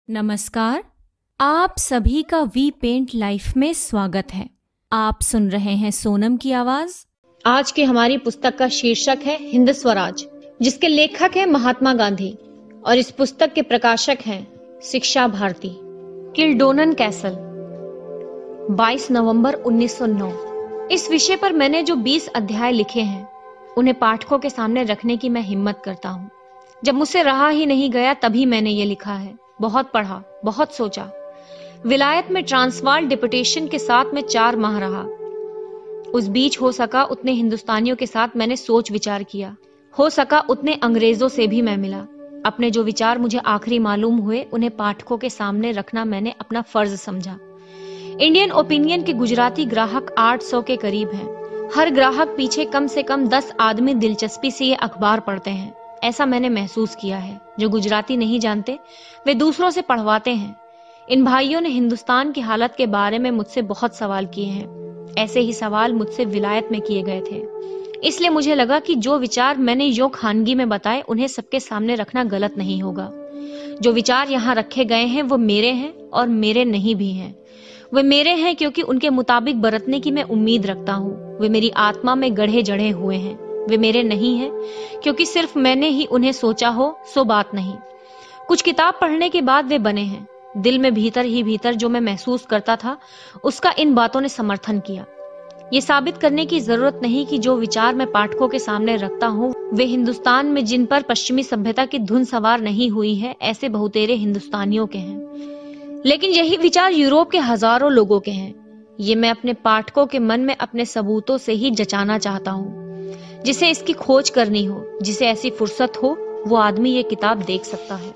नमस्कार, आप सभी का वी पेंट लाइफ में स्वागत है। आप सुन रहे हैं सोनम की आवाज। आज की हमारी पुस्तक का शीर्षक है हिंद स्वराज, जिसके लेखक हैं महात्मा गांधी और इस पुस्तक के प्रकाशक हैं शिक्षा भारती। किल्डोनन कैसल, 22 नवंबर 1909। इस विषय पर मैंने जो 20 अध्याय लिखे हैं उन्हें पाठकों के सामने रखने की मैं हिम्मत करता हूँ। जब मुझसे रहा ही नहीं गया तभी मैंने ये लिखा है। बहुत पढ़ा, बहुत सोचा। विलायत में ट्रांसवाल डिपुटेशन के साथ मैं 4 माह रहा। उस बीच हो सका उतने हिंदुस्तानियों के साथ मैंने सोच विचार किया, हो सका उतने अंग्रेजों से भी मैं मिला। अपने जो विचार मुझे आखिरी मालूम हुए उन्हें पाठकों के सामने रखना मैंने अपना फर्ज समझा। इंडियन ओपिनियन के गुजराती ग्राहक 800 के करीब हैं। हर ग्राहक पीछे कम से कम 10 आदमी दिलचस्पी से ये अखबार पढ़ते हैं, ऐसा मैंने महसूस किया है। जो गुजराती नहीं जानते वे दूसरों से पढ़वाते हैं। इन भाइयों ने हिंदुस्तान की हालत के बारे में मुझसे बहुत सवाल किए हैं। ऐसे ही सवाल मुझसे विलायत में किए गए थे। इसलिए मुझे लगा कि जो विचार मैंने यो खानगी में बताए उन्हें सबके सामने रखना गलत नहीं होगा। जो विचार यहाँ रखे गए हैं वो मेरे हैं और मेरे नहीं भी हैं। वे मेरे हैं क्योंकि उनके मुताबिक बरतने की मैं उम्मीद रखता हूँ। वे मेरी आत्मा में गढ़े जड़े हुए हैं। वे मेरे नहीं हैं क्योंकि सिर्फ मैंने ही उन्हें सोचा हो सो बात नहीं। कुछ किताब पढ़ने के बाद वे बने हैं। दिल में भीतर ही भीतर जो मैं महसूस करता था उसका इन बातों ने समर्थन किया। ये साबित करने की जरूरत नहीं कि जो विचार मैं पाठकों के सामने रखता हूँ वे हिंदुस्तान में जिन पर पश्चिमी सभ्यता की धुन सवार नहीं हुई है ऐसे बहुतेरे हिंदुस्तानियों के हैं, लेकिन यही विचार यूरोप के हजारों लोगों के हैं। ये मैं अपने पाठकों के मन में अपने सबूतों से ही जचाना चाहता हूँ। जिसे इसकी खोज करनी हो, जिसे ऐसी फुर्सत हो, वो आदमी ये किताब देख सकता है।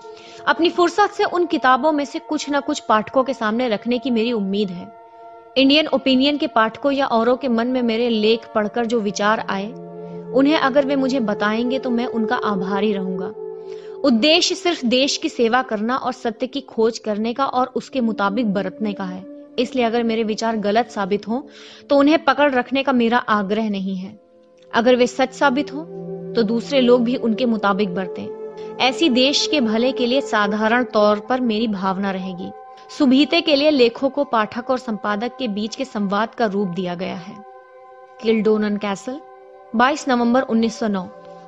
अपनी फुर्सत से उन किताबों में से कुछ न कुछ पाठकों के सामने रखने की मेरी उम्मीद है। इंडियन ओपिनियन के पाठकों या औरों के मन में मेरे लेख पढ़कर जो विचार आए उन्हें अगर वे मुझे बताएंगे तो मैं उनका आभारी रहूंगा। उद्देश्य सिर्फ देश की सेवा करना और सत्य की खोज करने का और उसके मुताबिक बरतने का है। इसलिए अगर मेरे विचार गलत साबित हों तो उन्हें पकड़ रखने का मेरा आग्रह नहीं है। अगर वे सच साबित हो तो दूसरे लोग भी उनके मुताबिक बरतें। ऐसी देश के भले के लिए साधारण तौर पर मेरी भावना रहेगी। सुभीते के लिए लेखों को पाठक और संपादक के बीच के संवाद का रूप दिया गया है। किल्डोनन कैसल, 22 नवंबर 1909।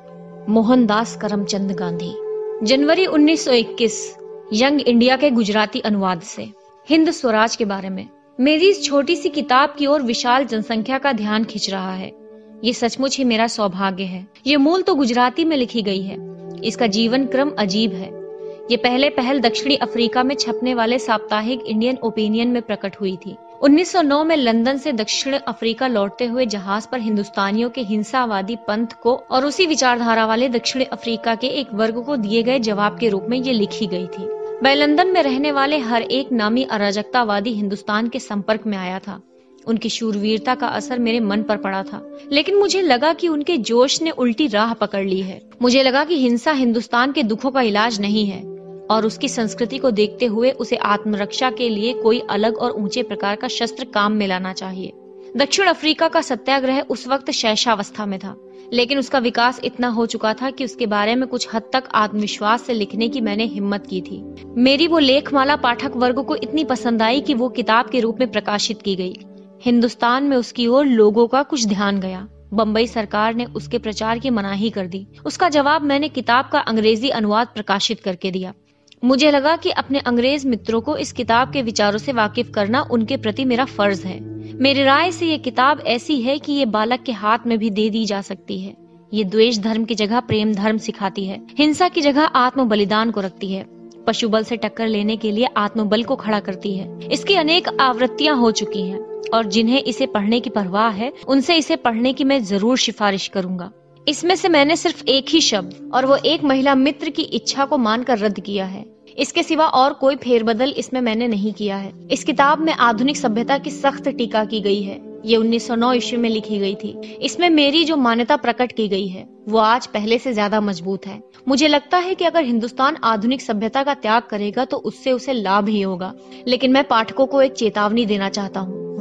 मोहनदास करमचंद गांधी। जनवरी 1921। यंग इंडिया के गुजराती अनुवाद से। हिंद स्वराज के बारे में मेरी इस छोटी सी किताब की ओर विशाल जनसंख्या का ध्यान खिंच रहा है। ये सचमुच ही मेरा सौभाग्य है। ये मूल तो गुजराती में लिखी गई है। इसका जीवन क्रम अजीब है। ये पहले पहल दक्षिणी अफ्रीका में छपने वाले साप्ताहिक इंडियन ओपिनियन में प्रकट हुई थी। 1909 में लंदन से दक्षिण अफ्रीका लौटते हुए जहाज पर हिंदुस्तानियों के हिंसावादी पंथ को और उसी विचारधारा वाले दक्षिण अफ्रीका के एक वर्ग को दिए गए जवाब के रूप में ये लिखी गई थी। मैं लंदन में रहने वाले हर एक नामी अराजकतावादी हिंदुस्तान के संपर्क में आया था। उनकी शूरवीरता का असर मेरे मन पर पड़ा था, लेकिन मुझे लगा कि उनके जोश ने उल्टी राह पकड़ ली है। मुझे लगा कि हिंसा हिंदुस्तान के दुखों का इलाज नहीं है और उसकी संस्कृति को देखते हुए उसे आत्मरक्षा के लिए कोई अलग और ऊंचे प्रकार का शस्त्र काम में लाना चाहिए। दक्षिण अफ्रीका का सत्याग्रह उस वक्त शैशवावस्था में था, लेकिन उसका विकास इतना हो चुका था कि उसके बारे में कुछ हद तक आत्मविश्वास से लिखने की मैंने हिम्मत की थी। मेरी वो लेखमाला पाठक वर्ग को इतनी पसंद आई कि वो किताब के रूप में प्रकाशित की गई। हिंदुस्तान में उसकी ओर लोगों का कुछ ध्यान गया। बंबई सरकार ने उसके प्रचार की मनाही कर दी। उसका जवाब मैंने किताब का अंग्रेजी अनुवाद प्रकाशित करके दिया। मुझे लगा कि अपने अंग्रेज मित्रों को इस किताब के विचारों से वाकिफ करना उनके प्रति मेरा फर्ज है। मेरी राय से ये किताब ऐसी है कि ये बालक के हाथ में भी दे दी जा सकती है। ये द्वेष धर्म की जगह प्रेम धर्म सिखाती है, हिंसा की जगह आत्म बलिदान को रखती है, पशु बल से टक्कर लेने के लिए आत्मबल को खड़ा करती है। इसकी अनेक आवृत्तियां हो चुकी हैं और जिन्हें इसे पढ़ने की परवाह है उनसे इसे पढ़ने की मैं जरूर सिफारिश करूंगा। इसमें से मैंने सिर्फ एक ही शब्द और वो एक महिला मित्र की इच्छा को मानकर रद्द किया है। इसके सिवा और कोई फेरबदल इसमें मैंने नहीं किया है। इस किताब में आधुनिक सभ्यता की सख्त टीका की गई है। ये 1909 ईस्वी में लिखी गई थी। इसमें मेरी जो मान्यता प्रकट की गई है वो आज पहले से ज्यादा मजबूत है। मुझे लगता है कि अगर हिंदुस्तान आधुनिक सभ्यता का त्याग करेगा तो उससे उसे लाभ ही होगा। लेकिन मैं पाठकों को एक चेतावनी देना चाहता हूँ।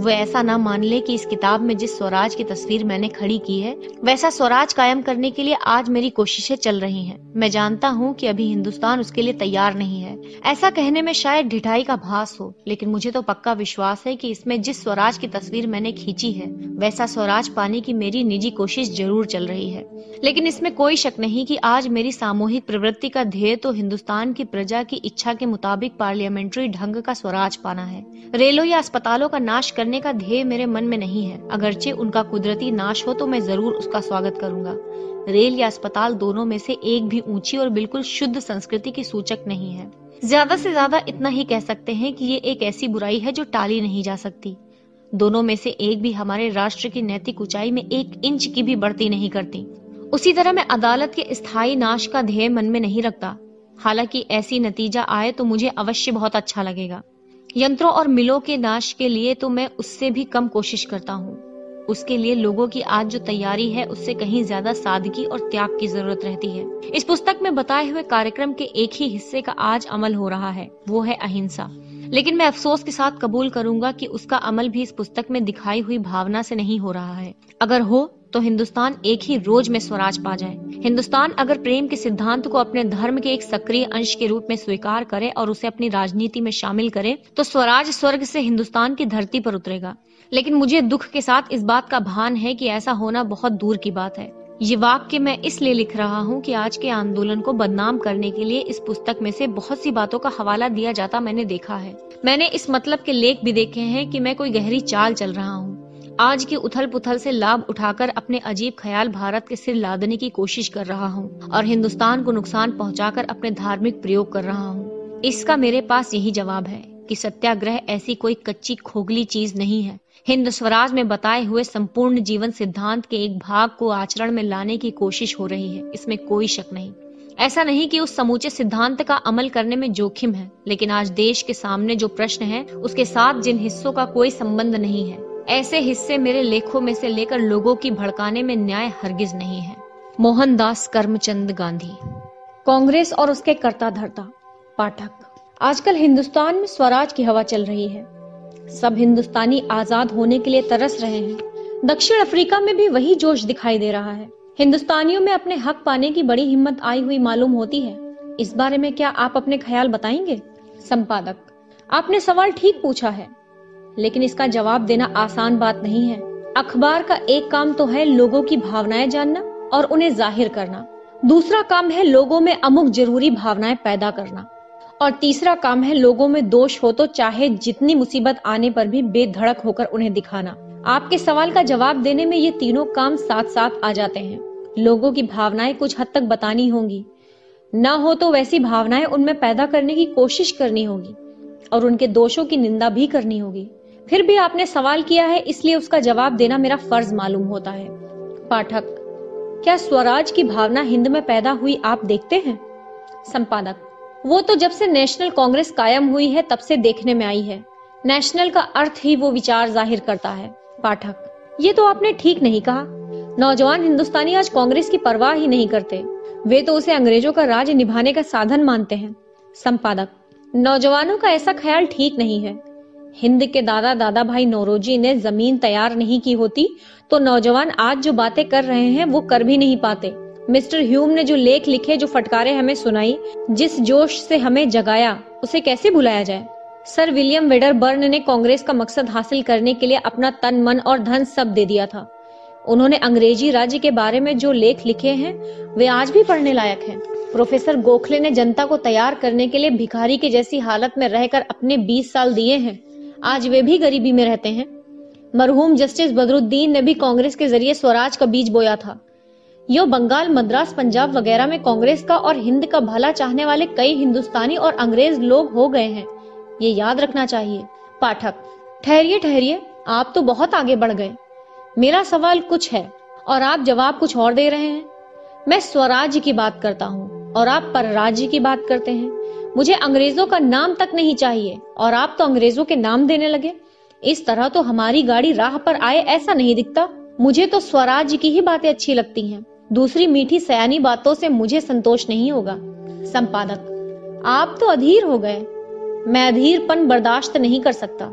वो ऐसा ना मान ले कि इस किताब में जिस स्वराज की तस्वीर मैंने खड़ी की है वैसा स्वराज कायम करने के लिए आज मेरी कोशिशें चल रही हैं। मैं जानता हूँ कि अभी हिंदुस्तान उसके लिए तैयार नहीं है। ऐसा कहने में शायद ढिठाई का भास हो, लेकिन मुझे तो पक्का विश्वास है कि इसमें जिस स्वराज की तस्वीर मैंने खींची है वैसा स्वराज पाने की मेरी निजी कोशिश जरूर चल रही है। लेकिन इसमें कोई शक नहीं कि आज मेरी सामूहिक प्रवृत्ति का ध्येय तो हिंदुस्तान की प्रजा की इच्छा के मुताबिक पार्लियामेंट्री ढंग का स्वराज पाना है। रेलों या अस्पतालों का नाश करने का ध्येय मेरे मन में नहीं है। अगरचे उनका कुदरती नाश हो तो मैं जरूर उसका स्वागत करूंगा। रेल या अस्पताल दोनों में से एक भी ऊंची और बिल्कुल शुद्ध संस्कृति की सूचक नहीं है। ज्यादा से ज्यादा इतना ही कह सकते हैं कि ये एक ऐसी बुराई है जो टाली नहीं जा सकती। दोनों में से एक भी हमारे राष्ट्र की नैतिक ऊंचाई में 1 इंच की भी बढ़ती नहीं करती। उसी तरह मैं अदालत के स्थायी नाश का ध्येय मन में नहीं रखता। हालांकि ऐसी नतीजा आए तो मुझे अवश्य बहुत अच्छा लगेगा। यंत्रों और मिलों के नाश के लिए तो मैं उससे भी कम कोशिश करता हूँ। उसके लिए लोगों की आज जो तैयारी है उससे कहीं ज्यादा सादगी और त्याग की जरूरत रहती है। इस पुस्तक में बताए हुए कार्यक्रम के एक ही हिस्से का आज अमल हो रहा है, वो है अहिंसा। लेकिन मैं अफसोस के साथ कबूल करूंगा कि उसका अमल भी इस पुस्तक में दिखाई हुई भावना से नहीं हो रहा है। अगर हो तो हिंदुस्तान एक ही रोज में स्वराज पा जाए। हिंदुस्तान अगर प्रेम के सिद्धांत को अपने धर्म के एक सक्रिय अंश के रूप में स्वीकार करे और उसे अपनी राजनीति में शामिल करे तो स्वराज स्वर्ग से हिंदुस्तान की धरती पर उतरेगा। लेकिन मुझे दुख के साथ इस बात का भान है कि ऐसा होना बहुत दूर की बात है। ये वाक्य मैं इसलिए लिख रहा हूँ कि आज के आंदोलन को बदनाम करने के लिए इस पुस्तक में से बहुत सी बातों का हवाला दिया जाता मैंने देखा है। मैंने इस मतलब के लेख भी देखे हैं कि मैं कोई गहरी चाल चल रहा हूँ। आज की उथल पुथल से लाभ उठाकर अपने अजीब ख्याल भारत के सिर लादने की कोशिश कर रहा हूँ और हिंदुस्तान को नुकसान पहुँचाकर अपने धार्मिक प्रयोग कर रहा हूँ। इसका मेरे पास यही जवाब है कि सत्याग्रह ऐसी कोई कच्ची खोखली चीज नहीं है। हिंद स्वराज में बताए हुए संपूर्ण जीवन सिद्धांत के एक भाग को आचरण में लाने की कोशिश हो रही है, इसमें कोई शक नहीं। ऐसा नहीं कि उस समूचे सिद्धांत का अमल करने में जोखिम है, लेकिन आज देश के सामने जो प्रश्न है उसके साथ जिन हिस्सों का कोई संबंध नहीं है, ऐसे हिस्से मेरे लेखों में से लेकर लोगों की भड़काने में न्याय हरगिज नहीं है। मोहनदास करमचंद गांधी। कांग्रेस और उसके कर्ता धर्ता। पाठक, आजकल हिंदुस्तान में स्वराज की हवा चल रही है। सब हिंदुस्तानी आजाद होने के लिए तरस रहे हैं। दक्षिण अफ्रीका में भी वही जोश दिखाई दे रहा है। हिंदुस्तानियों में अपने हक पाने की बड़ी हिम्मत आई हुई मालूम होती है। इस बारे में क्या आप अपने ख्याल बताएंगे? संपादक, आपने सवाल ठीक पूछा है, लेकिन इसका जवाब देना आसान बात नहीं है। अखबार का एक काम तो है लोगों की भावनाएं जानना और उन्हें जाहिर करना, दूसरा काम है लोगों में अमुक जरूरी भावनाएं पैदा करना, और तीसरा काम है लोगों में दोष हो तो चाहे जितनी मुसीबत आने पर भी बेधड़क होकर उन्हें दिखाना। आपके सवाल का जवाब देने में ये तीनों काम साथ साथ आ जाते हैं। लोगों की भावनाएं कुछ हद तक बतानी होंगी, ना हो तो वैसी भावनाएं उनमें पैदा करने की कोशिश करनी होगी और उनके दोषों की निंदा भी करनी होगी। फिर भी आपने सवाल किया है, इसलिए उसका जवाब देना मेरा फर्ज मालूम होता है। पाठक, क्या स्वराज की भावना हिंद में पैदा हुई आप देखते हैं? संपादक, वो तो जब से नेशनल कांग्रेस कायम हुई है तब से देखने में आई है। नेशनल का अर्थ ही वो विचार जाहिर करता है। पाठक, ये तो आपने ठीक नहीं कहा। नौजवान हिंदुस्तानी आज कांग्रेस की परवाह ही नहीं करते, वे तो उसे अंग्रेजों का राज निभाने का साधन मानते हैं। संपादक, नौजवानों का ऐसा ख्याल ठीक नहीं है। हिंद के दादा दादा भाई नौरोजी ने जमीन तैयार नहीं की होती तो नौजवान आज जो बातें कर रहे हैं वो कर भी नहीं पाते। मिस्टर ह्यूम ने जो लेख लिखे, जो फटकारें हमें सुनाई, जिस जोश से हमें जगाया, उसे कैसे भुलाया जाए? सर विलियम वेडरबर्न ने कांग्रेस का मकसद हासिल करने के लिए अपना तन मन और धन सब दे दिया था। उन्होंने अंग्रेजी राज्य के बारे में जो लेख लिखे हैं वे आज भी पढ़ने लायक हैं। प्रोफेसर गोखले ने जनता को तैयार करने के लिए भिखारी के जैसी हालत में रहकर अपने 20 साल दिए हैं, आज वे भी गरीबी में रहते हैं। मरहूम जस्टिस बदरुद्दीन ने भी कांग्रेस के जरिए स्वराज का बीज बोया था। यो बंगाल, मद्रास, पंजाब वगैरह में कांग्रेस का और हिंद का भला चाहने वाले कई हिंदुस्तानी और अंग्रेज लोग हो गए हैं, ये याद रखना चाहिए। पाठक, ठहरिए ठहरिए, आप तो बहुत आगे बढ़ गए। मेरा सवाल कुछ है और आप जवाब कुछ और दे रहे हैं। मैं स्वराज्य की बात करता हूँ और आप परराज्य की बात करते हैं। मुझे अंग्रेजों का नाम तक नहीं चाहिए और आप तो अंग्रेजों के नाम देने लगे। इस तरह तो हमारी गाड़ी राह पर आए ऐसा नहीं दिखता। मुझे तो स्वराज्य की ही बातें अच्छी लगती हैं। दूसरी मीठी सयानी बातों से मुझे संतोष नहीं होगा। संपादक, आप तो अधीर हो गए। मैं अधीरपन बर्दाश्त नहीं कर सकता।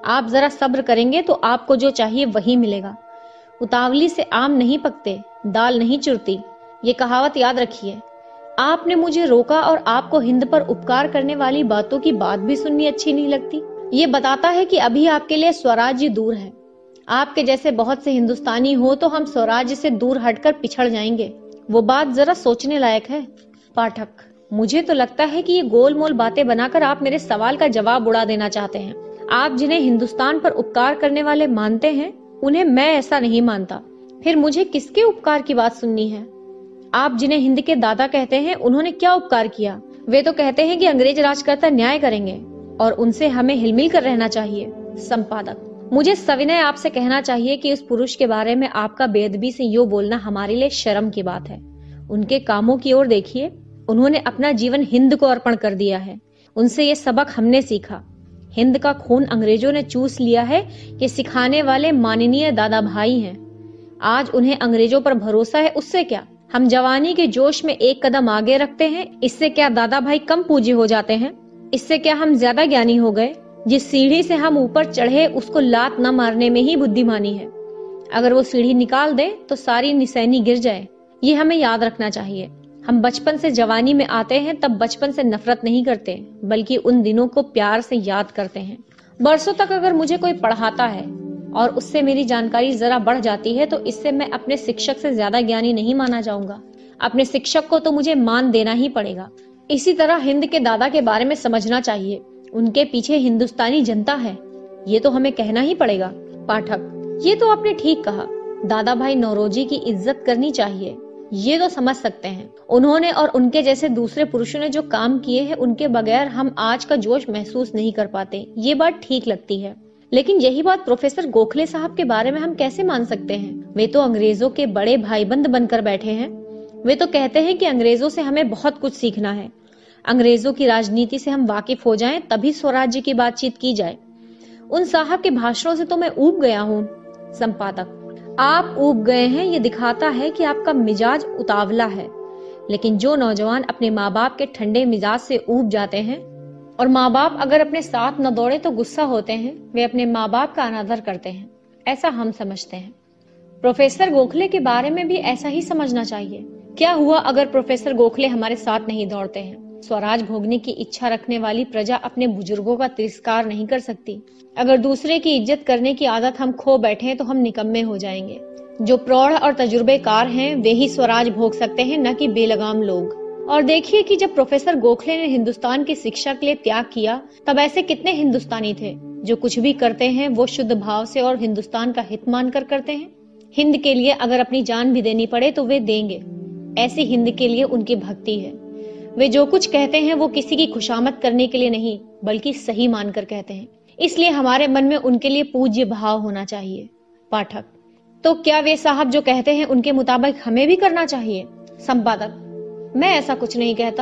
आप जरा सब्र करेंगे तो आपको जो चाहिए वही मिलेगा। उतावली से आम नहीं पकते, दाल नहीं चुरती, ये कहावत याद रखिए। आपने मुझे रोका और आपको हिंद पर उपकार करने वाली बातों की बात भी सुननी अच्छी नहीं लगती। ये बताता है कि अभी आपके लिए स्वराज्य दूर है। आपके जैसे बहुत से हिंदुस्तानी हो तो हम स्वराज्य से दूर हटकर पिछड़ जाएंगे। वो बात जरा सोचने लायक है। पाठक, मुझे तो लगता है कि ये गोल मोल बातें बनाकर आप मेरे सवाल का जवाब उड़ा देना चाहते हैं। आप जिन्हें हिंदुस्तान पर उपकार करने वाले मानते हैं, उन्हें मैं ऐसा नहीं मानता। फिर मुझे किसके उपकार की बात सुननी है? आप जिन्हें हिंद के दादा कहते हैं, उन्होंने क्या उपकार किया? वे तो कहते हैं कि अंग्रेज राजकर्ता न्याय करेंगे और उनसे हमें हिलमिल कर रहना चाहिए। संपादक, मुझे सविनय आपसे कहना चाहिए कि उस पुरुष के बारे में आपका बेअदबी से यूं बोलना हमारे लिए शर्म की बात है। उनके कामों की ओर देखिए। उन्होंने अपना जीवन हिंद को अर्पण कर दिया है। उनसे ये सबक हमने सीखा। हिंद का खून अंग्रेजों ने चूस लिया है, ये सिखाने वाले माननीय दादा भाई हैं। आज उन्हें अंग्रेजों पर भरोसा है, उससे क्या? हम जवानी के जोश में एक कदम आगे रखते हैं, इससे क्या दादा भाई कम पूज्य हो जाते हैं? इससे क्या हम ज्यादा ज्ञानी हो गए? जिस सीढ़ी से हम ऊपर चढ़े उसको लात न मारने में ही बुद्धिमानी है। अगर वो सीढ़ी निकाल दे तो सारी निसैनी गिर जाए। ये हमें याद रखना चाहिए। हम बचपन से जवानी में आते हैं, तब बचपन से नफरत नहीं करते, बल्कि उन दिनों को प्यार से याद करते हैं। बरसों तक अगर मुझे कोई पढ़ाता है और उससे मेरी जानकारी जरा बढ़ जाती है तो इससे मैं अपने शिक्षक से ज्यादा ज्ञानी नहीं माना जाऊंगा। अपने शिक्षक को तो मुझे मान देना ही पड़ेगा। इसी तरह हिंद के दादा के बारे में समझना चाहिए। उनके पीछे हिंदुस्तानी जनता है, ये तो हमें कहना ही पड़ेगा। पाठक, ये तो आपने ठीक कहा। दादा भाई नौरोजी की इज्जत करनी चाहिए, ये तो समझ सकते हैं। उन्होंने और उनके जैसे दूसरे पुरुषों ने जो काम किए हैं, उनके बगैर हम आज का जोश महसूस नहीं कर पाते। ये बात ठीक लगती है। लेकिन यही बात प्रोफेसर गोखले साहब के बारे में हम कैसे मान सकते हैं? वे तो अंग्रेजों के बड़े भाईबंद बनकर बैठे हैं। वे तो कहते हैं कि अंग्रेजों से हमें बहुत कुछ सीखना है। अंग्रेजों की राजनीति से हम वाकिफ हो जाएं, तभी स्वराज्य की बातचीत की जाए। उन साहब के भाषणों से तो मैं ऊब गया हूँ। संपादक, आप ऊब गए हैं, ये दिखाता है कि आपका मिजाज उतावला है। लेकिन जो नौजवान अपने माँ बाप के ठंडे मिजाज से ऊब जाते हैं और माँ बाप अगर अपने साथ न दौड़े तो गुस्सा होते हैं, वे अपने माँ बाप का अनादर करते हैं, ऐसा हम समझते हैं। प्रोफेसर गोखले के बारे में भी ऐसा ही समझना चाहिए। क्या हुआ अगर प्रोफेसर गोखले हमारे साथ नहीं दौड़ते हैं? स्वराज भोगने की इच्छा रखने वाली प्रजा अपने बुजुर्गों का तिरस्कार नहीं कर सकती। अगर दूसरे की इज्जत करने की आदत हम खो बैठे तो हम निकम्मे हो जाएंगे। जो प्रौढ़ और तजुर्बेकार हैं, वे ही स्वराज भोग सकते हैं, न कि बेलगाम लोग। और देखिए कि जब प्रोफेसर गोखले ने हिंदुस्तान की शिक्षा के लिए त्याग किया, तब ऐसे कितने हिंदुस्तानी थे जो कुछ भी करते हैं वो शुद्ध भाव से और हिंदुस्तान का हित मानकर करते हैं। हिंद के लिए अगर अपनी जान भी देनी पड़े तो वे देंगे। ऐसी हिंद के लिए उनकी भक्ति है। वे जो कुछ कहते हैं वो किसी की खुशामद करने के लिए नहीं, बल्कि सही मानकर कहते हैं। इसलिए हमारे मन में उनके लिए पूज्य भाव होना चाहिए। पाठक, तो क्या वे साहब जो कहते हैं उनके मुताबिक हमें भी करना चाहिए? संपादक, मैं ऐसा कुछ नहीं कहता।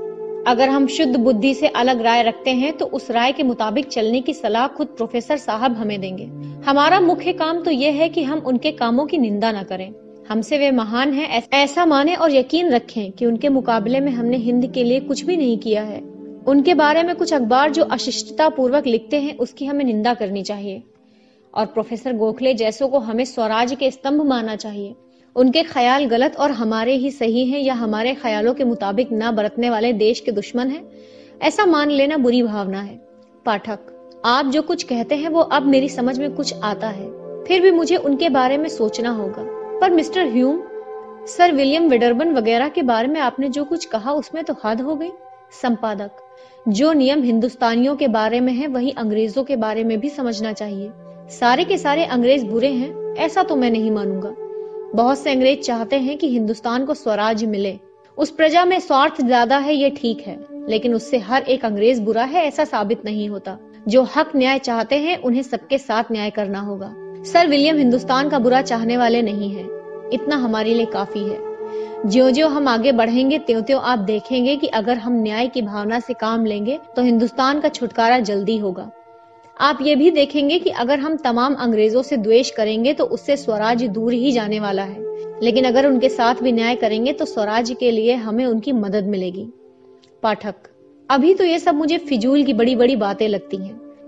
अगर हम शुद्ध बुद्धि से अलग राय रखते हैं तो उस राय के मुताबिक चलने की सलाह खुद प्रोफेसर साहब हमें देंगे। हमारा मुख्य काम तो यह है कि हम उनके कामों की निंदा न करें। हमसे वे महान हैं ऐसा माने और यकीन रखें कि उनके मुकाबले में हमने हिंद के लिए कुछ भी नहीं किया है। उनके बारे में कुछ अखबार जो अशिष्टता पूर्वक लिखते हैं उसकी हमें निंदा करनी चाहिए और प्रोफेसर गोखले जैसों को हमें स्वराज के स्तंभ मानना चाहिए। उनके ख्याल गलत और हमारे ही सही हैं या हमारे ख्यालों के मुताबिक न बरतने वाले देश के दुश्मन हैं, ऐसा मान लेना बुरी भावना है। पाठक, आप जो कुछ कहते हैं वो अब मेरी समझ में कुछ आता है, फिर भी मुझे उनके बारे में सोचना होगा। पर mister Hume, sir William Wedderburn वगैरह के बारे में आपने जो कुछ कहा उसमें तो हद हो गई। संपादक, जो नियम हिंदुस्तानियों के बारे में है वही अंग्रेजों के बारे में भी समझना चाहिए। सारे के सारे अंग्रेज बुरे हैं ऐसा तो मैं नहीं मानूंगा। बहुत से अंग्रेज चाहते हैं कि हिंदुस्तान को स्वराज मिले। उस प्रजा में स्वार्थ ज्यादा है ये ठीक है, लेकिन उससे हर एक अंग्रेज बुरा है ऐसा साबित नहीं होता। जो हक न्याय चाहते हैं उन्हें सबके साथ न्याय करना होगा। सर विलियम हिंदुस्तान का बुरा चाहने वाले नहीं हैं, इतना हमारे लिए काफी है। ज्यों-ज्यों हम आगे बढ़ेंगे त्यों-त्यों आप देखेंगे कि अगर हम न्याय की भावना से काम लेंगे तो हिंदुस्तान का छुटकारा जल्दी होगा। आप ये भी देखेंगे कि अगर हम तमाम अंग्रेजों से द्वेष करेंगे तो उससे स्वराज दूर ही जाने वाला है, लेकिन अगर उनके साथ भी न्याय करेंगे तो स्वराज के लिए हमें उनकी मदद मिलेगी। पाठक, अभी तो ये सब मुझे फिजूल की बड़ी बड़ी बातें लगती हैं।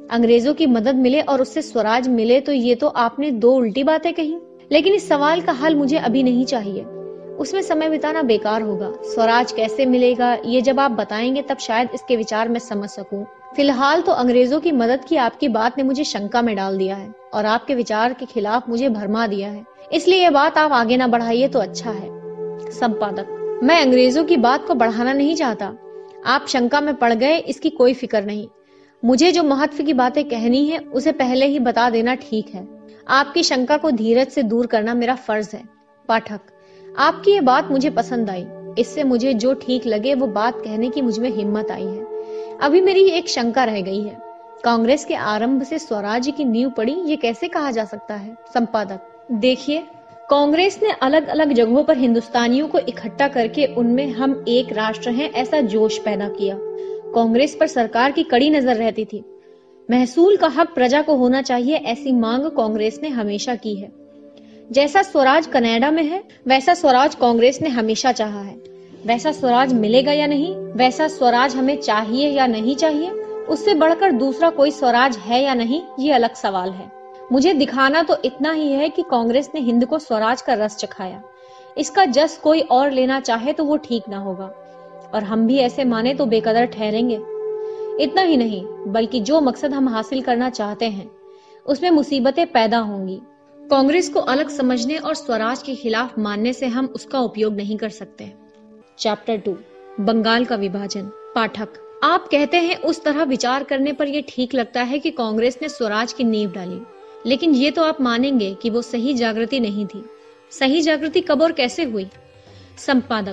अंग्रेजों की मदद मिले और उससे स्वराज मिले, तो ये तो आपने दो उल्टी बातें कही। लेकिन इस सवाल का हल मुझे अभी नहीं चाहिए, उसमें समय बिताना बेकार होगा। स्वराज कैसे मिलेगा ये जब आप बताएंगे तब शायद इसके विचार में समझ सकूं। फिलहाल तो अंग्रेजों की मदद की आपकी बात ने मुझे शंका में डाल दिया है और आपके विचार के खिलाफ मुझे भरमा दिया है, इसलिए ये बात आप आगे ना बढ़ाइए तो अच्छा है। संपादक, मैं अंग्रेजों की बात को बढ़ाना नहीं चाहता, आप शंका में पड़ गए इसकी कोई फिक्र नहीं। मुझे जो महत्व की बातें कहनी है उसे पहले ही बता देना ठीक है। आपकी शंका को धीरज से दूर करना मेरा फर्ज है। पाठक, आपकी ये बात मुझे पसंद आई, इससे मुझे जो ठीक लगे वो बात कहने की मुझ में हिम्मत आई है। अभी मेरी एक शंका रह गई है, कांग्रेस के आरंभ से स्वराज्य की नींव पड़ी, ये कैसे कहा जा सकता है? संपादक, देखिए, कांग्रेस ने अलग अलग जगहों पर हिंदुस्तानियों को इकट्ठा करके उनमें हम एक राष्ट्र हैं ऐसा जोश पैदा किया। कांग्रेस पर सरकार की कड़ी नजर रहती थी। महसूल का हक प्रजा को होना चाहिए ऐसी मांग कांग्रेस ने हमेशा की है। जैसा स्वराज कनाडा में है वैसा स्वराज कांग्रेस ने हमेशा चाहा है। वैसा स्वराज मिलेगा या नहीं, वैसा स्वराज हमें चाहिए या नहीं चाहिए, उससे बढ़कर दूसरा कोई स्वराज है या नहीं, ये अलग सवाल है। मुझे दिखाना तो इतना ही है कि कांग्रेस ने हिंद को स्वराज का रस चखाया। इसका जस कोई और लेना चाहे तो वो ठीक ना होगा, और हम भी ऐसे माने तो बेकदर ठहरेंगे। इतना ही नहीं, बल्कि जो मकसद हम हासिल करना चाहते हैं उसमें मुसीबतें पैदा होंगी। कांग्रेस को अलग समझने और स्वराज के खिलाफ मानने से हम उसका उपयोग नहीं कर सकते। चैप्टर 2, बंगाल का विभाजन। पाठक, आप कहते हैं उस तरह विचार करने पर यह ठीक लगता है कि कांग्रेस ने स्वराज की नींव डाली, लेकिन ये तो आप मानेंगे कि वो सही जागृति नहीं थी। सही जागृति कब और कैसे हुई? संपादक,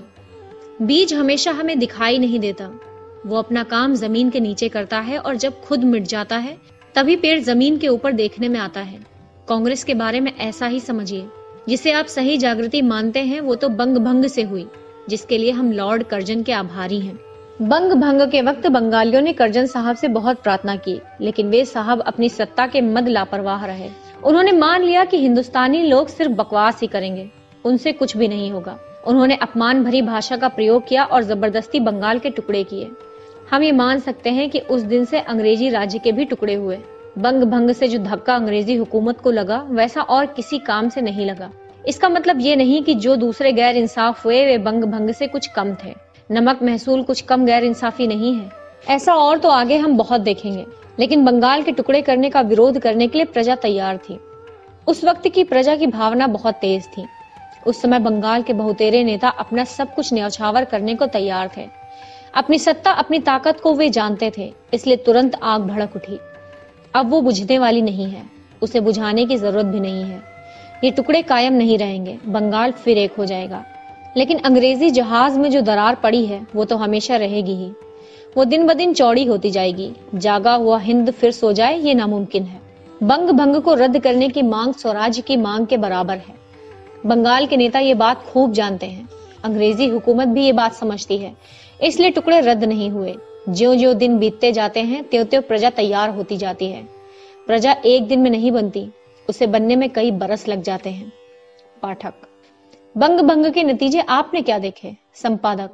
बीज हमेशा हमें दिखाई नहीं देता, वो अपना काम जमीन के नीचे करता है और जब खुद मिट जाता है तभी पेड़ जमीन के ऊपर देखने में आता है। कांग्रेस के बारे में ऐसा ही समझिए। जिसे आप सही जागृति मानते हैं वो तो बंग भंग से हुई, जिसके लिए हम लॉर्ड कर्जन के आभारी हैं। बंग भंग के वक्त बंगालियों ने कर्जन साहब से बहुत प्रार्थना की, लेकिन वे साहब अपनी सत्ता के मद लापरवाह रहे। उन्होंने मान लिया कि हिंदुस्तानी लोग सिर्फ बकवास ही करेंगे, उनसे कुछ भी नहीं होगा। उन्होंने अपमान भरी भाषा का प्रयोग किया और जबरदस्ती बंगाल के टुकड़े किए। हम ये मान सकते हैं कि उस दिन से अंग्रेजी राज्य के भी टुकड़े हुए। बंग भंग से जो धक्का अंग्रेजी हुकूमत को लगा वैसा और किसी काम से नहीं लगा। इसका मतलब ये नहीं कि जो दूसरे गैर इंसाफ हुए वे बंग भंग से कुछ कम थे। नमक महसूल कुछ कम गैर इंसाफी नहीं है। ऐसा और तो आगे हम बहुत देखेंगे, लेकिन बंगाल के टुकड़े करने का विरोध करने के लिए प्रजा तैयार थी। उस वक्त की प्रजा की भावना बहुत तेज थी। उस समय बंगाल के बहुतेरे नेता अपना सब कुछ न्यौछावर करने को तैयार थे। अपनी सत्ता, अपनी ताकत को वे जानते थे, इसलिए तुरंत आग भड़क उठी। अब वो बुझने वाली नहीं है, उसे बुझाने की जरूरत भी नहीं है। ये टुकड़े कायम नहीं रहेंगे, बंगाल फिर एक हो जाएगा। लेकिन अंग्रेजी जहाज में जो दरार पड़ी है वो तो हमेशा रहेगी ही। वो दिन ब दिन चौड़ी होती जाएगी। जागा हुआ हिंद फिर सो जाए ये नामुमकिन है। बंग भंग को रद्द करने की मांग स्वराज्य की मांग के बराबर है। बंगाल के नेता ये बात खूब जानते हैं। अंग्रेजी हुकूमत भी ये बात समझती है, इसलिए टुकड़े रद्द नहीं हुए। ज्यों-ज्यों दिन बीतते जाते हैं त्यों-त्यों प्रजा तैयार होती जाती है। प्रजा एक दिन में नहीं बनती, उसे बनने में कई बरस लग जाते हैं। पाठक, बंग भंग के नतीजे आपने क्या देखे? संपादक,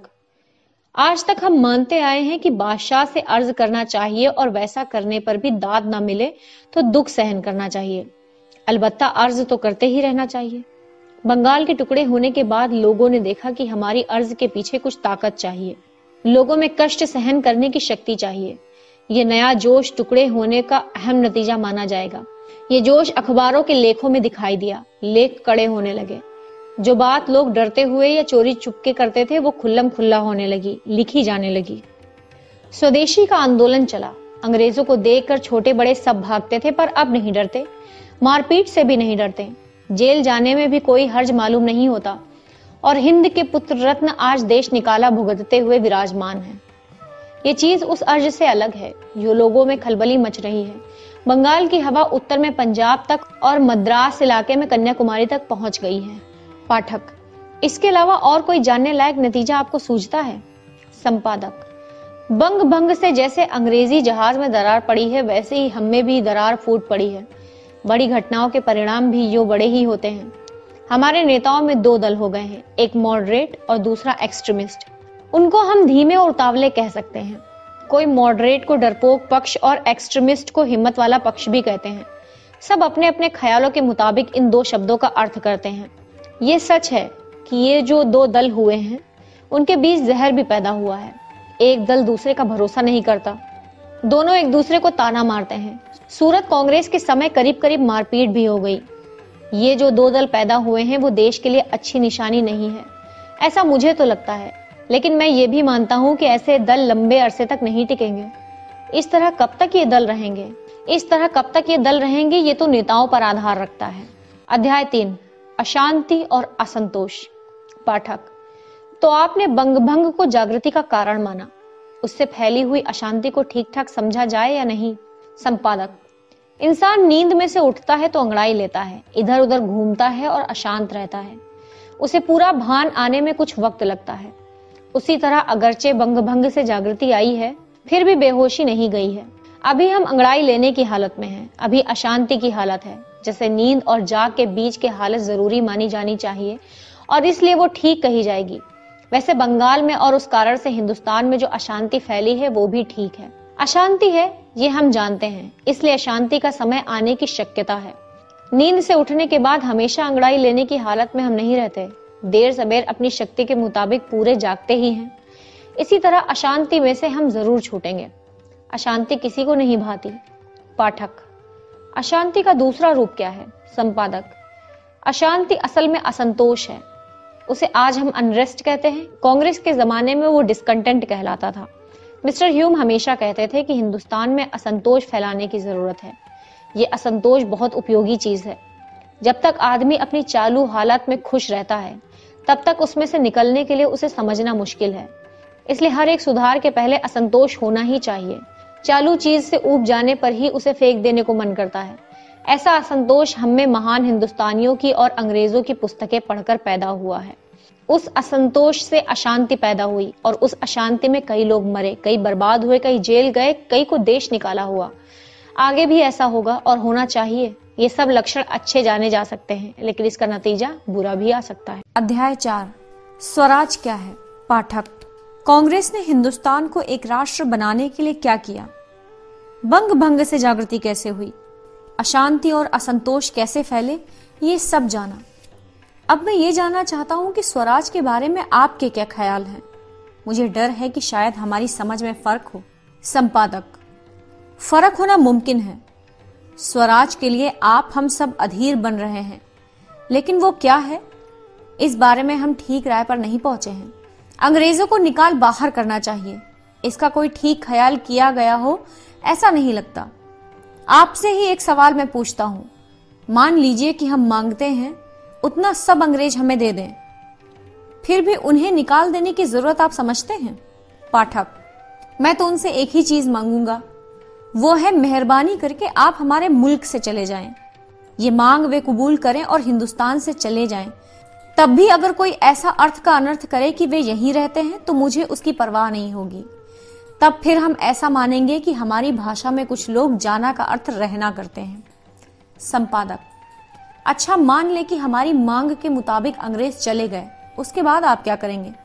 आज तक हम मानते आए हैं कि बादशाह से अर्ज करना चाहिए और वैसा करने पर भी दाद ना मिले तो दुख सहन करना चाहिए। अलबत्ता अर्ज तो करते ही रहना चाहिए। बंगाल के टुकड़े होने के बाद लोगों ने देखा कि हमारी अर्ज के पीछे कुछ ताकत चाहिए। लोगों में कष्ट सहन करने की शक्ति चाहिए। ये नया जोश टुकड़े होने का अहम नतीजा माना जाएगा। ये जोश अखबारों के लेखों में दिखाई दिया। लेख कड़े होने लगे। जो बात लोग डरते हुए या चोरी चुपके करते थे वो खुल्लम खुल्ला होने लगी, लिखी जाने लगी। स्वदेशी का आंदोलन चला। अंग्रेजों को देखकर छोटे बड़े सब भागते थे, पर अब नहीं डरते। मारपीट से भी नहीं डरते। जेल जाने में भी कोई हर्ज मालूम नहीं होता। और हिंद के पुत्र रत्न आज देश निकाला भुगतते हुए विराजमान हैं। ये चीज उस अर्ज से अलग है जो लोगों में खलबली मच रही है। बंगाल की हवा उत्तर में पंजाब तक और मद्रास इलाके में कन्याकुमारी तक पहुंच गई है। पाठक, इसके अलावा और कोई जानने लायक नतीजा आपको सूझता है? संपादक, बंग भंग से जैसे अंग्रेजी जहाज में दरार पड़ी है वैसे ही हम में भी दरार फूट पड़ी है। बड़ी घटनाओं के परिणाम भी यो बड़े ही होते हैं। हमारे नेताओं में दो दल हो गए हैं, एक मॉडरेट और दूसरा एक्सट्रीमिस्ट। उनको हम धीमे और उतावले कह सकते हैं। कोई मॉडरेट को डरपोक पक्ष और एक्सट्रीमिस्ट को हिम्मत वाला पक्ष भी कहते हैं। सब अपने अपने ख्यालों के मुताबिक इन दो शब्दों का अर्थ करते हैं। ये सच है कि ये जो दो दल हुए हैं उनके बीच जहर भी पैदा हुआ है। एक दल दूसरे का भरोसा नहीं करता, दोनों एक दूसरे को ताना मारते हैं। सूरत कांग्रेस के समय करीब करीब मारपीट भी हो गई। ये जो दो दल पैदा हुए हैं वो देश के लिए अच्छी निशानी नहीं है, ऐसा मुझे तो लगता है। लेकिन मैं ये भी मानता हूं कि ऐसे दल लंबे अरसे तक नहीं टिकेंगे। इस तरह कब तक ये दल रहेंगे ये तो नेताओं पर आधार रखता है। अध्याय 3, अशांति और असंतोष। पाठक, तो आपने बंगभंग को जागृति का कारण माना, उससे फैली हुई अशांति को ठीक ठाक समझा जाए या नहीं? संपादक, इंसान नींद में से उठता है तो अंगड़ाई लेता है, इधर उधर घूमता है और अशांत रहता है। उसे पूरा भान आने में कुछ वक्त लगता है। उसी तरह अगरचे बंगभंग से जागृति आई है, फिर भी बेहोशी नहीं गई है। अभी हम अंगड़ाई लेने की हालत में हैं, अभी अशांति की हालत है। जैसे नींद और जाग के बीच की हालत जरूरी मानी जानी चाहिए और इसलिए वो ठीक कही जाएगी, वैसे बंगाल में और उस कारण से हिंदुस्तान में जो अशांति फैली है वो भी ठीक है। अशांति है ये हम जानते हैं, इसलिए अशांति का समय आने की शक्यता है। नींद से उठने के बाद हमेशा अंगड़ाई लेने की हालत में हम नहीं रहते, देर सबेर अपनी शक्ति के मुताबिक पूरे जागते ही हैं। इसी तरह अशांति में से हम जरूर छूटेंगे। अशांति किसी को नहीं भाती। पाठक, अशांति का दूसरा रूप क्या है? संपादक, अशांति असल में असंतोष है। उसे आज हम अनरेस्ट कहते हैं। कांग्रेस के जमाने में वो डिस्कंटेंट कहलाता था। मिस्टर ह्यूम हमेशा कहते थे कि हिंदुस्तान में असंतोष फैलाने की जरूरत है। ये असंतोष बहुत उपयोगी चीज है। जब तक आदमी अपनी चालू हालत में खुश रहता है तब तक उसमें से निकलने के लिए उसे समझना मुश्किल है। इसलिए हर एक सुधार के पहले असंतोष होना ही चाहिए। चालू चीज से ऊब जाने पर ही उसे फेंक देने को मन करता है। ऐसा असंतोष हम में महान हिंदुस्तानियों की और अंग्रेजों की पुस्तकें पढ़कर पैदा हुआ है। उस असंतोष से अशांति पैदा हुई और उस अशांति में कई लोग मरे, कई बर्बाद हुए, कई जेल गए, कई को देश निकाला हुआ। आगे भी ऐसा होगा और होना चाहिए। ये सब लक्षण अच्छे जाने जा सकते हैं, लेकिन इसका नतीजा बुरा भी आ सकता है। अध्याय 4, स्वराज क्या है? पाठक, कांग्रेस ने हिंदुस्तान को एक राष्ट्र बनाने के लिए क्या किया? बंग भंग से जागृति कैसे हुई? अशांति और असंतोष कैसे फैले? ये सब जाना। अब मैं ये जानना चाहता हूं कि स्वराज के बारे में आपके क्या ख्याल हैं? मुझे डर है कि शायद हमारी समझ में फर्क हो। संपादक, फर्क होना मुमकिन है। स्वराज के लिए आप हम सब अधीर बन रहे हैं, लेकिन वो क्या है इस बारे में हम ठीक राय पर नहीं पहुंचे हैं। अंग्रेजों को निकाल बाहर करना चाहिए, इसका कोई ठीक ख्याल किया गया हो ऐसा नहीं लगता। आपसे ही एक सवाल मैं पूछता हूं, मान लीजिए कि हम मांगते हैं उतना सब अंग्रेज हमें दे दें, फिर भी उन्हें निकाल देने की जरूरत आप समझते हैं? पाठक, मैं तो उनसे एक ही चीज मांगूंगा, वो है मेहरबानी करके आप हमारे मुल्क से चले जाएं। ये मांग वे कबूल करें और हिंदुस्तान से चले जाएं। तब भी अगर कोई ऐसा अर्थ का अनर्थ करे कि वे यहीं रहते हैं तो मुझे उसकी परवाह नहीं होगी। तब फिर हम ऐसा मानेंगे कि हमारी भाषा में कुछ लोग जाना का अर्थ रहना करते हैं। संपादक, अच्छा मान ले कि हमारी मांग के मुताबिक अंग्रेज चले गए, उसके बाद आप क्या करेंगे?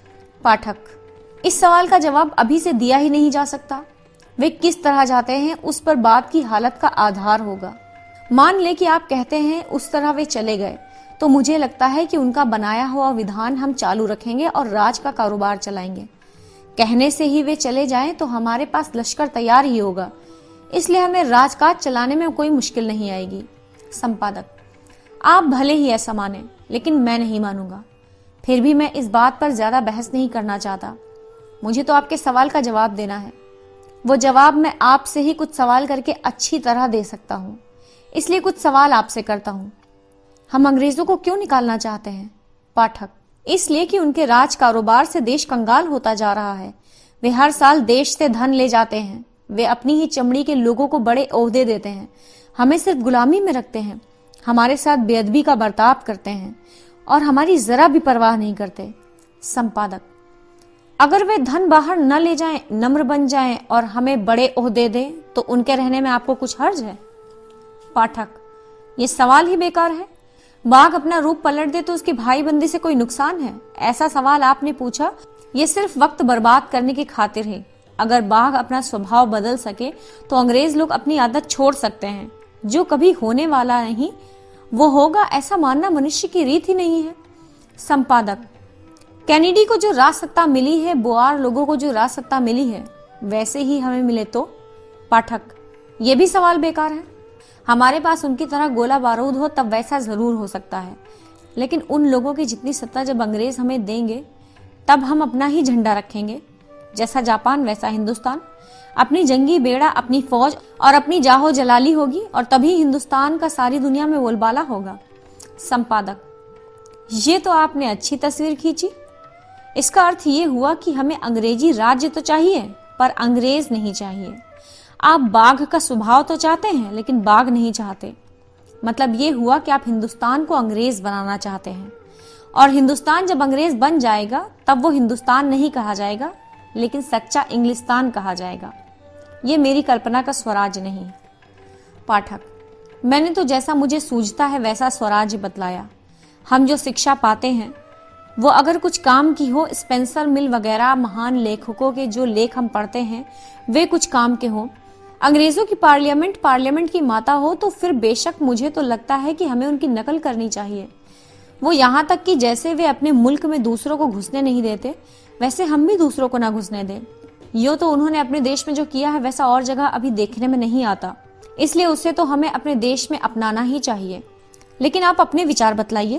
पाठक, इस सवाल का जवाब अभी से दिया ही नहीं जा सकता। वे किस तरह जाते हैं उस पर बात की हालत का आधार होगा। मान ले कि आप कहते हैं उस तरह वे चले गए, तो मुझे लगता है कि उनका बनाया हुआ विधान हम चालू रखेंगे और राज का कारोबार चलाएंगे। कहने से ही वे चले जाएं तो हमारे पास लश्कर तैयार ही होगा, इसलिए हमें राजकाज चलाने में कोई मुश्किल नहीं आएगी। संपादक, आप भले ही ऐसा माने, लेकिन मैं नहीं मानूंगा। फिर भी मैं इस बात पर ज्यादा बहस नहीं करना चाहता। मुझे तो आपके सवाल का जवाब देना है। वो जवाब मैं आपसे ही कुछ सवाल करके अच्छी तरह दे सकता हूँ, इसलिए कुछ सवाल आपसे करता हूँ। हम अंग्रेजों को क्यों निकालना चाहते हैं? पाठक, इसलिए कि उनके राज कारोबार से देश कंगाल होता जा रहा है। वे हर साल देश से धन ले जाते हैं। वे अपनी ही चमड़ी के लोगों को बड़े ओहदे देते हैं, हमें सिर्फ गुलामी में रखते हैं, हमारे साथ बेअदबी का बर्ताव करते हैं और हमारी जरा भी परवाह नहीं करते। संपादक, अगर वे धन बाहर न ले जाएं, नम्र बन जाएं और हमें बड़े ओहदे दें तो उनके रहने में आपको कुछ हर्ज है? पाठक, ये सवाल ही बेकार है। बाघ अपना रूप पलट दे तो उसकी भाईबंदी से कोई नुकसान है? ऐसा सवाल आपने पूछा, ये सिर्फ वक्त बर्बाद करने की खातिर है। अगर बाघ अपना स्वभाव बदल सके तो अंग्रेज लोग अपनी आदत छोड़ सकते हैं। जो कभी होने वाला नहीं वो होगा, ऐसा मानना मनुष्य की रीत ही नहीं है। संपादक, कैनेडी को जो राजसत्ता मिली है, बोआर लोगों को जो राजसत्ता मिली है, वैसे ही हमें मिले तो? पाठक, ये भी सवाल बेकार है। हमारे पास उनकी तरह गोला बारूद हो तब वैसा जरूर हो सकता है, लेकिन उन लोगों की जितनी सत्ता जब अंग्रेज हमें देंगे तब हम अपना ही झंडा रखेंगे। जैसा जापान वैसा हिंदुस्तान, अपनी जंगी बेड़ा, अपनी फौज और अपनी जाहो जलाली होगी, और तभी हिंदुस्तान का सारी दुनिया में बोलबाला होगा। संपादक, ये तो आपने अच्छी तस्वीर खींची। इसका अर्थ ये हुआ कि हमें अंग्रेजी राज्य तो चाहिए पर अंग्रेज नहीं चाहिए। आप बाघ का स्वभाव तो चाहते हैं लेकिन बाघ नहीं चाहते। मतलब ये हुआ कि आप हिंदुस्तान को अंग्रेज बनाना चाहते हैं, और हिंदुस्तान जब अंग्रेज बन जाएगा तब वो हिंदुस्तान नहीं कहा जाएगा लेकिन सच्चा इंग्लिस्तान कहा जाएगा। ये मेरी कल्पना का स्वराज नहीं। पाठक, मैंने तो जैसा मुझे सूझता है वैसा स्वराज्य बतलाया। हम जो शिक्षा पाते हैं वो अगर कुछ काम की हो, स्पेंसर मिल वगैरह महान लेखकों के जो लेख हम पढ़ते हैं वे कुछ काम के हों, अंग्रेजों की पार्लियामेंट की माता हो, तो फिर बेशक मुझे तो लगता है कि हमें उनकी नकल करनी चाहिए। वो यहाँ तक कि जैसे वे अपने मुल्क में दूसरों को घुसने नहीं देते, वैसे हम भी दूसरों को ना घुसने दें। यो तो उन्होंने अपने देश में जो किया है वैसा और जगह अभी देखने में नहीं आता, इसलिए उसे तो हमें अपने देश में अपनाना ही चाहिए। लेकिन आप अपने विचार बतलाइए।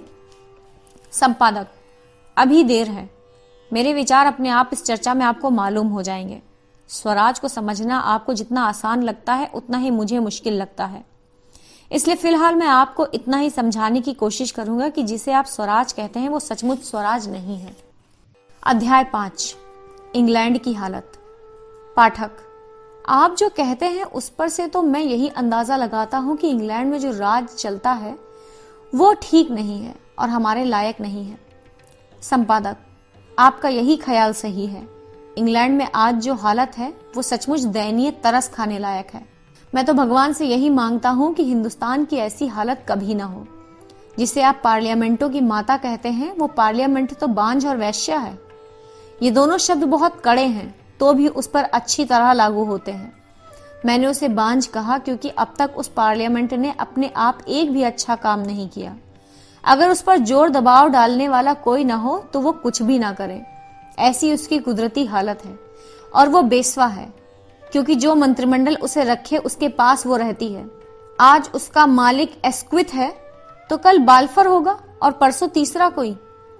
संपादक, अभी देर है। मेरे विचार अपने आप इस चर्चा में आपको मालूम हो जाएंगे। स्वराज को समझना आपको जितना आसान लगता है उतना ही मुझे मुश्किल लगता है, इसलिए फिलहाल मैं आपको इतना ही समझाने की कोशिश करूंगा कि जिसे आप स्वराज कहते हैं वो सचमुच स्वराज नहीं है। अध्याय 5, इंग्लैंड की हालत। पाठक, आप जो कहते हैं उस पर से तो मैं यही अंदाजा लगाता हूं कि इंग्लैंड में जो राज चलता है वो ठीक नहीं है और हमारे लायक नहीं है। संपादक, आपका यही ख्याल सही है। इंग्लैंड में आज जो हालत है वो सचमुच दयनीय, तरस खाने लायक है। मैं तो भगवान से यही मांगता हूं कि हिंदुस्तान की ऐसी हालत कभी ना हो। जिसे आप पार्लियामेंटों की माता कहते हैं वो पार्लियामेंट तो बांझ और वैश्या है। ये दोनों शब्द बहुत कड़े हैं तो भी उस पर अच्छी तरह लागू होते हैं। मैंने उसे बांझ कहा क्योंकि अब तक उस पार्लियामेंट ने अपने आप एक भी अच्छा काम नहीं किया। अगर उस पर जोर दबाव डालने वाला कोई ना हो तो वो कुछ भी ना करे, ऐसी उसकी कुदरती हालत है। और वो बेस्वा है क्योंकि जो मंत्रिमंडल उसे रखे उसके पास वो रहती है। आज उसका मालिक एस्क्विथ है तो कल बाल्फर होगा और परसों तीसरा कोई।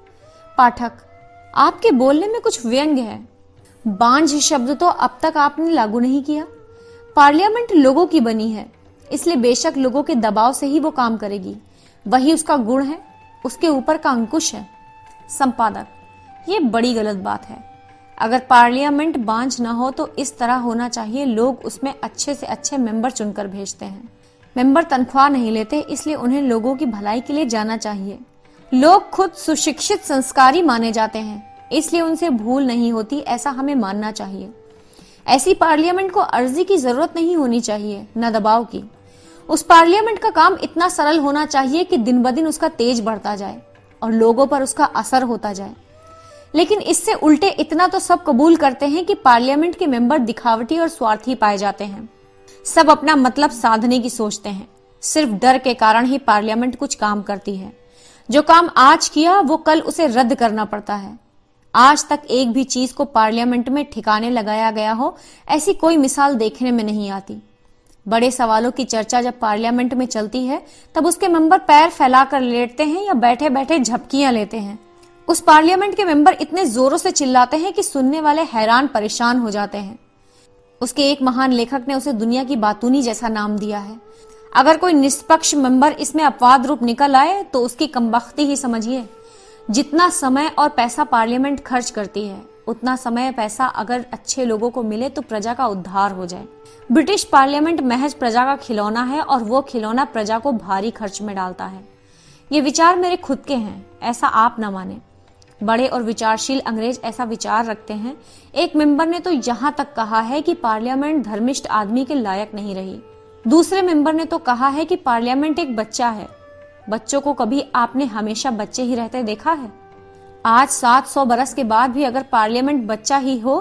पाठक, आपके बोलने में कुछ व्यंग्य है। बांझ शब्द तो अब तक आपने लागू नहीं किया। पार्लियामेंट लोगों की बनी है, इसलिए बेशक लोगों के दबाव से ही वो काम करेगी। वही उसका गुण है, उसके ऊपर का अंकुश है। संपादक, ये बड़ी गलत बात है। अगर पार्लियामेंट बांझ ना हो तो इस तरह होना चाहिए, लोग उसमें अच्छे से अच्छे मेंबर चुनकर भेजते हैं। मेंबर तनख्वाह नहीं लेते, इसलिए उन्हें लोगों की भलाई के लिए जाना चाहिए। लोग खुद सुशिक्षित संस्कारी माने जाते हैं, इसलिए उनसे भूल नहीं होती, ऐसा हमें मानना चाहिए। ऐसी पार्लियामेंट को अर्जी की जरूरत नहीं होनी चाहिए, न दबाव की। उस पार्लियामेंट का काम इतना सरल होना चाहिए कि दिन ब दिन उसका तेज बढ़ता जाए और लोगों पर उसका असर होता जाए। लेकिन इससे उल्टे इतना तो सब कबूल करते हैं कि पार्लियामेंट के मेंबर दिखावटी और स्वार्थी पाए जाते हैं। सब अपना मतलब साधने की सोचते हैं। सिर्फ डर के कारण ही पार्लियामेंट कुछ काम करती है। जो काम आज किया वो कल उसे रद्द करना पड़ता है। आज तक एक भी चीज को पार्लियामेंट में ठिकाने लगाया गया हो, ऐसी कोई मिसाल देखने में नहीं आती। बड़े सवालों की चर्चा जब पार्लियामेंट में चलती है तब उसके मेंबर पैर फैलाकर लेटते हैं या बैठे बैठे झपकियां लेते हैं। उस पार्लियामेंट के मेंबर इतने जोरों से चिल्लाते हैं कि सुनने वाले हैरान परेशान हो जाते हैं। उसके एक महान लेखक ने उसे दुनिया की बातूनी जैसा नाम दिया है। अगर कोई निष्पक्ष मेंबर इसमें अपवाद रूप निकल आए तो उसकी कमबख्ती ही समझिए। जितना समय और पैसा पार्लियामेंट खर्च करती है, उतना समय पैसा अगर अच्छे लोगों को मिले तो प्रजा का उद्धार हो जाए। ब्रिटिश पार्लियामेंट महज प्रजा का खिलौना है और वो खिलौना प्रजा को भारी खर्च में डालता है। ये विचार मेरे खुद के हैं, ऐसा आप न माने। बड़े और विचारशील अंग्रेज ऐसा विचार रखते हैं। एक मेंबर ने तो यहाँ तक कहा है कि पार्लियामेंट धर्मिष्ठ आदमी के लायक नहीं रही। दूसरे मेंबर ने तो कहा है कि पार्लियामेंट एक बच्चा है। बच्चों को कभी आपने हमेशा बच्चे ही रहते देखा है? आज 700 बरस के बाद भी अगर पार्लियामेंट बच्चा ही हो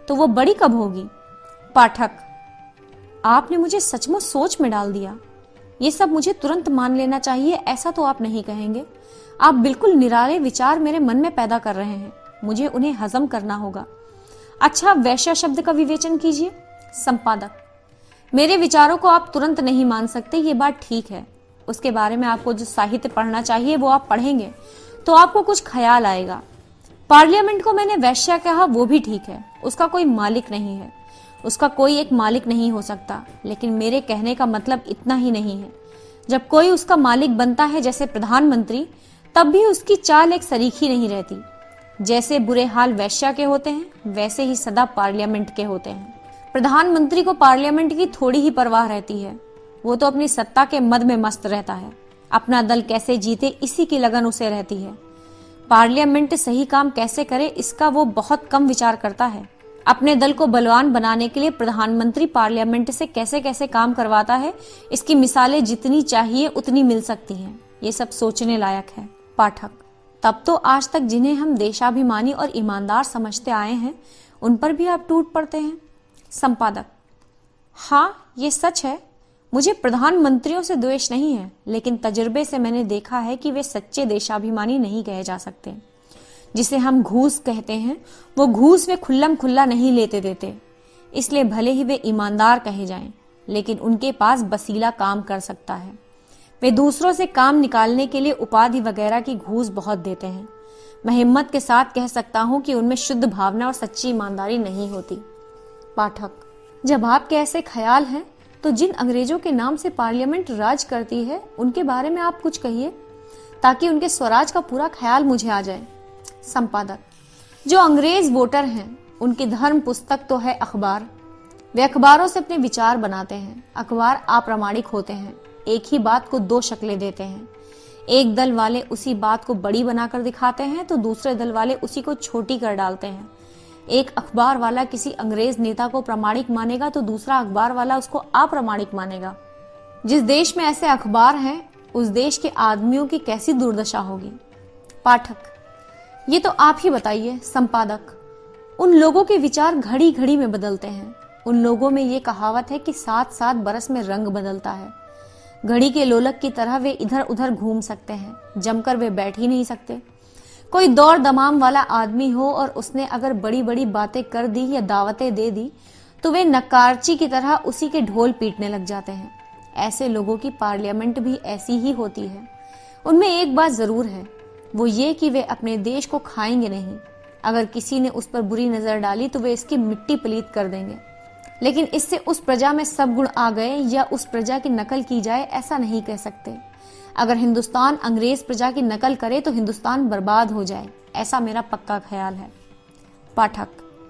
तो वो बड़ी कब होगी? पाठक, आपने मुझे सचमुच सोच में डाल दिया। ये सब मुझे तुरंत मान लेना चाहिए ऐसा तो आप नहीं कहेंगे। आप बिल्कुल निराले विचार मेरे मन में पैदा कर रहे हैं, मुझे उन्हें हजम करना होगा। अच्छा, वैश्या शब्द का विवेचन कीजिए। संपादक, मेरे विचारों को आप तुरंत नहीं मान सकते, ये बात ठीक है। उसके बारे में आपको जो साहित्य पढ़ना चाहिए वो आप पढ़ेंगे तो आपको कुछ ख्याल आएगा। पार्लियामेंट को मैंने वैश्या कहा, वो भी ठीक है, उसका कोई मालिक नहीं है, उसका कोई एक मालिक नहीं हो सकता। लेकिन मेरे कहने का मतलब इतना ही नहीं है। जब कोई उसका मालिक बनता है जैसे प्रधानमंत्री, तब भी उसकी चाल एक सरीखी नहीं रहती। जैसे बुरे हाल वैश्या के होते हैं वैसे ही सदा पार्लियामेंट के होते हैं। प्रधानमंत्री को पार्लियामेंट की थोड़ी ही परवाह रहती है, वो तो अपनी सत्ता के मद में मस्त रहता है। अपना दल कैसे जीते इसी की लगन उसे रहती है। पार्लियामेंट सही काम कैसे करे इसका वो बहुत कम विचार करता है। अपने दल को बलवान बनाने के लिए प्रधानमंत्री पार्लियामेंट से कैसे कैसे काम करवाता है, इसकी मिसालें जितनी चाहिए उतनी मिल सकती हैं। ये सब सोचने लायक है। पाठक, तब तो आज तक जिन्हें हम देशाभिमानी और ईमानदार समझते आए हैं उन पर भी आप टूट पड़ते हैं। संपादक, हाँ ये सच है, मुझे प्रधानमंत्रियों से द्वेष नहीं है, लेकिन तजुर्बे से मैंने देखा है कि वे सच्चे देशाभिमानी नहीं कहे जा सकते। जिसे हम घूस कहते हैं वो घूस वे खुल्लम खुल्ला नहीं लेते देते, इसलिए भले ही वे ईमानदार कहे जाएं, लेकिन उनके पास बसीला काम कर सकता है। वे दूसरों से काम निकालने के लिए उपाधि वगैरह की घूस बहुत देते हैं। मैं हिम्मत के साथ कह सकता हूं कि उनमें शुद्ध भावना और सच्ची ईमानदारी नहीं होती। पाठक, जब आपके ऐसे ख्याल हैं तो जिन अंग्रेजों के नाम से पार्लियामेंट राज करती है उनके बारे में आप कुछ कहिए, ताकि उनके स्वराज का पूरा ख्याल मुझे आ जाए। संपादक, जो अंग्रेज वोटर हैं उनकी धर्म पुस्तक तो है अखबार। वे अखबारों से अपने विचार बनाते हैं। अखबार अप्रामाणिक होते हैं, एक ही बात को दो शक्लें देते हैं। एक दल वाले उसी बात को बड़ी बनाकर दिखाते हैं तो दूसरे दल वाले उसी को छोटी कर डालते हैं। एक अखबार वाला किसी अंग्रेज नेता को प्रामाणिक मानेगा तो दूसरा अखबार वाला उसको अप्रामाणिक मानेगा। जिस देश में ऐसे अखबार हैं उस देश के आदमियों की कैसी दुर्दशा होगी। पाठक, ये तो आप ही बताइए। संपादक, उन लोगों के विचार घड़ी घड़ी में बदलते हैं। उन लोगों में ये कहावत है कि 7-7 बरस में रंग बदलता है। घड़ी के लोलक की तरह वे इधर उधर घूम सकते हैं, जमकर वे बैठ ही नहीं सकते। कोई दौड़ दमाम वाला आदमी हो और उसने अगर बड़ी बड़ी बातें कर दी या दावतें दे दी तो वे नक्कारची की तरह उसी के ढोल पीटने लग जाते हैं। ऐसे लोगों की पार्लियामेंट भी ऐसी ही होती है। उनमें एक बात जरूर है, वो ये कि वे अपने देश को खाएंगे नहीं। अगर किसी ने उस पर बुरी नजर डाली तो वे इसकी मिट्टी पलीत कर देंगे। लेकिन इससे उस प्रजा में सब गुण आ गए या उस प्रजा की नकल की जाए ऐसा नहीं कह सकते। अगर हिंदुस्तान अंग्रेज प्रजा की नकल करे तो हिंदुस्तान बर्बाद हो जाए, ऐसा मेरा पक्का ख्याल है। पाठक,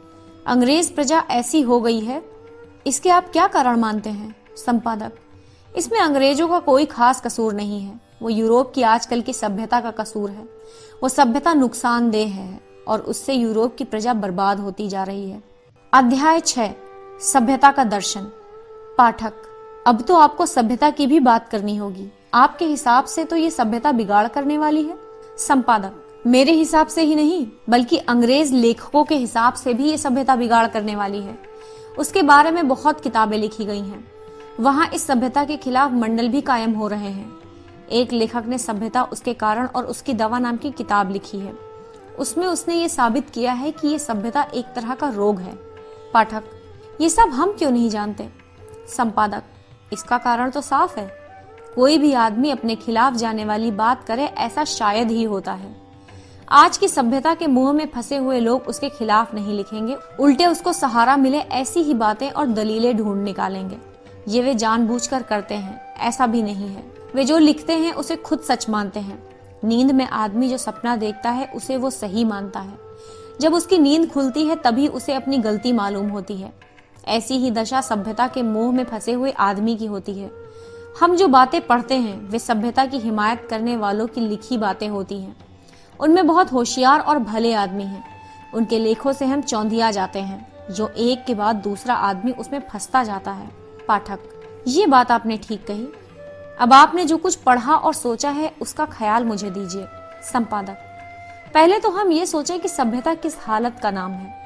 अंग्रेज प्रजा ऐसी हो गई है, इसके आप क्या कारण मानते हैं? संपादक, इसमें अंग्रेजों का कोई खास कसूर नहीं है, वो यूरोप की आजकल की सभ्यता का कसूर है। वो सभ्यता नुकसानदेह है और उससे यूरोप की प्रजा बर्बाद होती जा रही है। अध्याय 6, सभ्यता का दर्शन। पाठक, अब तो आपको सभ्यता की भी बात करनी होगी। आपके हिसाब से तो ये सभ्यता बिगाड़ करने वाली है। संपादक, मेरे हिसाब से ही नहीं बल्कि अंग्रेज लेखकों के हिसाब से भी ये सभ्यता बिगाड़ करने वाली है। उसके बारे में बहुत किताबें लिखी गई हैं। वहां इस सभ्यता के खिलाफ मंडल भी कायम हो रहे हैं। एक लेखक ने सभ्यता, उसके कारण और उसकी दवा नाम की किताब लिखी है। उसमें उसने ये साबित किया है कि ये सभ्यता एक तरह का रोग है। पाठक, ये सब हम क्यों नहीं जानते? संपादक, इसका कारण तो साफ है। कोई भी आदमी अपने खिलाफ जाने वाली बात करे ऐसा शायद ही होता है। आज की सभ्यता के मुंह में फंसे हुए लोग उसके खिलाफ नहीं लिखेंगे, उल्टे उसको सहारा मिले ऐसी ही बातें और दलीलें ढूंढ निकालेंगे। ये वे जानबूझकर करते हैं, ऐसा भी नहीं है। वे जो लिखते हैं उसे खुद सच मानते हैं। नींद में आदमी जो सपना देखता है उसे वो सही मानता है। जब उसकी नींद खुलती है तभी उसे अपनी गलती मालूम होती है। ऐसी ही दशा सभ्यता के मोह में फंसे हुए आदमी की होती है। हम जो बातें पढ़ते हैं वे सभ्यता की हिमायत करने वालों की लिखी बातें होती हैं। उनमें बहुत होशियार और भले आदमी हैं। उनके लेखों से हम चौंधिया जाते हैं, जो एक के बाद दूसरा आदमी उसमें फंसता जाता है। पाठक, ये बात आपने ठीक कही। अब आपने जो कुछ पढ़ा और सोचा है उसका ख्याल मुझे दीजिए। संपादक, पहले तो हम ये सोचें कि सभ्यता किस हालत का नाम है।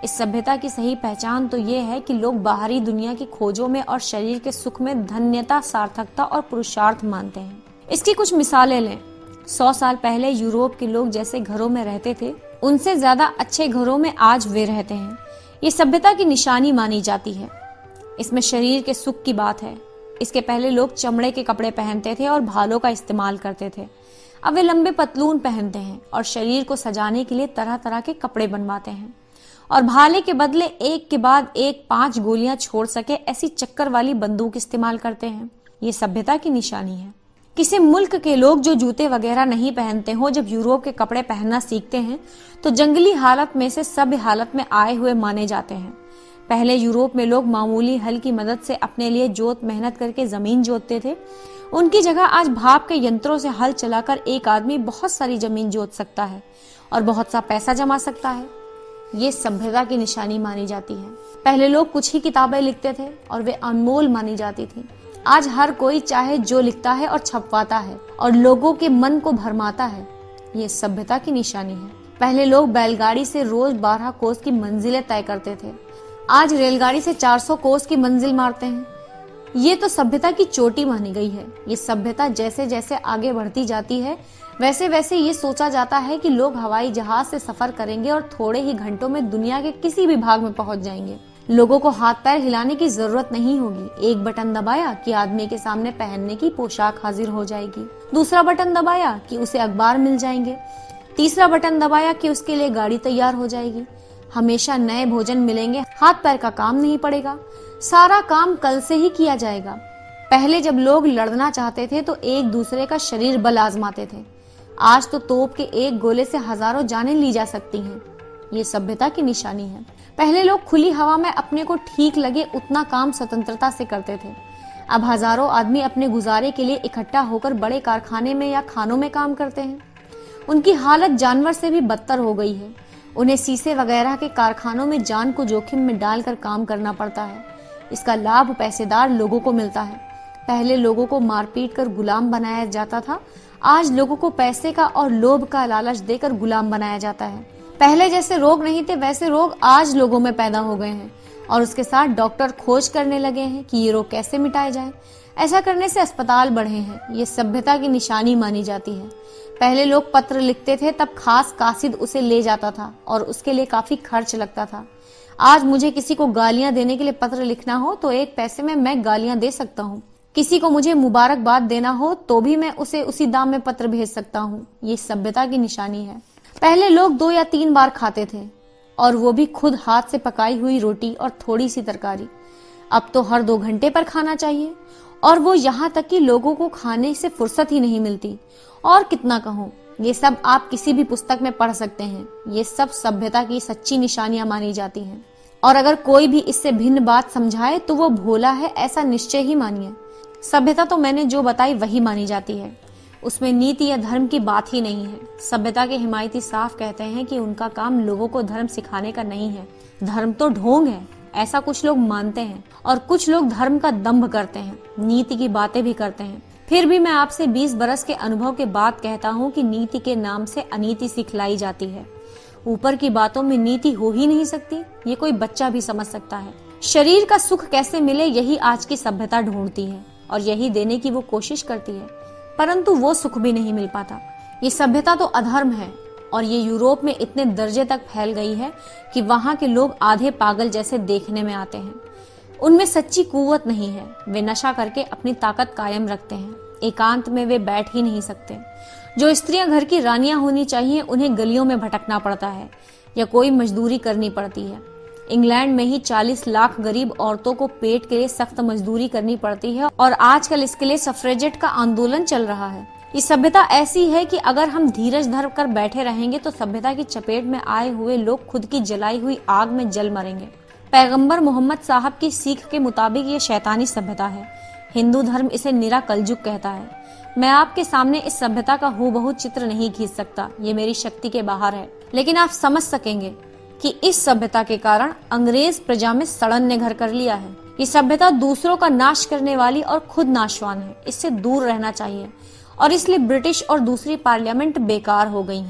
इस सभ्यता की सही पहचान तो ये है कि लोग बाहरी दुनिया की खोजों में और शरीर के सुख में धन्यता, सार्थकता और पुरुषार्थ मानते हैं। इसकी कुछ मिसालें लें। 100 साल पहले यूरोप के लोग जैसे घरों में रहते थे, उनसे ज्यादा अच्छे घरों में आज वे रहते हैं। ये सभ्यता की निशानी मानी जाती है। इसमें शरीर के सुख की बात है। इसके पहले लोग चमड़े के कपड़े पहनते थे और भालों का इस्तेमाल करते थे। अब वे लंबे पतलून पहनते हैं और शरीर को सजाने के लिए तरह तरह के कपड़े बनवाते हैं और भाले के बदले एक के बाद एक 5 गोलियां छोड़ सके ऐसी चक्कर वाली बंदूक इस्तेमाल करते हैं। ये सभ्यता की निशानी है। किसी मुल्क के लोग जो जूते वगैरह नहीं पहनते हो, जब यूरोप के कपड़े पहनना सीखते हैं तो जंगली हालत में से सभ्य हालत में आए हुए माने जाते हैं। पहले यूरोप में लोग मामूली हल की मदद से अपने लिए जोत मेहनत करके जमीन जोतते थे। उनकी जगह आज भाप के यंत्रों से हल चलाकर एक आदमी बहुत सारी जमीन जोत सकता है और बहुत सा पैसा जमा सकता है। ये सभ्यता की निशानी मानी जाती है। पहले लोग कुछ ही किताबें लिखते थे और वे अनमोल मानी जाती थी। आज हर कोई चाहे जो लिखता है और छपवाता है और लोगों के मन को भरमाता है। ये सभ्यता की निशानी है। पहले लोग बैलगाड़ी से रोज 12 कोस की मंजिलें तय करते थे। आज रेलगाड़ी से 400 कोस की मंजिल मारते हैं। ये तो सभ्यता की चोटी मानी गई है। ये सभ्यता जैसे जैसे आगे बढ़ती जाती है वैसे वैसे ये सोचा जाता है कि लोग हवाई जहाज से सफर करेंगे और थोड़े ही घंटों में दुनिया के किसी भी भाग में पहुंच जाएंगे। लोगों को हाथ पैर हिलाने की जरूरत नहीं होगी। एक बटन दबाया कि आदमी के सामने पहनने की पोशाक हाजिर हो जाएगी। दूसरा बटन दबाया कि उसे अखबार मिल जाएंगे। तीसरा बटन दबाया कि उसके लिए गाड़ी तैयार हो जाएगी। हमेशा नए भोजन मिलेंगे। हाथ पैर का काम नहीं पड़ेगा। सारा काम कल से ही किया जाएगा। पहले जब लोग लड़ना चाहते थे तो एक दूसरे का शरीर बल आजमाते थे। आज तो तोप के एक गोले से हजारों जानें ली जा सकती हैं। ये सभ्यता की निशानी है। पहले लोग खुली हवा में अपने को ठीक लगे उतना काम स्वतंत्रता से करते थे। अब हजारों आदमी अपने गुजारे के लिए इकट्ठा होकर बड़े कारखाने में या खानों में काम करते हैं। उनकी हालत जानवर से भी बदतर हो गई है। उन्हें शीशे वगैरह के कारखानों में जान को जोखिम में डालकर काम करना पड़ता है। इसका लाभ पैसेदार लोगों को मिलता है। पहले लोगों को मारपीट कर गुलाम बनाया जाता था। आज लोगों को पैसे का और लोभ का लालच देकर गुलाम बनाया जाता है। पहले जैसे रोग नहीं थे वैसे रोग आज लोगों में पैदा हो गए हैं और उसके साथ डॉक्टर खोज करने लगे हैं कि ये रोग कैसे मिटाए जाएं। ऐसा करने से अस्पताल बढ़े हैं। ये सभ्यता की निशानी मानी जाती है। पहले लोग पत्र लिखते थे तब खास कासिद उसे ले जाता था और उसके लिए काफी खर्च लगता था। आज मुझे किसी को गालियां देने के लिए पत्र लिखना हो तो 1 पैसे में मैं गालियां दे सकता हूँ। किसी को मुझे मुबारकबाद देना हो तो भी मैं उसे उसी दाम में पत्र भेज सकता हूँ। ये सभ्यता की निशानी है। पहले लोग 2 या 3 बार खाते थे और वो भी खुद हाथ से पकाई हुई रोटी और थोड़ी सी तरकारी। अब तो हर 2 घंटे पर खाना चाहिए और वो यहाँ तक कि लोगों को खाने से फुर्सत ही नहीं मिलती। और कितना कहूँ, ये सब आप किसी भी पुस्तक में पढ़ सकते हैं। ये सब सभ्यता की सच्ची निशानियां मानी जाती हैं और अगर कोई भी इससे भिन्न बात समझाए तो वो भोला है, ऐसा निश्चय ही मानिए। सभ्यता तो मैंने जो बताई वही मानी जाती है। उसमें नीति या धर्म की बात ही नहीं है। सभ्यता के हिमायती साफ कहते हैं कि उनका काम लोगों को धर्म सिखाने का नहीं है। धर्म तो ढोंग है, ऐसा कुछ लोग मानते हैं और कुछ लोग धर्म का दंभ करते हैं, नीति की बातें भी करते हैं। फिर भी मैं आपसे 20 बरस के अनुभव के बाद कहता हूँ कि नीति के नाम से अनीति सिखलाई जाती है। ऊपर की बातों में नीति हो ही नहीं सकती, ये कोई बच्चा भी समझ सकता है। शरीर का सुख कैसे मिले यही आज की सभ्यता ढूंढती है और यही देने की वो कोशिश करती है, परंतु वो सुख भी नहीं मिल पाता। ये सभ्यता तो अधर्म है और ये यूरोप में इतने दर्जे तक फैल गई है कि वहाँ के लोग आधे पागल जैसे देखने में आते हैं। उनमें सच्ची कुव्वत नहीं है। वे नशा करके अपनी ताकत कायम रखते हैं। एकांत में वे बैठ ही नहीं सकते। जो स्त्रियां घर की रानियां होनी चाहिए उन्हें गलियों में भटकना पड़ता है या कोई मजदूरी करनी पड़ती है। इंग्लैंड में ही 40 लाख गरीब औरतों को पेट के लिए सख्त मजदूरी करनी पड़ती है और आजकल इसके लिए सफ्रेजेट का आंदोलन चल रहा है। ये सभ्यता ऐसी है कि अगर हम धीरज धर कर बैठे रहेंगे तो सभ्यता की चपेट में आए हुए लोग खुद की जलाई हुई आग में जल मरेंगे। पैगंबर मोहम्मद साहब की सीख के मुताबिक ये शैतानी सभ्यता है। हिंदू धर्म इसे निरा कलजुग कहता है। मैं आपके सामने इस सभ्यता का हूबहू चित्र नहीं खींच सकता, ये मेरी शक्ति के बाहर है, लेकिन आप समझ सकेंगे कि इस सभ्यता के कारण अंग्रेज प्रजा में सड़न ने घर कर लिया है। ये सभ्यता दूसरों का नाश करने वाली और खुद नाशवान है। इससे दूर रहना चाहिए और इसलिए ब्रिटिश और दूसरी पार्लियामेंट बेकार हो गई हैं।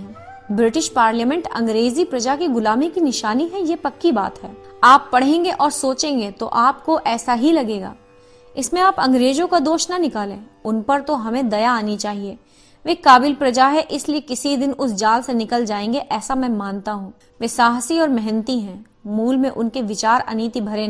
ब्रिटिश पार्लियामेंट अंग्रेजी प्रजा की गुलामी की निशानी है, ये पक्की बात है। आप पढ़ेंगे और सोचेंगे तो आपको ऐसा ही लगेगा। इसमें आप अंग्रेजों का दोष ना निकालें, उन पर तो हमें दया आनी चाहिए। वे काबिल प्रजा है, इसलिए किसी दिन उस जाल से निकल जाएंगे, ऐसा मैं मानता हूँ। वे साहसी और मेहनती हैं। मूल में उनके विचार अनीति भरे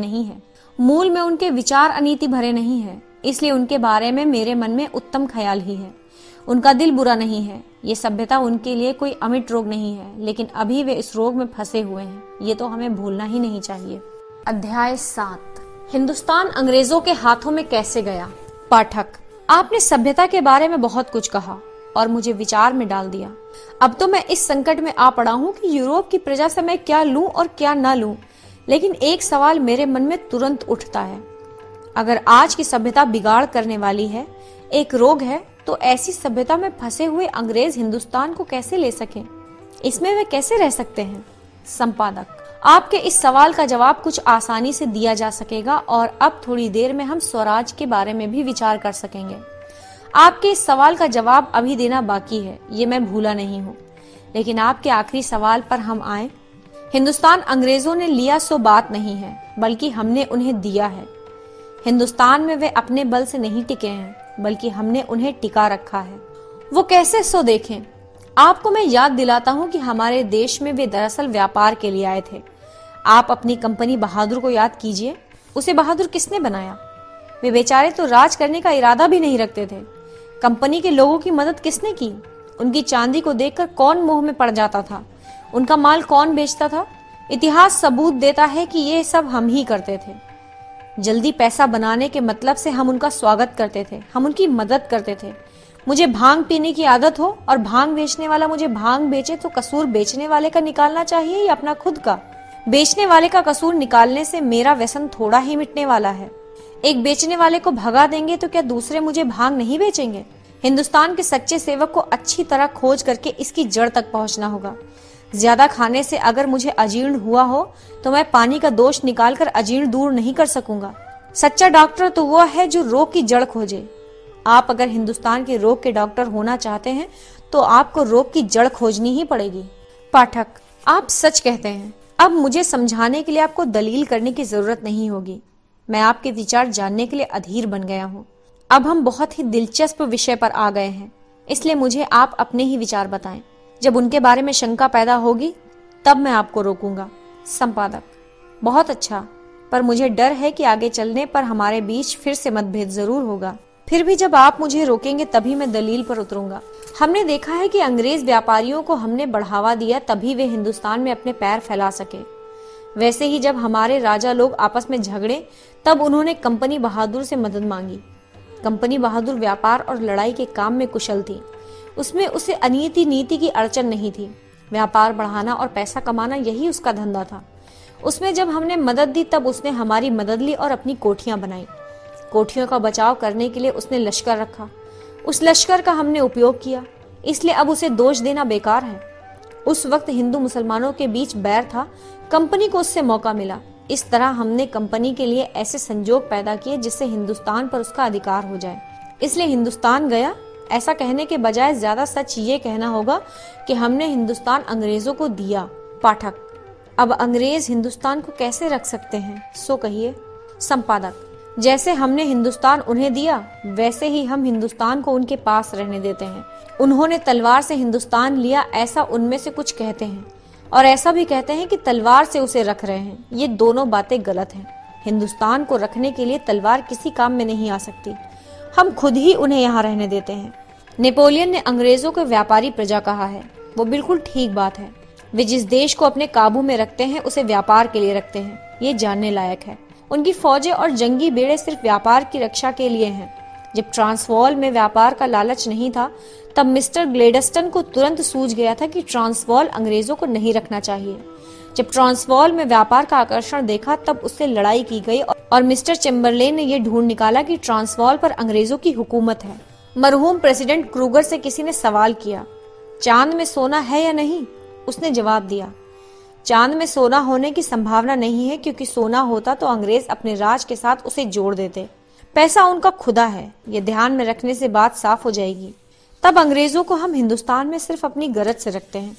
नहीं है, इसलिए उनके बारे में मेरे मन में उत्तम ख्याल ही है। उनका दिल बुरा नहीं है। ये सभ्यता उनके लिए कोई अमिट रोग नहीं है, लेकिन अभी वे इस रोग में फंसे हुए हैं। ये तो हमें भूलना ही नहीं चाहिए। अध्याय 7, हिंदुस्तान अंग्रेजों के हाथों में कैसे गया। पाठक, आपने सभ्यता के बारे में बहुत कुछ कहा और मुझे विचार में डाल दिया। अब तो मैं इस संकट में आ पड़ा हूँ कि यूरोप की प्रजा से मैं क्या लूं और क्या ना लूं। लेकिन एक सवाल मेरे मन में तुरंत उठता है, अगर आज की सभ्यता बिगाड़ करने वाली है, एक रोग है, तो ऐसी सभ्यता में फंसे हुए अंग्रेज हिंदुस्तान को कैसे ले सकें? इसमें वे कैसे रह सकते हैं? संपादक, आपके इस सवाल का जवाब कुछ आसानी से दिया जा सकेगा और अब थोड़ी देर में हम स्वराज के बारे में भी विचार कर सकेंगे। आपके इस सवाल का जवाब अभी देना बाकी है, ये मैं भूला नहीं हूँ। लेकिन आपके आखिरी सवाल पर हम आए। हिंदुस्तान अंग्रेजों ने लिया सो बात नहीं है, बल्कि हमने उन्हें दिया है। हिंदुस्तान में वे अपने बल से नहीं टिके हैं, बल्कि हमने उन्हें टिका रखा है। वो कैसे, सो देखें। आपको मैं याद दिलाता हूँ कि हमारे देश में वे दरअसल व्यापार के लिए आए थे। आप अपनी कंपनी बहादुर को याद कीजिए। उसे बहादुर किसने बनाया? वे बेचारे तो राज करने का इरादा भी नहीं रखते थे। कंपनी के लोगों की मदद किसने की? उनकी चांदी को देखकर कौन मोह में पड़ जाता था? उनका माल कौन बेचता था? इतिहास सबूत देता है कि ये सब हम ही करते थे। जल्दी पैसा बनाने के मतलब से हम उनका स्वागत करते थे, हम उनकी मदद करते थे। मुझे भांग पीने की आदत हो और भांग बेचने वाला मुझे भांग बेचे तो कसूर बेचने वाले का निकालना चाहिए या अपना खुद का? बेचने वाले का कसूर निकालने से मेरा व्यसन थोड़ा ही मिटने वाला है। एक बेचने वाले को भगा देंगे तो क्या दूसरे मुझे भांग नहीं बेचेंगे? हिंदुस्तान के सच्चे सेवक को अच्छी तरह खोज करके इसकी जड़ तक पहुंचना होगा। ज्यादा खाने से अगर मुझे अजीर्ण हुआ हो तो मैं पानी का दोष निकालकर अजीर्ण दूर नहीं कर सकूंगा। सच्चा डॉक्टर तो वो है जो रोग की जड़ खोजे। आप अगर हिंदुस्तान के रोग के डॉक्टर होना चाहते हैं तो आपको रोग की जड़ खोजनी ही पड़ेगी। पाठक, आप सच कहते हैं। अब मुझे समझाने के लिए आपको दलील करने की जरूरत नहीं होगी। मैं आपके विचार जानने के लिए अधीर बन गया हूँ। अब हम बहुत ही दिलचस्प विषय पर आ गए हैं, इसलिए मुझे आप अपने ही विचार बताएं। जब उनके बारे में शंका पैदा होगी तब मैं आपको रोकूंगा। संपादक, बहुत अच्छा, पर मुझे डर है कि आगे चलने पर हमारे बीच फिर से मतभेद जरूर होगा। फिर भी जब आप मुझे रोकेंगे तभी मैं दलील पर उतरूंगा। हमने देखा है कि अंग्रेज व्यापारियों को हमने बढ़ावा दिया, तभी वे हिंदुस्तान में अपने पैर फैला सके। वैसे ही जब हमारे राजा लोग आपस में झगड़े तब उन्होंने कंपनी बहादुर से मदद मांगी। कंपनी बहादुर व्यापार और लड़ाई के काम में कुशल थी। उसमें उसे अनीति नीति की अड़चन नहीं थी। व्यापार बढ़ाना और पैसा कमाना यही उसका धंधा था। उसमें जब हमने मदद दी तब उसने हमारी मदद ली और अपनी कोठियां बनाई। कोठियों का बचाव करने के लिए उसने लश्कर रखा। उस लश्कर का हमने उपयोग किया, इसलिए अब उसे दोष देना बेकार है। उस वक्त हिंदू मुसलमानों के बीच बैर था, कंपनी को उससे मौका मिला। इस तरह हमने कंपनी के लिए ऐसे संजोग पैदा किए जिससे हिंदुस्तान पर उसका अधिकार हो जाए। इसलिए हिंदुस्तान गया, ऐसा कहने के बजाय ज्यादा सच ये कहना होगा कि हमने हिंदुस्तान अंग्रेजों को दिया। पाठक, अब अंग्रेज हिंदुस्तान को कैसे रख सकते हैं, सो कहिए। संपादक, जैसे हमने हिंदुस्तान उन्हें दिया वैसे ही हम हिंदुस्तान को उनके पास रहने देते हैं। उन्होंने तलवार से हिंदुस्तान लिया, ऐसा उनमें से कुछ कहते हैं, और ऐसा भी कहते हैं कि तलवार से उसे रख रहे हैं। ये दोनों बातें गलत हैं। हिंदुस्तान को रखने के लिए तलवार किसी काम में नहीं आ सकती। हम खुद ही उन्हें यहाँ रहने देते हैं। नेपोलियन ने अंग्रेजों को व्यापारी प्रजा कहा है, वो बिल्कुल ठीक बात है। वे जिस देश को अपने काबू में रखते हैं उसे व्यापार के लिए रखते हैं, ये जानने लायक है। उनकी फौजें और जंगी बेड़े सिर्फ व्यापार की रक्षा के लिए हैं। जब ट्रांसवाल में व्यापार का लालच नहीं था तब मिस्टर ग्लेडस्टन को तुरंत सूझ गया था कि ट्रांसवाल अंग्रेजों को नहीं रखना चाहिए। जब ट्रांसवाल में व्यापार का आकर्षण देखा तब उससे लड़ाई की गई और मिस्टर चेम्बरलेन ने यह ढूंढ निकाला कि ट्रांसवाल पर अंग्रेजों की हुकूमत है। मरहूम प्रेसिडेंट क्रूगर से किसी ने सवाल किया, चांद में सोना है या नहीं? उसने जवाब दिया, चांद में सोना होने की संभावना नहीं है, क्योंकि सोना होता तो अंग्रेज अपने राज के साथ उसे जोड़ देते। पैसा उनका खुदा है, ये ध्यान में रखने से बात साफ हो जाएगी। तब अंग्रेजों को हम हिंदुस्तान में सिर्फ अपनी गरज से रखते हैं।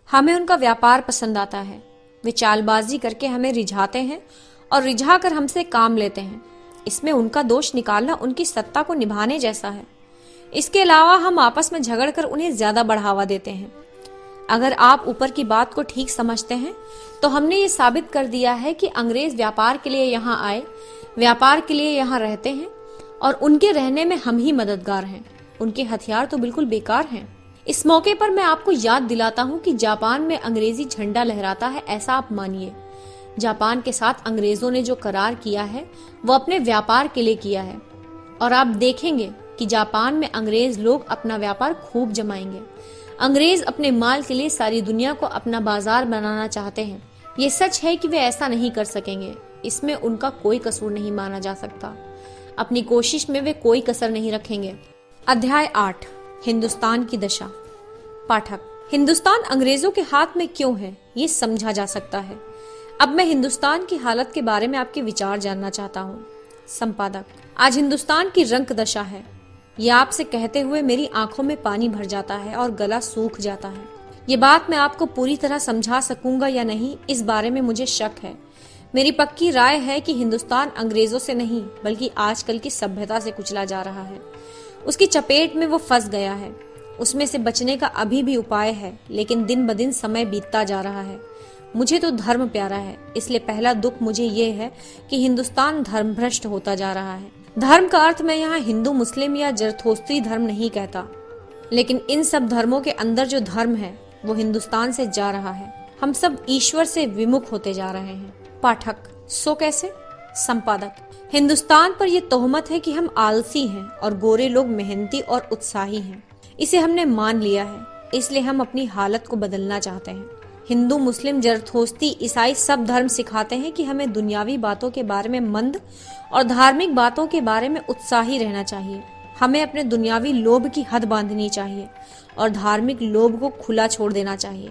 हमें उनका व्यापार पसंद आता है। वे चालबाजी करके हमें रिझाते हैं और रिझा कर हमसे काम लेते हैं। इसमें उनका दोष निकालना उनकी सत्ता को निभाने जैसा है। इसके अलावा हम आपस में झगड़कर उन्हें ज्यादा बढ़ावा देते हैं। अगर आप ऊपर की बात को ठीक समझते हैं तो हमने ये साबित कर दिया है कि अंग्रेज व्यापार के लिए यहाँ आए, व्यापार के लिए यहाँ रहते हैं और उनके रहने में हम ही मददगार हैं। उनके हथियार तो बिल्कुल बेकार हैं। इस मौके पर मैं आपको याद दिलाता हूँ कि जापान में अंग्रेजी झंडा लहराता है, ऐसा आप मानिए। जापान के साथ अंग्रेजों ने जो करार किया है वो अपने व्यापार के लिए किया है और आप देखेंगे कि जापान में अंग्रेज लोग अपना व्यापार खूब जमाएंगे। अंग्रेज अपने माल के लिए सारी दुनिया को अपना बाजार बनाना चाहते हैं। ये सच है कि वे ऐसा नहीं कर सकेंगे, इसमें उनका कोई कसूर नहीं माना जा सकता। अपनी कोशिश में वे कोई कसर नहीं रखेंगे। अध्याय 8, हिंदुस्तान की दशा। पाठक, हिंदुस्तान अंग्रेजों के हाथ में क्यों है ये समझा जा सकता है। अब मैं हिंदुस्तान की हालत के बारे में आपके विचार जानना चाहता हूँ। संपादक, आज हिंदुस्तान की रंक दशा है। ये आपसे कहते हुए मेरी आंखों में पानी भर जाता है और गला सूख जाता है। ये बात मैं आपको पूरी तरह समझा सकूंगा या नहीं, इस बारे में मुझे शक है। मेरी पक्की राय है कि हिंदुस्तान अंग्रेजों से नहीं बल्कि आजकल की सभ्यता से कुचला जा रहा है। उसकी चपेट में वो फंस गया है। उसमें से बचने का अभी भी उपाय है, लेकिन दिन ब दिन समय बीतता जा रहा है। मुझे तो धर्म प्यारा है, इसलिए पहला दुख मुझे ये है कि हिंदुस्तान धर्मभ्रष्ट होता जा रहा है। धर्म का अर्थ मैं यहाँ हिंदू, मुस्लिम या जरथोस्त्री धर्म नहीं कहता, लेकिन इन सब धर्मों के अंदर जो धर्म है वो हिंदुस्तान से जा रहा है। हम सब ईश्वर से विमुख होते जा रहे हैं। पाठक, सो कैसे? संपादक, हिंदुस्तान पर यह तोहमत है कि हम आलसी हैं और गोरे लोग मेहनती और उत्साही हैं। इसे हमने मान लिया है, इसलिए हम अपनी हालत को बदलना चाहते हैं। हिंदू, मुस्लिम, जरथोस्ती, ईसाई सब धर्म सिखाते हैं कि हमें दुनियावी बातों के बारे में मंद और धार्मिक बातों के बारे में उत्साही रहना चाहिए। हमें अपने दुनियावी लोभ की हद बांधनी चाहिए और धार्मिक लोभ को खुला छोड़ देना चाहिए।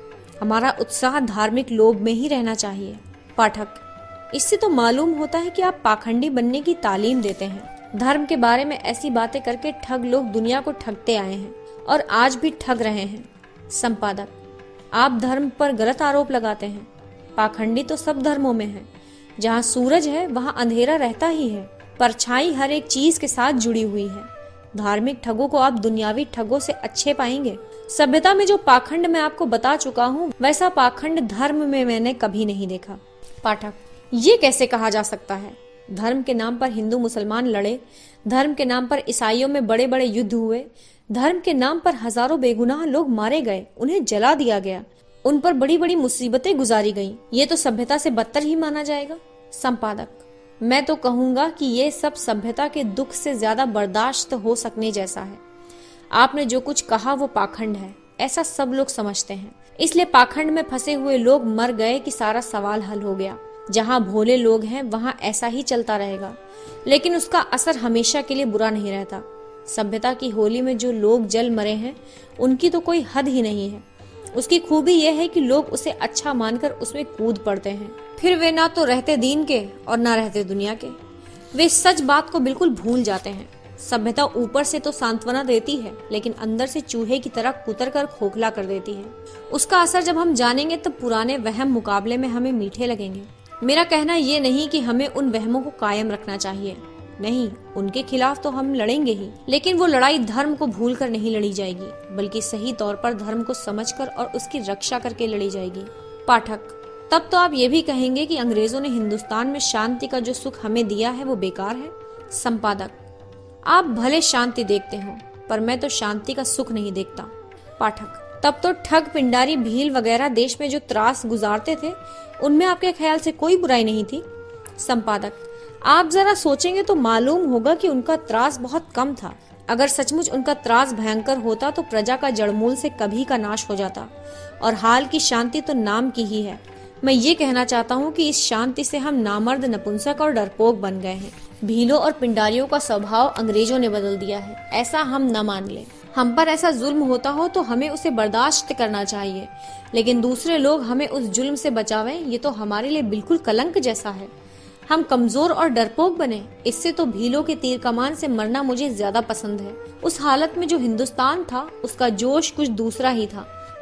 हमारा उत्साह धार्मिक लोभ में ही रहना चाहिए। पाठक, इससे तो मालूम होता है कि आप पाखंडी बनने की तालीम देते हैं। धर्म के बारे में ऐसी बातें करके ठग लोग दुनिया को ठगते आए हैं और आज भी ठग रहे हैं। संपादक, आप धर्म पर गलत आरोप लगाते हैं। पाखंडी तो सब धर्मों में है। जहाँ सूरज है वहाँ अंधेरा रहता ही है। परछाई हर एक चीज के साथ जुड़ी हुई है। धार्मिक ठगों को आप दुनियावी ठगों से अच्छे पाएंगे। सभ्यता में जो पाखंड मैं आपको बता चुका हूँ, वैसा पाखंड धर्म में मैंने कभी नहीं देखा। पाठक, ये कैसे कहा जा सकता है? धर्म के नाम पर हिंदू मुसलमान लड़े, धर्म के नाम पर ईसाइयों में बड़े बड़े युद्ध हुए, धर्म के नाम पर हजारों बेगुनाह लोग मारे गए, उन्हें जला दिया गया, उन पर बड़ी बड़ी मुसीबतें गुजारी गईं। ये तो सभ्यता से बदतर ही माना जाएगा। संपादक, मैं तो कहूंगा कि ये सब सभ्यता के दुख से ज्यादा बर्दाश्त हो सकने जैसा है। आपने जो कुछ कहा वो पाखंड है, ऐसा सब लोग समझते हैं। इसलिए पाखंड में फंसे हुए लोग मर गए कि सारा सवाल हल हो गया। जहाँ भोले लोग हैं वहाँ ऐसा ही चलता रहेगा, लेकिन उसका असर हमेशा के लिए बुरा नहीं रहता। सभ्यता की होली में जो लोग जल मरे हैं उनकी तो कोई हद ही नहीं है। उसकी खूबी यह है कि लोग उसे अच्छा मानकर उसमें कूद पड़ते हैं। फिर वे ना तो रहते दीन के और ना रहते दुनिया के। वे सच बात को बिल्कुल भूल जाते हैं। सभ्यता ऊपर से तो सांत्वना देती है, लेकिन अंदर से चूहे की तरह कुतर कर खोखला कर देती है। उसका असर जब हम जानेंगे तब पुराने वहम मुकाबले में हमें मीठे लगेंगे। मेरा कहना ये नहीं कि हमें उन वहमों को कायम रखना चाहिए, नहीं, उनके खिलाफ तो हम लड़ेंगे ही, लेकिन वो लड़ाई धर्म को भूलकर नहीं लड़ी जाएगी, बल्कि सही तौर पर धर्म को समझकर और उसकी रक्षा करके लड़ी जाएगी। पाठक, तब तो आप ये भी कहेंगे कि अंग्रेजों ने हिंदुस्तान में शांति का जो सुख हमें दिया है वो बेकार है। संपादक, आप भले शांति देखते हो, पर मैं तो शांति का सुख नहीं देखता। पाठक, तब तो ठग, पिंडारी, भील वगैरह देश में जो त्रास गुजारते थे उनमें आपके ख्याल से कोई बुराई नहीं थी। संपादक, आप जरा सोचेंगे तो मालूम होगा कि उनका त्रास बहुत कम था। अगर सचमुच उनका त्रास भयंकर होता तो प्रजा का जड़मूल से कभी का नाश हो जाता, और हाल की शांति तो नाम की ही है। मैं ये कहना चाहता हूँ कि इस शांति से हम नामर्द, नपुंसक और डरपोक बन गए हैं। भीलों और पिंडारियों का स्वभाव अंग्रेजों ने बदल दिया है, ऐसा हम न मान लें। हम पर ऐसा जुल्म होता हो तो हमें उसे बर्दाश्त करना चाहिए, लेकिन दूसरे लोग हमें उस जुल्म से बचावें, ये तो हमारे लिए बिल्कुल कलंक जैसा है। हम कमजोर और डरपोक बने, इससे तो भीलों के तीर कमान से मरना मुझे ज्यादा पसंद है। उस हालत में जो हिंदुस्तान था उसका जोश कुछ दूसरा ही था।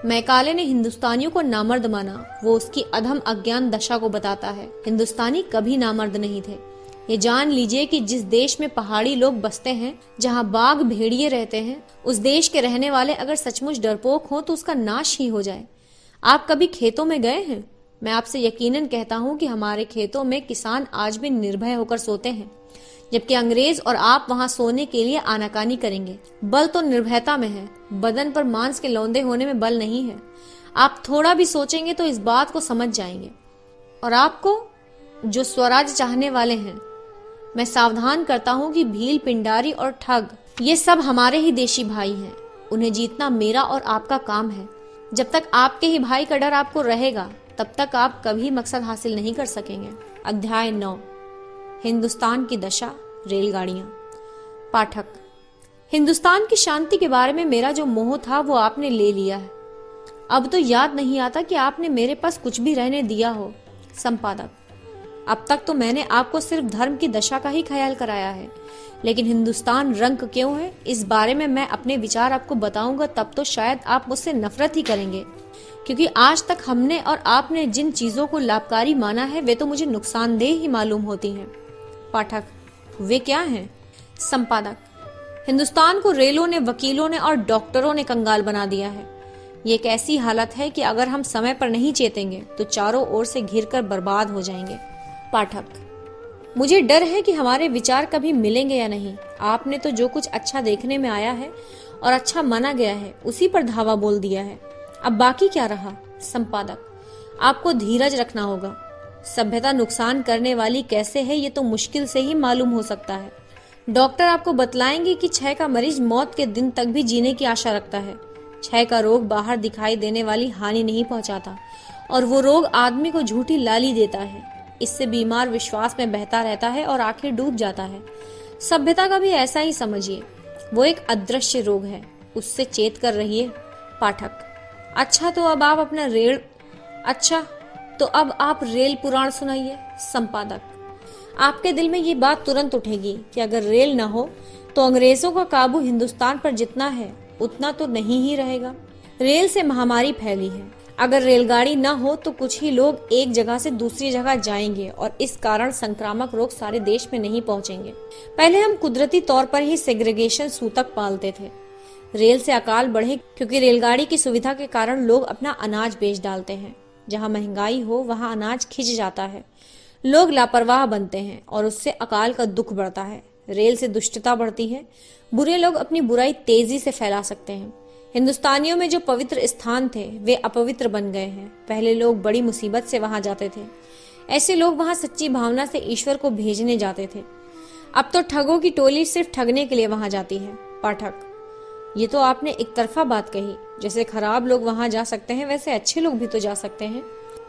मैकाले ने हिंदुस्तानियों को नामर्द माना, वो उसकी अधम अज्ञान दशा को बताता है। हिंदुस्तानी कभी नामर्द नहीं थे। ये जान लीजिए कि जिस देश में पहाड़ी लोग बसते हैं, जहाँ बाघ भेड़िए रहते हैं, उस देश के रहने वाले अगर सचमुच डरपोक हों तो उसका नाश ही हो जाए। आप कभी खेतों में गए हैं? मैं आपसे यकीनन कहता हूँ कि हमारे खेतों में किसान आज भी निर्भय होकर सोते हैं, जबकि अंग्रेज और आप वहाँ सोने के लिए आनाकानी करेंगे। बल तो निर्भयता में है, बदन पर मांस के लौंदे होने में बल नहीं है। आप थोड़ा भी सोचेंगे तो इस बात को समझ जाएंगे। और आपको जो स्वराज चाहने वाले हैं, मैं सावधान करता हूँ कि भील, पिंडारी और ठग ये सब हमारे ही देशी भाई हैं। उन्हें जीतना मेरा और आपका काम है। जब तक आपके ही भाई का डर आपको रहेगा, तब तक आप कभी मकसद हासिल नहीं कर सकेंगे। अध्याय 9, हिंदुस्तान की दशा, रेलगाड़ियां। पाठक, हिंदुस्तान की शांति के बारे में मेरा जो मोह था वो आपने ले लिया है। अब तो याद नहीं आता कि आपने मेरे पास कुछ भी रहने दिया हो। संपादक, अब तक तो मैंने आपको सिर्फ धर्म की दशा का ही ख्याल कराया है, लेकिन हिंदुस्तान रंक क्यों है इस बारे में मैं अपने विचार आपको बताऊंगा, तब तो शायद आप मुझसे नफरत ही करेंगे, क्योंकि आज तक हमने और आपने जिन चीजों को लाभकारी माना है वे तो मुझे नुकसानदेह ही मालूम होती हैं। पाठक, वे क्या हैं? संपादक, हिंदुस्तान को रेलों ने, वकीलों ने और डॉक्टरों ने कंगाल बना दिया है। ये एक ऐसी हालत है कि अगर हम समय पर नहीं चेतेंगे तो चारों ओर से घिरकर बर्बाद हो जाएंगे। पाठक, मुझे डर है कि हमारे विचार कभी मिलेंगे या नहीं। आपने तो जो कुछ अच्छा देखने में आया है और अच्छा माना गया है उसी पर धावा बोल दिया है। अब बाकी क्या रहा? संपादक, आपको धीरज रखना होगा। सभ्यता नुकसान करने वाली कैसे है ये तो मुश्किल से ही मालूम हो सकता है। डॉक्टर आपको बतलाएंगे कि क्षय का मरीज मौत के दिन तक भी जीने की आशा रखता है। क्षय का रोग बाहर दिखाई देने वाली हानि नहीं पहुंचाता, और वो रोग आदमी को झूठी लाली देता है। इससे बीमार विश्वास में बहता रहता है और आखिर डूब जाता है। सभ्यता का भी ऐसा ही समझिए, वो एक अदृश्य रोग है, उससे चेत कर रहिए। पाठक, अच्छा तो अब आप रेल पुराण सुनाइए। संपादक, आपके दिल में ये बात तुरंत उठेगी कि अगर रेल न हो तो अंग्रेजों का काबू हिंदुस्तान पर जितना है उतना तो नहीं ही रहेगा। रेल से महामारी फैली है। अगर रेलगाड़ी न हो तो कुछ ही लोग एक जगह से दूसरी जगह जाएंगे और इस कारण संक्रामक रोग सारे देश में नहीं पहुंचेंगे। पहले हम कुदरती तौर पर ही सेग्रीगेशन सूतक पालते थे। रेल से अकाल बढ़े क्योंकि रेलगाड़ी की सुविधा के कारण लोग अपना अनाज बेच डालते हैं। जहां महंगाई हो वहां अनाज खिंच जाता है। लोग लापरवाह बनते हैं और उससे अकाल का दुख बढ़ता है। रेल से दुष्टता बढ़ती है। बुरे लोग अपनी बुराई तेजी से फैला सकते हैं। हिंदुस्तानियों में जो पवित्र स्थान थे वे अपवित्र बन गए हैं। पहले लोग बड़ी मुसीबत से वहां जाते थे। ऐसे लोग वहां सच्ची भावना से ईश्वर को भेजने जाते थे। अब तो ठगों की टोली सिर्फ ठगने के लिए वहां जाती है। पाठक, ये तो आपने एक तरफा बात कही। जैसे खराब लोग वहां जा सकते हैं वैसे अच्छे लोग भी तो जा सकते हैं।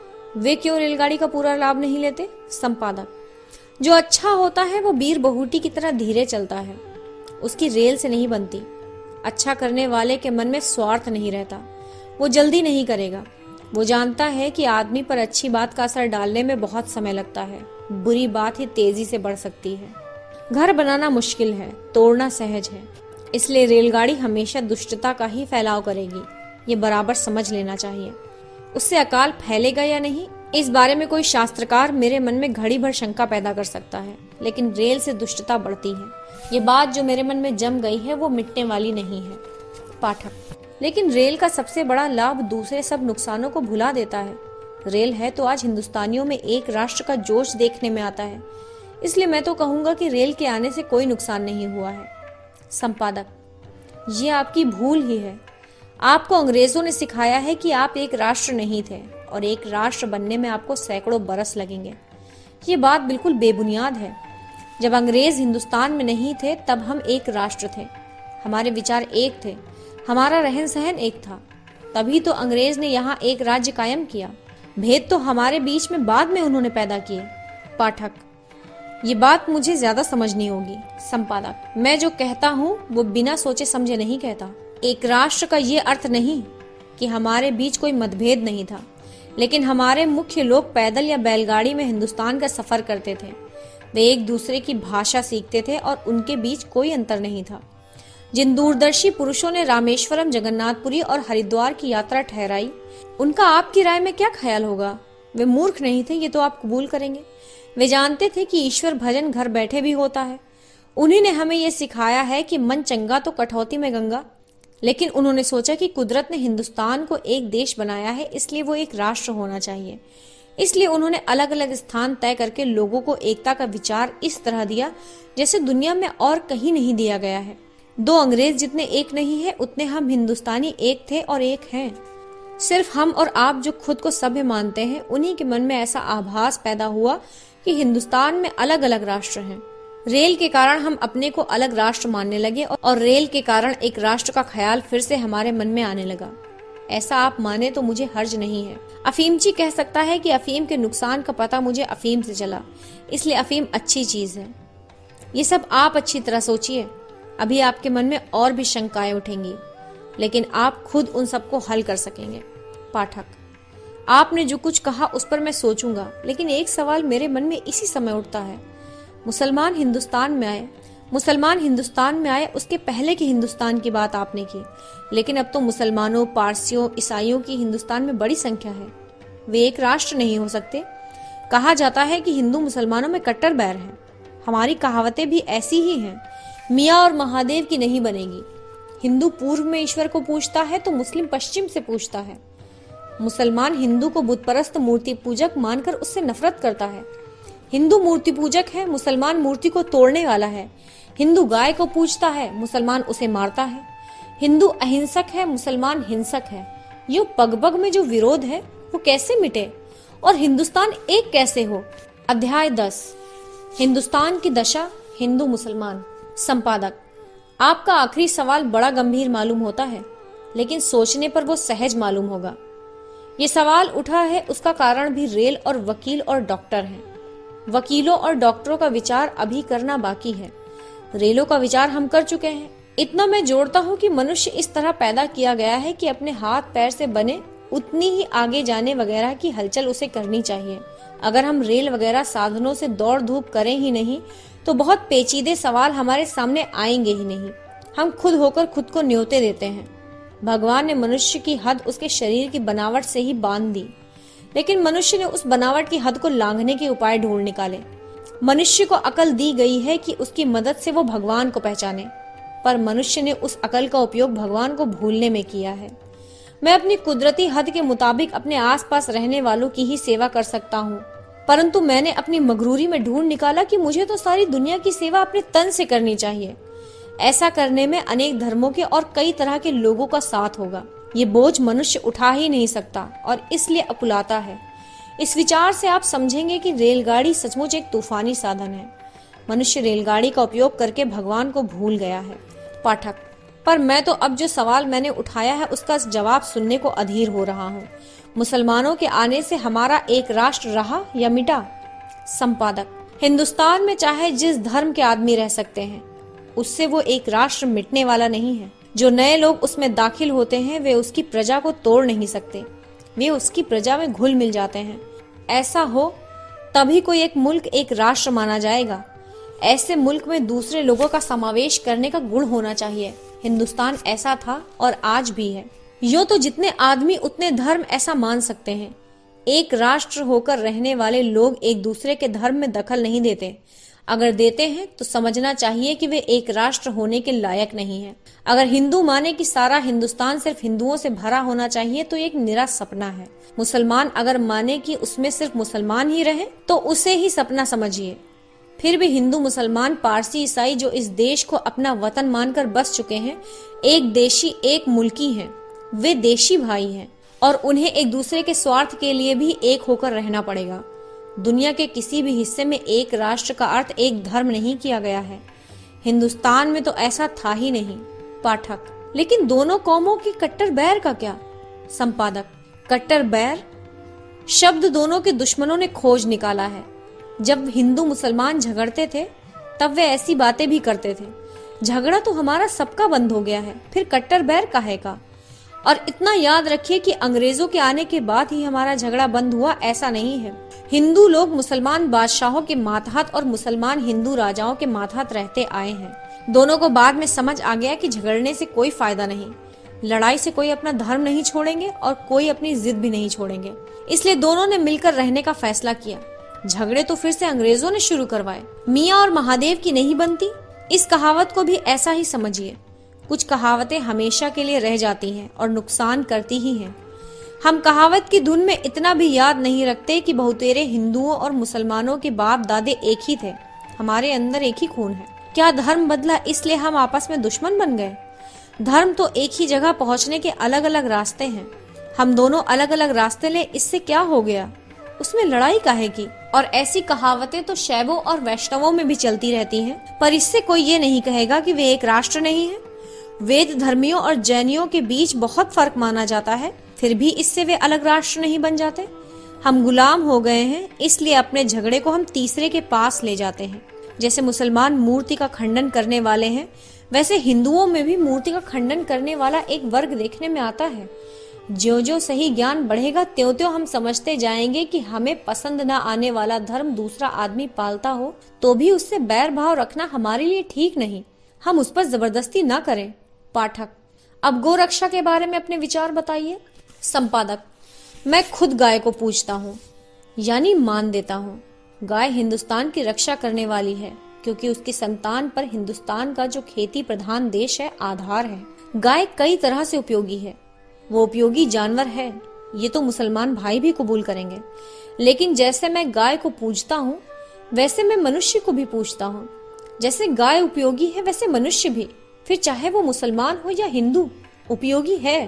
वे क्यों रेलगाड़ी का पूरा लाभ नहीं लेते? संपादक, जो अच्छा होता है वो बीर बहुटी की तरह धीरे चलता है, उसकी रेल से नहीं बनती। अच्छा करने वाले के मन में स्वार्थ नहीं रहता, वो जल्दी नहीं करेगा। वो जानता है कि आदमी पर अच्छी बात का असर डालने में बहुत समय लगता है, बुरी बात ही तेजी से बढ़ सकती है। घर बनाना मुश्किल है, तोड़ना सहज है, इसलिए रेलगाड़ी हमेशा दुष्टता का ही फैलाव करेगी। ये बराबर समझ लेना चाहिए। उससे अकाल फैलेगा या नहीं इस बारे में कोई शास्त्रकार मेरे मन में घड़ी भर शंका पैदा कर सकता है, लेकिन रेल से दुष्टता बढ़ती है। ये बात जो मेरे मन में जम गई है वो मिटने वाली नहीं है। पाठक, लेकिन रेल का सबसे बड़ा लाभ दूसरे सब नुकसानों को भुला देता है। रेल है तो आज हिंदुस्तानियों में एक राष्ट्र का जोश देखने में आता है, इसलिए मैं तो कहूंगा कि रेल के आने से कोई नुकसान नहीं हुआ है। संपादक, ये आपकी भूल ही है। आपको अंग्रेजों ने सिखाया है कि आप एक राष्ट्र नहीं थे और एक राष्ट्र बनने में आपको सैकड़ों बरस लगेंगे। ये बात बिल्कुल बेबुनियाद है। जब अंग्रेज हिंदुस्तान में नहीं थे तब हम एक राष्ट्र थे, हमारे विचार एक थे, हमारा रहन सहन एक था। तभी तो अंग्रेज ने यहाँ एक राज्य कायम किया। भेद तो हमारे बीच में बाद में उन्होंने पैदा किए। पाठक, ये बात मुझे ज्यादा समझनी होगी। संपादक, मैं जो कहता हूँ वो बिना सोचे समझे नहीं कहता। एक राष्ट्र का ये अर्थ नहीं कि हमारे बीच कोई मतभेद नहीं था, लेकिन हमारे मुख्य लोग पैदल या बैलगाड़ी में हिंदुस्तान का सफर करते थे। वे एक दूसरे की भाषा सीखते थे और उनके बीच कोई अंतर नहीं था। जिन दूरदर्शी पुरुषों ने रामेश्वरम, जगन्नाथपुरी और हरिद्वार की यात्रा ठहराई, उनका आपकी राय में क्या ख्याल होगा? वे मूर्ख नहीं थे, ये तो आप कबूल करेंगे। वे जानते थे कि ईश्वर भजन घर बैठे भी होता है। उन्हीं ने हमें यह सिखाया है कि मन चंगा तो कटौती में गंगा। लेकिन उन्होंने सोचा कि कुदरत ने हिंदुस्तान को एक देश बनाया है, इसलिए वो एक राष्ट्र होना चाहिए। इसलिए उन्होंने अलग अलग स्थान तय करके लोगों को एकता का विचार इस तरह दिया जैसे दुनिया में और कहीं नहीं दिया गया है। 2 अंग्रेज जितने एक नहीं है, उतने हम हिंदुस्तानी एक थे और एक हैं। सिर्फ हम और आप जो खुद को सभ्य मानते हैं, उन्हीं के मन में ऐसा आभास पैदा हुआ कि हिंदुस्तान में अलग अलग राष्ट्र हैं। रेल के कारण हम अपने को अलग राष्ट्र मानने लगे और रेल के कारण एक राष्ट्र का ख्याल फिर से हमारे मन में आने लगा। ऐसा आप माने तो मुझे हर्ज नहीं है। अफीमची कह सकता है कि अफीम के नुकसान का पता मुझे अफीम से चला, इसलिए अफीम अच्छी चीज है। ये सब आप अच्छी तरह सोचिए। अभी आपके मन में और भी शंकाएं उठेंगी, लेकिन आप खुद उन सबको हल कर सकेंगे। पाठक, आपने जो कुछ कहा उस पर मैं सोचूंगा, लेकिन एक सवाल मेरे मन में इसी समय उठता है। मुसलमान हिंदुस्तान में आए उसके पहले के हिंदुस्तान की बात आपने की, लेकिन अब तो मुसलमानों, पारसियों, ईसाइयों की हिंदुस्तान में बड़ी संख्या है। वे एक राष्ट्र नहीं हो सकते। कहा जाता है कि हिंदू मुसलमानों में कट्टर बैर हैं। हमारी कहावतें भी ऐसी ही हैं। मियाँ और महादेव की नहीं बनेगी। हिंदू पूर्व में ईश्वर को पूजता है तो मुस्लिम पश्चिम से पूजता है। मुसलमान हिंदू को बुतपरस्त मूर्ति पूजक मानकर उससे नफरत करता है। हिंदू मूर्ति पूजक है, मुसलमान मूर्ति को तोड़ने वाला है। हिंदू गाय को पूजता है, मुसलमान उसे मारता है। हिंदू अहिंसक है, मुसलमान हिंसक है। यूं पग-पग में जो विरोध है वो कैसे मिटे और हिंदुस्तान एक कैसे हो? अध्याय 10, हिंदुस्तान की दशा, हिंदू मुसलमान। संपादक, आपका आखिरी सवाल बड़ा गंभीर मालूम होता है, लेकिन सोचने पर वो सहज मालूम होगा। ये सवाल उठा है, उसका कारण भी रेल और वकील और डॉक्टर हैं। वकीलों और डॉक्टरों का विचार अभी करना बाकी है। रेलों का विचार हम कर चुके हैं। इतना मैं जोड़ता हूँ कि मनुष्य इस तरह पैदा किया गया है कि अपने हाथ पैर से बने उतनी ही आगे जाने वगैरह की हलचल उसे करनी चाहिए। अगर हम रेल वगैरह साधनों से दौड़ धूप करें ही नहीं तो बहुत पेचीदे सवाल हमारे सामने आएंगे ही नहीं। हम खुद होकर खुद को न्योते देते हैं। भगवान ने मनुष्य की हद उसके शरीर की बनावट से ही बांध दी, लेकिन मनुष्य ने उस बनावट की हद को लांघने के उपाय ढूंढ निकाले। मनुष्य को अकल दी गई है कि उसकी मदद से वो भगवान को पहचाने, पर मनुष्य ने उस अकल का उपयोग भगवान को भूलने में किया है। मैं अपनी कुदरती हद के मुताबिक अपने आसपास रहने वालों की ही सेवा कर सकता हूँ, परंतु मैंने अपनी मगरूरी में ढूंढ निकाला कि मुझे तो सारी दुनिया की सेवा अपने तन से करनी चाहिए। ऐसा करने में अनेक धर्मों के और कई तरह के लोगों का साथ होगा। ये बोझ मनुष्य उठा ही नहीं सकता और इसलिए अकुलाता है। इस विचार से आप समझेंगे कि रेलगाड़ी सचमुच एक तूफानी साधन है। मनुष्य रेलगाड़ी का उपयोग करके भगवान को भूल गया है। पाठक, पर मैं तो अब जो सवाल मैंने उठाया है उसका जवाब सुनने को अधीर हो रहा हूँ। मुसलमानों के आने से हमारा एक राष्ट्र रहा या मिटा? संपादक, हिंदुस्तान में चाहे जिस धर्म के आदमी रह सकते हैं, उससे वो एक राष्ट्र मिटने वाला नहीं है। जो नए लोग उसमें दाखिल होते हैं वे उसकी प्रजा को तोड़ नहीं सकते, वे उसकी प्रजा में घुल मिल जाते हैं। ऐसा हो तभी कोई एक मुल्क एक राष्ट्र माना जाएगा। ऐसे मुल्क में दूसरे लोगों का समावेश करने का गुण होना चाहिए। हिंदुस्तान ऐसा था और आज भी है। यो तो जितने आदमी उतने धर्म ऐसा मान सकते हैं। एक राष्ट्र होकर रहने वाले लोग एक दूसरे के धर्म में दखल नहीं देते। अगर देते हैं तो समझना चाहिए कि वे एक राष्ट्र होने के लायक नहीं है। अगर हिंदू माने कि सारा हिंदुस्तान सिर्फ हिंदुओं से भरा होना चाहिए तो एक निरा सपना है। मुसलमान अगर माने कि उसमें सिर्फ मुसलमान ही रहे तो उसे ही सपना समझिए। फिर भी हिंदू, मुसलमान, पारसी, ईसाई जो इस देश को अपना वतन मानकर बस चुके हैं, एक देशी एक मुल्की हैं। वे देशी भाई हैं और उन्हें एक दूसरे के स्वार्थ के लिए भी एक होकर रहना पड़ेगा। दुनिया के किसी भी हिस्से में एक राष्ट्र का अर्थ एक धर्म नहीं किया गया है। हिंदुस्तान में तो ऐसा था ही नहीं। पाठक, लेकिन दोनों कौमों की कट्टर बैर का क्या? संपादक, कट्टर बैर शब्द दोनों के दुश्मनों ने खोज निकाला है। जब हिंदू मुसलमान झगड़ते थे तब वे ऐसी बातें भी करते थे। झगड़ा तो हमारा सबका बंद हो गया है, फिर कट्टर बैर काहे का? और इतना याद रखिए कि अंग्रेजों के आने के बाद ही हमारा झगड़ा बंद हुआ, ऐसा नहीं है। हिंदू लोग मुसलमान बादशाहों के मातहत और मुसलमान हिंदू राजाओं के मातहत रहते आए हैं। दोनों को बाद में समझ आ गया कि झगड़ने से कोई फायदा नहीं, लड़ाई से कोई अपना धर्म नहीं छोड़ेंगे और कोई अपनी जिद भी नहीं छोड़ेंगे। इसलिए दोनों ने मिलकर रहने का फैसला किया। झगड़े तो फिर से अंग्रेजों ने शुरू करवाए। मियाँ और महादेव की नहीं बनती, इस कहावत को भी ऐसा ही समझिए। कुछ कहावतें हमेशा के लिए रह जाती हैं और नुकसान करती ही हैं। हम कहावत की धुन में इतना भी याद नहीं रखते कि बहुतेरे हिंदुओं और मुसलमानों के बाप दादे एक ही थे, हमारे अंदर एक ही खून है। क्या धर्म बदला इसलिए हम आपस में दुश्मन बन गए? धर्म तो एक ही जगह पहुंचने के अलग अलग रास्ते हैं। हम दोनों अलग अलग रास्ते ले, इससे क्या हो गया? उसमें लड़ाई काहे की? और ऐसी कहावतें तो शैवों और वैष्णवों में भी चलती रहती हैं, पर इससे कोई ये नहीं कहेगा कि वे एक राष्ट्र नहीं है। वेद धर्मियों और जैनियों के बीच बहुत फर्क माना जाता है, फिर भी इससे वे अलग राष्ट्र नहीं बन जाते। हम गुलाम हो गए हैं, इसलिए अपने झगड़े को हम तीसरे के पास ले जाते हैं। जैसे मुसलमान मूर्ति का खंडन करने वाले हैं, वैसे हिंदुओं में भी मूर्ति का खंडन करने वाला एक वर्ग देखने में आता है। ज्यो ज्यो सही ज्ञान बढ़ेगा त्यों त्यों हम समझते जाएंगे कि हमें पसंद न आने वाला धर्म दूसरा आदमी पालता हो तो भी उससे बैर भाव रखना हमारे लिए ठीक नहीं। हम उस पर जबरदस्ती न करें। पाठक, अब गौ रक्षा के बारे में अपने विचार बताइए। संपादक, मैं खुद गाय को पूजता हूँ, यानी मान देता हूँ। गाय हिंदुस्तान की रक्षा करने वाली है, क्योंकि उसकी संतान पर हिंदुस्तान का जो खेती प्रधान देश है आधार है। गाय कई तरह से उपयोगी है, वो उपयोगी जानवर है, ये तो मुसलमान भाई भी कबूल करेंगे। लेकिन जैसे मैं गाय को पूजता हूँ, वैसे मैं मनुष्य को भी पूजता हूँ। जैसे गाय उपयोगी है, वैसे मनुष्य भी, फिर चाहे वो मुसलमान हो या हिंदू, उपयोगी है।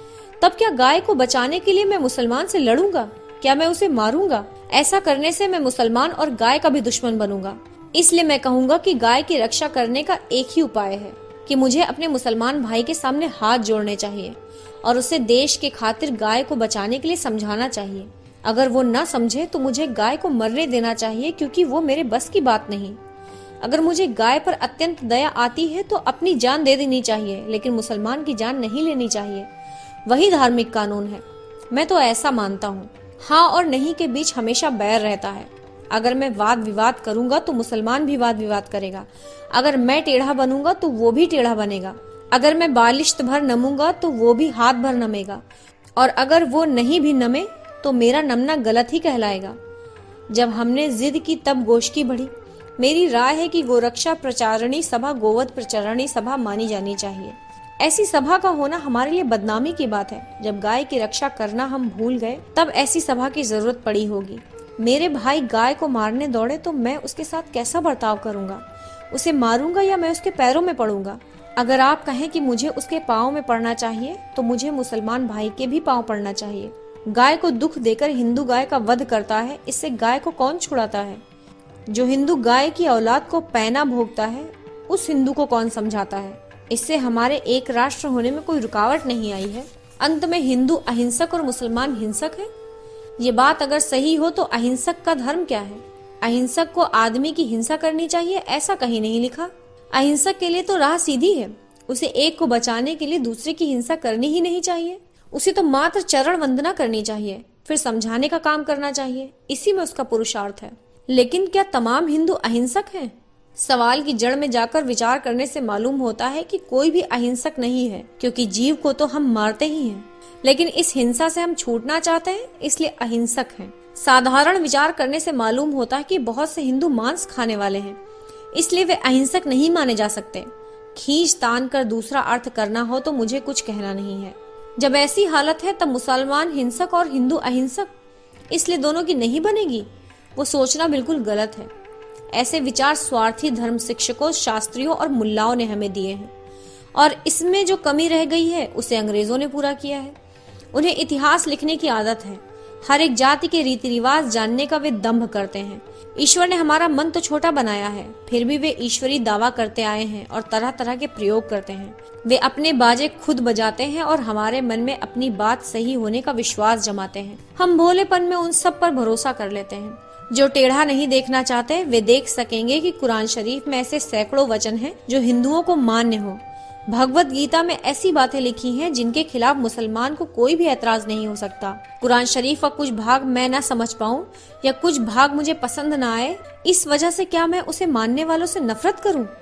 तब क्या गाय को बचाने के लिए मैं मुसलमान से लड़ूंगा? क्या मैं उसे मारूंगा? ऐसा करने से मैं मुसलमान और गाय का भी दुश्मन बनूंगा। इसलिए मैं कहूंगा कि गाय की रक्षा करने का एक ही उपाय है कि मुझे अपने मुसलमान भाई के सामने हाथ जोड़ने चाहिए और उसे देश के खातिर गाय को बचाने के लिए समझाना चाहिए। अगर वो न समझे तो मुझे गाय को मरने देना चाहिए, क्योंकि वो मेरे बस की बात नहीं। अगर मुझे गाय पर अत्यंत दया आती है तो अपनी जान दे देनी चाहिए, लेकिन मुसलमान की जान नहीं लेनी चाहिए। वही धार्मिक कानून है। मैं तो ऐसा मानता हूँ। हाँ और नहीं के बीच हमेशा बैर रहता है। अगर मैं वाद विवाद करूंगा तो मुसलमान भी वाद विवाद करेगा। अगर मैं टेढ़ा बनूंगा तो वो भी टेढ़ा बनेगा। अगर मैं बालिश्त भर नमूंगा तो वो भी हाथ भर नमेगा, और अगर वो नहीं भी नमे तो मेरा नमना गलत ही कहलाएगा। जब हमने जिद की तब गोश्ती बढ़ी। मेरी राय है कि गोरक्षा प्रचारणी सभा गोवध प्रचारणी सभा मानी जानी चाहिए। ऐसी सभा का होना हमारे लिए बदनामी की बात है। जब गाय की रक्षा करना हम भूल गए, तब ऐसी सभा की जरूरत पड़ी होगी। मेरे भाई गाय को मारने दौड़े तो मैं उसके साथ कैसा बर्ताव करूंगा? उसे मारूंगा या मैं उसके पैरों में पड़ूंगा? अगर आप कहें कि मुझे उसके पाँव में पड़ना चाहिए, तो मुझे मुसलमान भाई के भी पाँव पड़ना चाहिए। गाय को दुख देकर हिंदू गाय का वध करता है, इससे गाय को कौन छुड़ाता है? जो हिंदू गाय की औलाद को पैना भोगता है, उस हिंदू को कौन समझाता है? इससे हमारे एक राष्ट्र होने में कोई रुकावट नहीं आई है। अंत में हिंदू अहिंसक और मुसलमान हिंसक है। ये बात अगर सही हो तो अहिंसक का धर्म क्या है? अहिंसक को आदमी की हिंसा करनी चाहिए, ऐसा कहीं नहीं लिखा। अहिंसक के लिए तो राह सीधी है। उसे एक को बचाने के लिए दूसरे की हिंसा करनी ही नहीं चाहिए। उसे तो मात्र चरण वंदना करनी चाहिए, फिर समझाने का काम करना चाहिए। इसी में उसका पुरुषार्थ है। लेकिन क्या तमाम हिंदू अहिंसक हैं? सवाल की जड़ में जाकर विचार करने से मालूम होता है कि कोई भी अहिंसक नहीं है, क्योंकि जीव को तो हम मारते ही हैं। लेकिन इस हिंसा से हम छूटना चाहते हैं, इसलिए अहिंसक हैं। साधारण विचार करने से मालूम होता है कि बहुत से हिंदू मांस खाने वाले हैं, इसलिए वे अहिंसक नहीं माने जा सकते। खींच तान कर दूसरा अर्थ करना हो तो मुझे कुछ कहना नहीं है। जब ऐसी हालत है तब मुसलमान हिंसक और हिंदू अहिंसक, इसलिए दोनों की नहीं बनेगी, वो सोचना बिल्कुल गलत है। ऐसे विचार स्वार्थी धर्म शिक्षकों, शास्त्रियों और मुल्लाओं ने हमें दिए हैं, और इसमें जो कमी रह गई है उसे अंग्रेजों ने पूरा किया है। उन्हें इतिहास लिखने की आदत है। हर एक जाति के रीति रिवाज जानने का वे दंभ करते हैं। ईश्वर ने हमारा मन तो छोटा बनाया है, फिर भी वे ईश्वरी दावा करते आए हैं और तरह तरह के प्रयोग करते हैं। वे अपने बाजे खुद बजाते हैं और हमारे मन में अपनी बात सही होने का विश्वास जमाते हैं। हम भोलेपन में उन सब पर भरोसा कर लेते हैं। जो टेढ़ा नहीं देखना चाहते वे देख सकेंगे कि कुरान शरीफ में ऐसे सैकड़ों वचन हैं जो हिंदुओं को मान्य हो। भगवत गीता में ऐसी बातें लिखी हैं जिनके खिलाफ मुसलमान को कोई भी ऐतराज नहीं हो सकता। कुरान शरीफ का कुछ भाग मैं ना समझ पाऊं या कुछ भाग मुझे पसंद ना आए, इस वजह से क्या मैं उसे मानने वालों से नफरत करूं?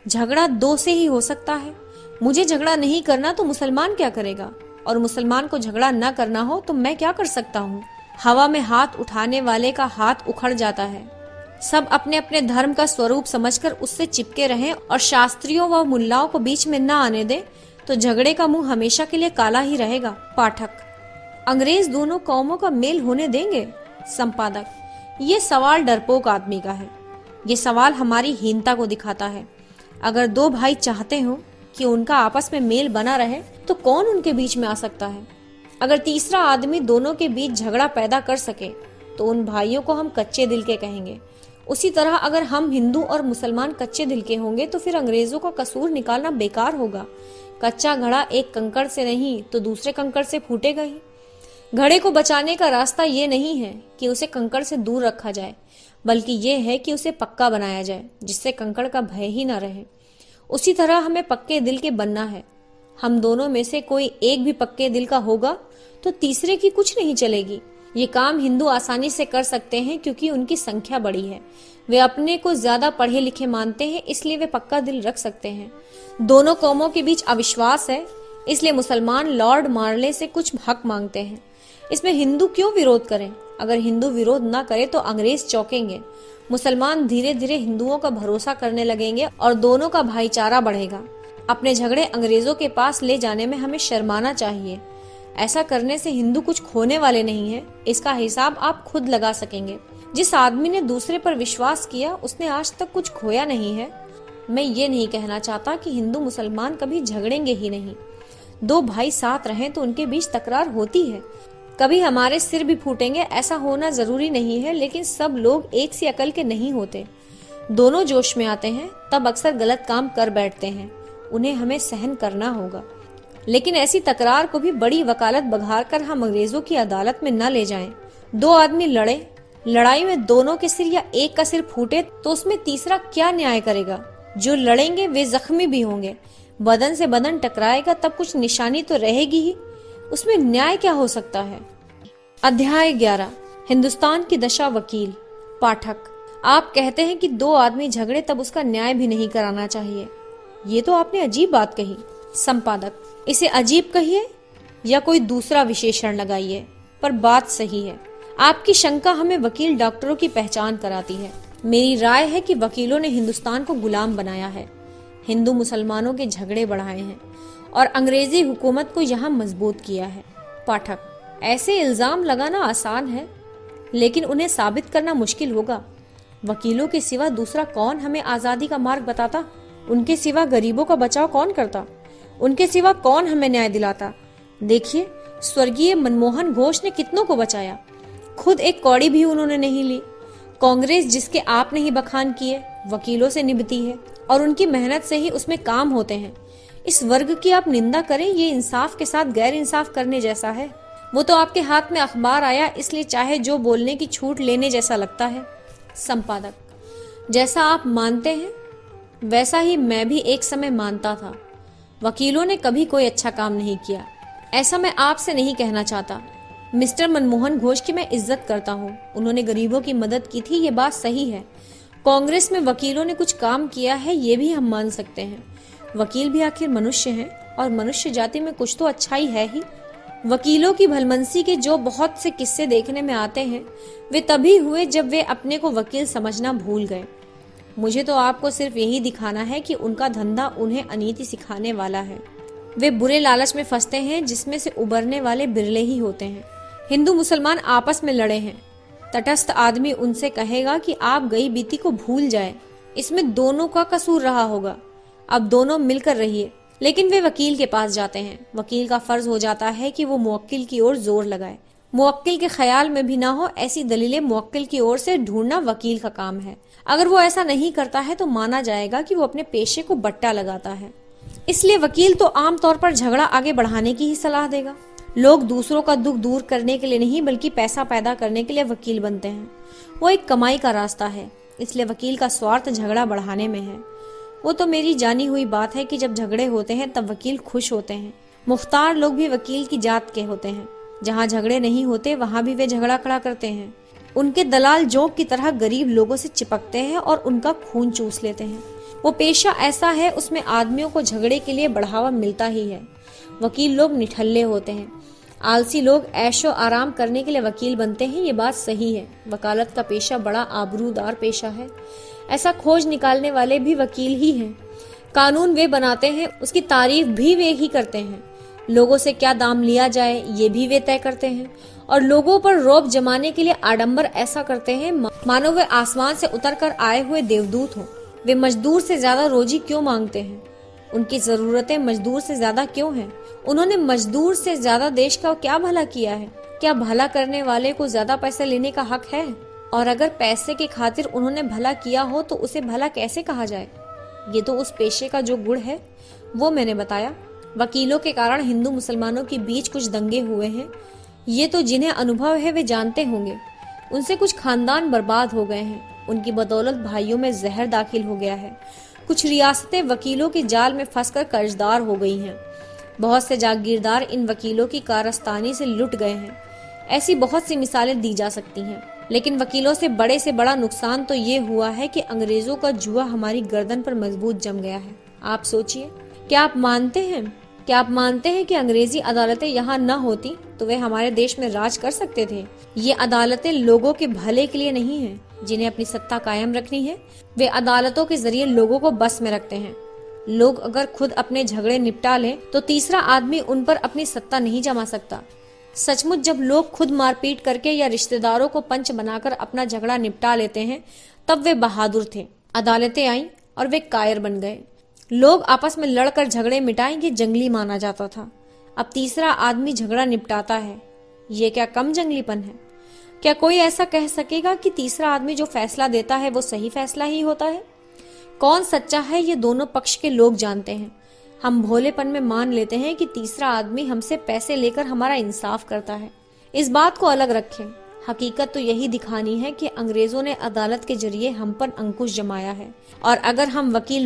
झगड़ा दो से ही हो सकता है। मुझे झगड़ा नहीं करना तो मुसलमान क्या करेगा, और मुसलमान को झगड़ा न करना हो तो मैं क्या कर सकता हूँ। हवा में हाथ उठाने वाले का हाथ उखड़ जाता है। सब अपने अपने धर्म का स्वरूप समझकर उससे चिपके रहें और शास्त्रियों व मुल्लाओं को बीच में न आने दें तो झगड़े का मुंह हमेशा के लिए काला ही रहेगा। पाठक, अंग्रेज दोनों कौमों का मेल होने देंगे? संपादक, ये सवाल डरपोक आदमी का है। ये सवाल हमारी हीनता को दिखाता है। अगर दो भाई चाहते हो कि उनका आपस में मेल बना रहे तो कौन उनके बीच में आ सकता है? अगर तीसरा आदमी दोनों के बीच झगड़ा पैदा कर सके तो उन भाइयों को हम कच्चे दिल के कहेंगे। उसी तरह अगर हम हिंदू और मुसलमान कच्चे दिल के होंगे तो फिर अंग्रेजों का कसूर निकालना बेकार होगा। कच्चा घड़ा एक कंकड़ से नहीं तो दूसरे कंकड़ से फूटेगा ही। घड़े को बचाने का रास्ता ये नहीं है कि उसे कंकड़ से दूर रखा जाए, बल्कि ये है कि उसे पक्का बनाया जाए जिससे कंकड़ का भय ही न रहे। उसी तरह हमें पक्के दिल के बनना है। हम दोनों में से कोई एक भी पक्के दिल का होगा तो तीसरे की कुछ नहीं चलेगी। ये काम हिंदू आसानी से कर सकते हैं क्योंकि उनकी संख्या बड़ी है। वे अपने को ज्यादा पढ़े लिखे मानते हैं, इसलिए वे पक्का दिल रख सकते हैं। दोनों कौमों के बीच अविश्वास है, इसलिए मुसलमान लॉर्ड मार्ले से कुछ हक मांगते हैं। इसमें हिंदू क्यों विरोध करें? अगर हिंदू विरोध न करे तो अंग्रेज चौंकेंगे। मुसलमान धीरे धीरे हिंदुओं का भरोसा करने लगेंगे और दोनों का भाईचारा बढ़ेगा। अपने झगड़े अंग्रेजों के पास ले जाने में हमें शर्माना चाहिए। ऐसा करने से हिंदू कुछ खोने वाले नहीं है, इसका हिसाब आप खुद लगा सकेंगे। जिस आदमी ने दूसरे पर विश्वास किया उसने आज तक कुछ खोया नहीं है। मैं ये नहीं कहना चाहता कि हिंदू मुसलमान कभी झगड़ेंगे ही नहीं। दो भाई साथ रहें तो उनके बीच तकरार होती है। कभी हमारे सिर भी फूटेंगे, ऐसा होना जरूरी नहीं है, लेकिन सब लोग एक सी अकल के नहीं होते। दोनों जोश में आते हैं तब अक्सर गलत काम कर बैठते हैं। उन्हें हमें सहन करना होगा, लेकिन ऐसी तकरार को भी बड़ी वकालत बघार कर हम अंग्रेजों की अदालत में न ले जाएं। दो आदमी लड़े, लड़ाई में दोनों के सिर या एक का सिर फूटे तो उसमें तीसरा क्या न्याय करेगा? जो लड़ेंगे वे जख्मी भी होंगे। बदन से बदन टकराएगा तब कुछ निशानी तो रहेगी ही, उसमें न्याय क्या हो सकता है? अध्याय 11, हिंदुस्तान की दशा वकील। पाठक, आप कहते हैं कि दो आदमी झगड़े तब उसका न्याय भी नहीं कराना चाहिए। ये तो आपने अजीब बात कही। संपादक, इसे अजीब कहिए या कोई दूसरा विशेषण लगाइए, पर बात सही है। आपकी शंका हमें वकील डॉक्टरों की पहचान कराती है। मेरी राय है कि वकीलों ने हिंदुस्तान को गुलाम बनाया है, हिंदू मुसलमानों के झगड़े बढ़ाए हैं और अंग्रेजी हुकूमत को यहाँ मजबूत किया है। पाठक, ऐसे इल्जाम लगाना आसान है, लेकिन उन्हें साबित करना मुश्किल होगा। वकीलों के सिवा दूसरा कौन हमें आजादी का मार्ग बताता? उनके सिवा गरीबों का बचाव कौन करता? उनके सिवा कौन हमें न्याय दिलाता? देखिए, स्वर्गीय मनमोहन घोष ने कितनों को बचाया, खुद एक कौड़ी भी उन्होंने नहीं ली। कांग्रेस, जिसके आपने ही बखान किए, वकीलों से निभती है और उनकी मेहनत से ही उसमें काम होते हैं। इस वर्ग की आप निंदा करें, ये इंसाफ के साथ गैर इंसाफ करने जैसा है। वो तो आपके हाथ में अखबार आया इसलिए चाहे जो बोलने की छूट लेने जैसा लगता है। संपादक, जैसा आप मानते हैं वैसा ही मैं भी एक समय मानता था। वकीलों ने कभी कोई अच्छा काम नहीं किया, ऐसा मैं आपसे नहीं कहना चाहता। मिस्टर मनमोहन घोष की मैं इज्जत करता हूँ, उन्होंने गरीबों की मदद की थी, ये बात सही है। कांग्रेस में वकीलों ने कुछ काम किया है, ये भी हम मान सकते हैं। वकील भी आखिर मनुष्य हैं और मनुष्य जाति में कुछ तो अच्छाई है ही। वकीलों की भलमनसी के जो बहुत से किस्से देखने में आते हैं वे तभी हुए जब वे अपने को वकील समझना भूल गए। मुझे तो आपको सिर्फ यही दिखाना है कि उनका धंधा उन्हें अनीति सिखाने वाला है। वे बुरे लालच में फंसते हैं जिसमें से उबरने वाले बिरले ही होते हैं। हिंदू मुसलमान आपस में लड़े हैं, तटस्थ आदमी उनसे कहेगा कि आप गई बीती को भूल जाए, इसमें दोनों का कसूर रहा होगा, अब दोनों मिलकर रहिए। लेकिन वे वकील के पास जाते हैं। वकील का फर्ज हो जाता है कि वो मुवक्किल की ओर जोर लगाए। मुवक्किल के ख्याल में भी ना हो ऐसी दलीलें मुवक्किल की ओर से ढूंढना वकील का काम है। अगर वो ऐसा नहीं करता है तो माना जाएगा कि वो अपने पेशे को बट्टा लगाता है। इसलिए वकील तो आमतौर पर झगड़ा आगे बढ़ाने की ही सलाह देगा। लोग दूसरों का दुख दूर करने के लिए नहीं बल्कि पैसा पैदा करने के लिए वकील बनते हैं। वो एक कमाई का रास्ता है, इसलिए वकील का स्वार्थ झगड़ा बढ़ाने में है। वो तो मेरी जानी हुई बात है कि जब झगड़े होते हैं तब वकील खुश होते हैं। मुख्तार लोग भी वकील की जात के होते हैं। जहाँ झगड़े नहीं होते वहाँ भी वे झगड़ा खड़ा करते हैं। उनके दलाल जोंक की तरह गरीब लोगों से चिपकते हैं और उनका खून चूस लेते हैं। वो पेशा ऐसा है, उसमें आदमियों को झगड़े के लिए बढ़ावा मिलता ही है। वकील लोग निठल्ले होते हैं, आलसी लोग ऐशो आराम करने के लिए वकील बनते हैं। ये बात सही है। वकालत का पेशा बड़ा आबरूदार पेशा है। ऐसा खोज निकालने वाले भी वकील ही हैं। कानून वे बनाते हैं, उसकी तारीफ भी वे ही करते हैं। लोगों से क्या दाम लिया जाए ये भी वे तय करते हैं, और लोगों पर रौब जमाने के लिए आडंबर ऐसा करते हैं मानो वे आसमान से उतरकर आए हुए देवदूत हों। वे मजदूर से ज्यादा रोजी क्यों मांगते हैं? उनकी जरूरतें मजदूर से ज्यादा क्यों हैं? उन्होंने मजदूर से ज्यादा देश का क्या भला किया है? क्या भला करने वाले को ज्यादा पैसे लेने का हक है? और अगर पैसे के खातिर उन्होंने भला किया हो तो उसे भला कैसे कहा जाए? ये तो उस पेशे का जो गुण है वो मैंने बताया। वकीलों के कारण हिंदू मुसलमानों के बीच कुछ दंगे हुए हैं। ये तो जिन्हें अनुभव है वे जानते होंगे। उनसे कुछ खानदान बर्बाद हो गए हैं। उनकी बदौलत भाइयों में जहर दाखिल हो गया है। कुछ रियासतें वकीलों के जाल में फंसकर कर्जदार हो गई हैं। बहुत से जागीरदार इन वकीलों की कारस्तानी से लुट गए हैं। ऐसी बहुत सी मिसालें दी जा सकती हैं। लेकिन वकीलों से बड़ा नुकसान तो ये हुआ है कि अंग्रेजों का जुआ हमारी गर्दन पर मजबूत जम गया है। आप सोचिए, क्या आप मानते हैं कि अंग्रेजी अदालतें यहाँ न होती तो वे हमारे देश में राज कर सकते थे? ये अदालतें लोगों के भले के लिए नहीं हैं। जिन्हें अपनी सत्ता कायम रखनी है वे अदालतों के जरिए लोगों को बस में रखते हैं। लोग अगर खुद अपने झगड़े निपटा लें तो तीसरा आदमी उन पर अपनी सत्ता नहीं जमा सकता। सचमुच जब लोग खुद मारपीट करके या रिश्तेदारों को पंच बनाकर अपना झगड़ा निपटा लेते हैं तब वे बहादुर थे। अदालतें आईं और वे कायर बन गए। लोग आपस में लड़कर झगड़े मिटाएंगे जंगली माना जाता था। अब तीसरा आदमी झगड़ा निपटाता है। ये क्या कम जंगलीपन है? क्या कोई ऐसा कह सकेगा कि तीसरा आदमी जो फैसला देता है वो सही फैसला ही होता है? कौन सच्चा है ये दोनों पक्ष के लोग जानते हैं। हम भोलेपन में मान लेते हैं कि तीसरा आदमी हमसे पैसे लेकर हमारा इंसाफ करता है। इस बात को अलग रखें। हकीकत तो यही दिखानी है कि अंग्रेजों ने अदालत के जरिए हम पर अंकुश जमाया है, और अगर हम वकील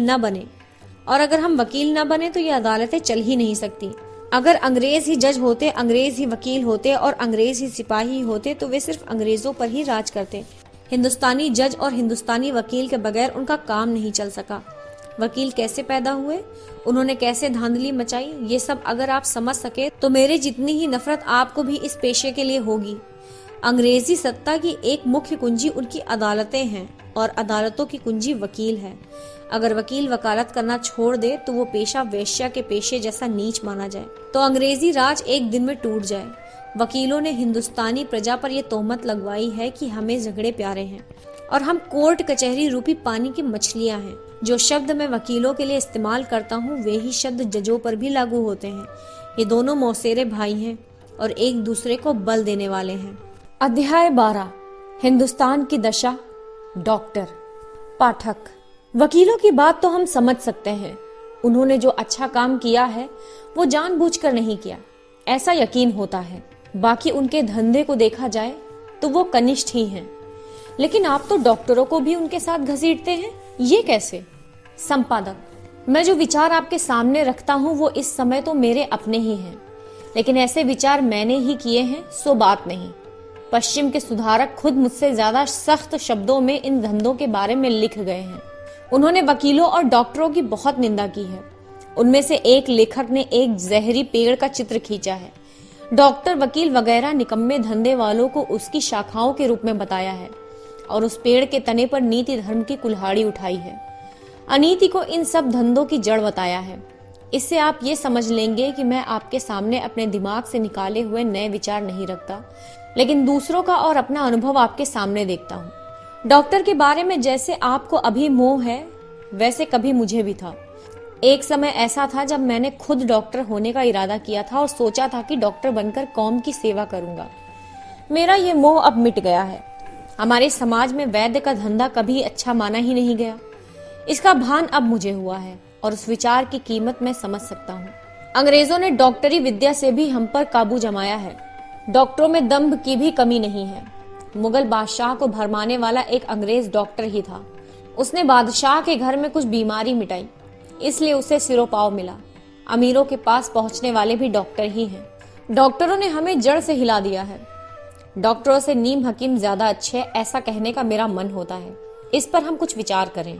न बने तो ये अदालतें चल ही नहीं सकती। अगर अंग्रेज ही जज होते, अंग्रेज ही वकील होते और अंग्रेज ही सिपाही होते तो वे सिर्फ अंग्रेजों पर ही राज करते। हिंदुस्तानी जज और हिंदुस्तानी वकील के बगैर उनका काम नहीं चल सका। वकील कैसे पैदा हुए, उन्होंने कैसे धांधली मचाई, ये सब अगर आप समझ सके तो मेरे जितनी ही नफरत आपको भी इस पेशे के लिए होगी। अंग्रेजी सत्ता की एक मुख्य कुंजी उनकी अदालतें हैं और अदालतों की कुंजी वकील है। अगर वकील वकालत करना छोड़ दे तो वो पेशा वेश्या के पेशे जैसा नीच माना जाए, तो अंग्रेजी राज एक दिन में टूट जाए। वकीलों ने हिंदुस्तानी प्रजा पर यह तोहमत लगवाई है कि हमें झगड़े प्यारे हैं और हम कोर्ट कचहरी रूपी पानी की मछलियां हैं। जो शब्द मैं वकीलों के लिए इस्तेमाल करता हूँ वे ही शब्द जजों पर भी लागू होते हैं। ये दोनों मौसेरे भाई हैं और एक दूसरे को बल देने वाले हैं। अध्याय 12, हिंदुस्तान की दशा। डॉक्टर। पाठक, वकीलों की बात तो हम समझ सकते हैं। उन्होंने जो अच्छा काम किया है वो जानबूझकर नहीं किया, ऐसा यकीन होता है। बाकी उनके धंधे को देखा जाए तो वो कनिष्ठ ही हैं। लेकिन आप तो डॉक्टरों को भी उनके साथ घसीटते हैं, ये कैसे? संपादक, मैं जो विचार आपके सामने रखता हूँ वो इस समय तो मेरे अपने ही हैं, लेकिन ऐसे विचार मैंने ही किए हैं सो बात नहीं। पश्चिम के सुधारक खुद मुझसे ज्यादा सख्त शब्दों में इन धंधों के बारे में लिख गए हैं। उन्होंने वकीलों और डॉक्टरों की बहुत निंदा की है। उनमें से एक लेखक ने एक जहरी पेड़ का चित्र खींचा है। डॉक्टर, वकील वगैरह निकम्मे धंधे वालों को उसकी शाखाओं के रूप में बताया है और उस पेड़ के तने पर नीति धर्म की कुल्हाड़ी उठाई है। अनीति को इन सब धंधों की जड़ बताया है। इससे आप ये समझ लेंगे कि मैं आपके सामने अपने दिमाग से निकाले हुए नए विचार नहीं रखता, लेकिन दूसरों का और अपना अनुभव आपके सामने देखता हूँ। डॉक्टर के बारे में जैसे आपको अभी मोह है वैसे कभी मुझे भी था। एक समय ऐसा था जब मैंने खुद डॉक्टर होने का इरादा किया था और सोचा था कि डॉक्टर बनकर कौम की सेवा करूंगा। मेरा ये मोह अब मिट गया है। हमारे समाज में वैद्य का धंधा कभी अच्छा माना ही नहीं गया। इसका भान अब मुझे हुआ है और उस विचार की कीमत मैं समझ सकता हूँ। अंग्रेजों ने डॉक्टरी विद्या से भी हम पर काबू जमाया है। डॉक्टरों में दंभ की भी कमी नहीं है। मुगल बादशाह को भरमाने वाला एक अंग्रेज डॉक्टर ही था। उसने बादशाह के घर में कुछ बीमारी मिटाई, इसलिए उसे सिरोपाव मिला। अमीरों के पास पहुंचने वाले भी डॉक्टर ही हैं। डॉक्टरों ने हमें जड़ से हिला दिया है। डॉक्टरों से नीम हकीम ज्यादा अच्छे, ऐसा कहने का मेरा मन होता है। इस पर हम कुछ विचार करें।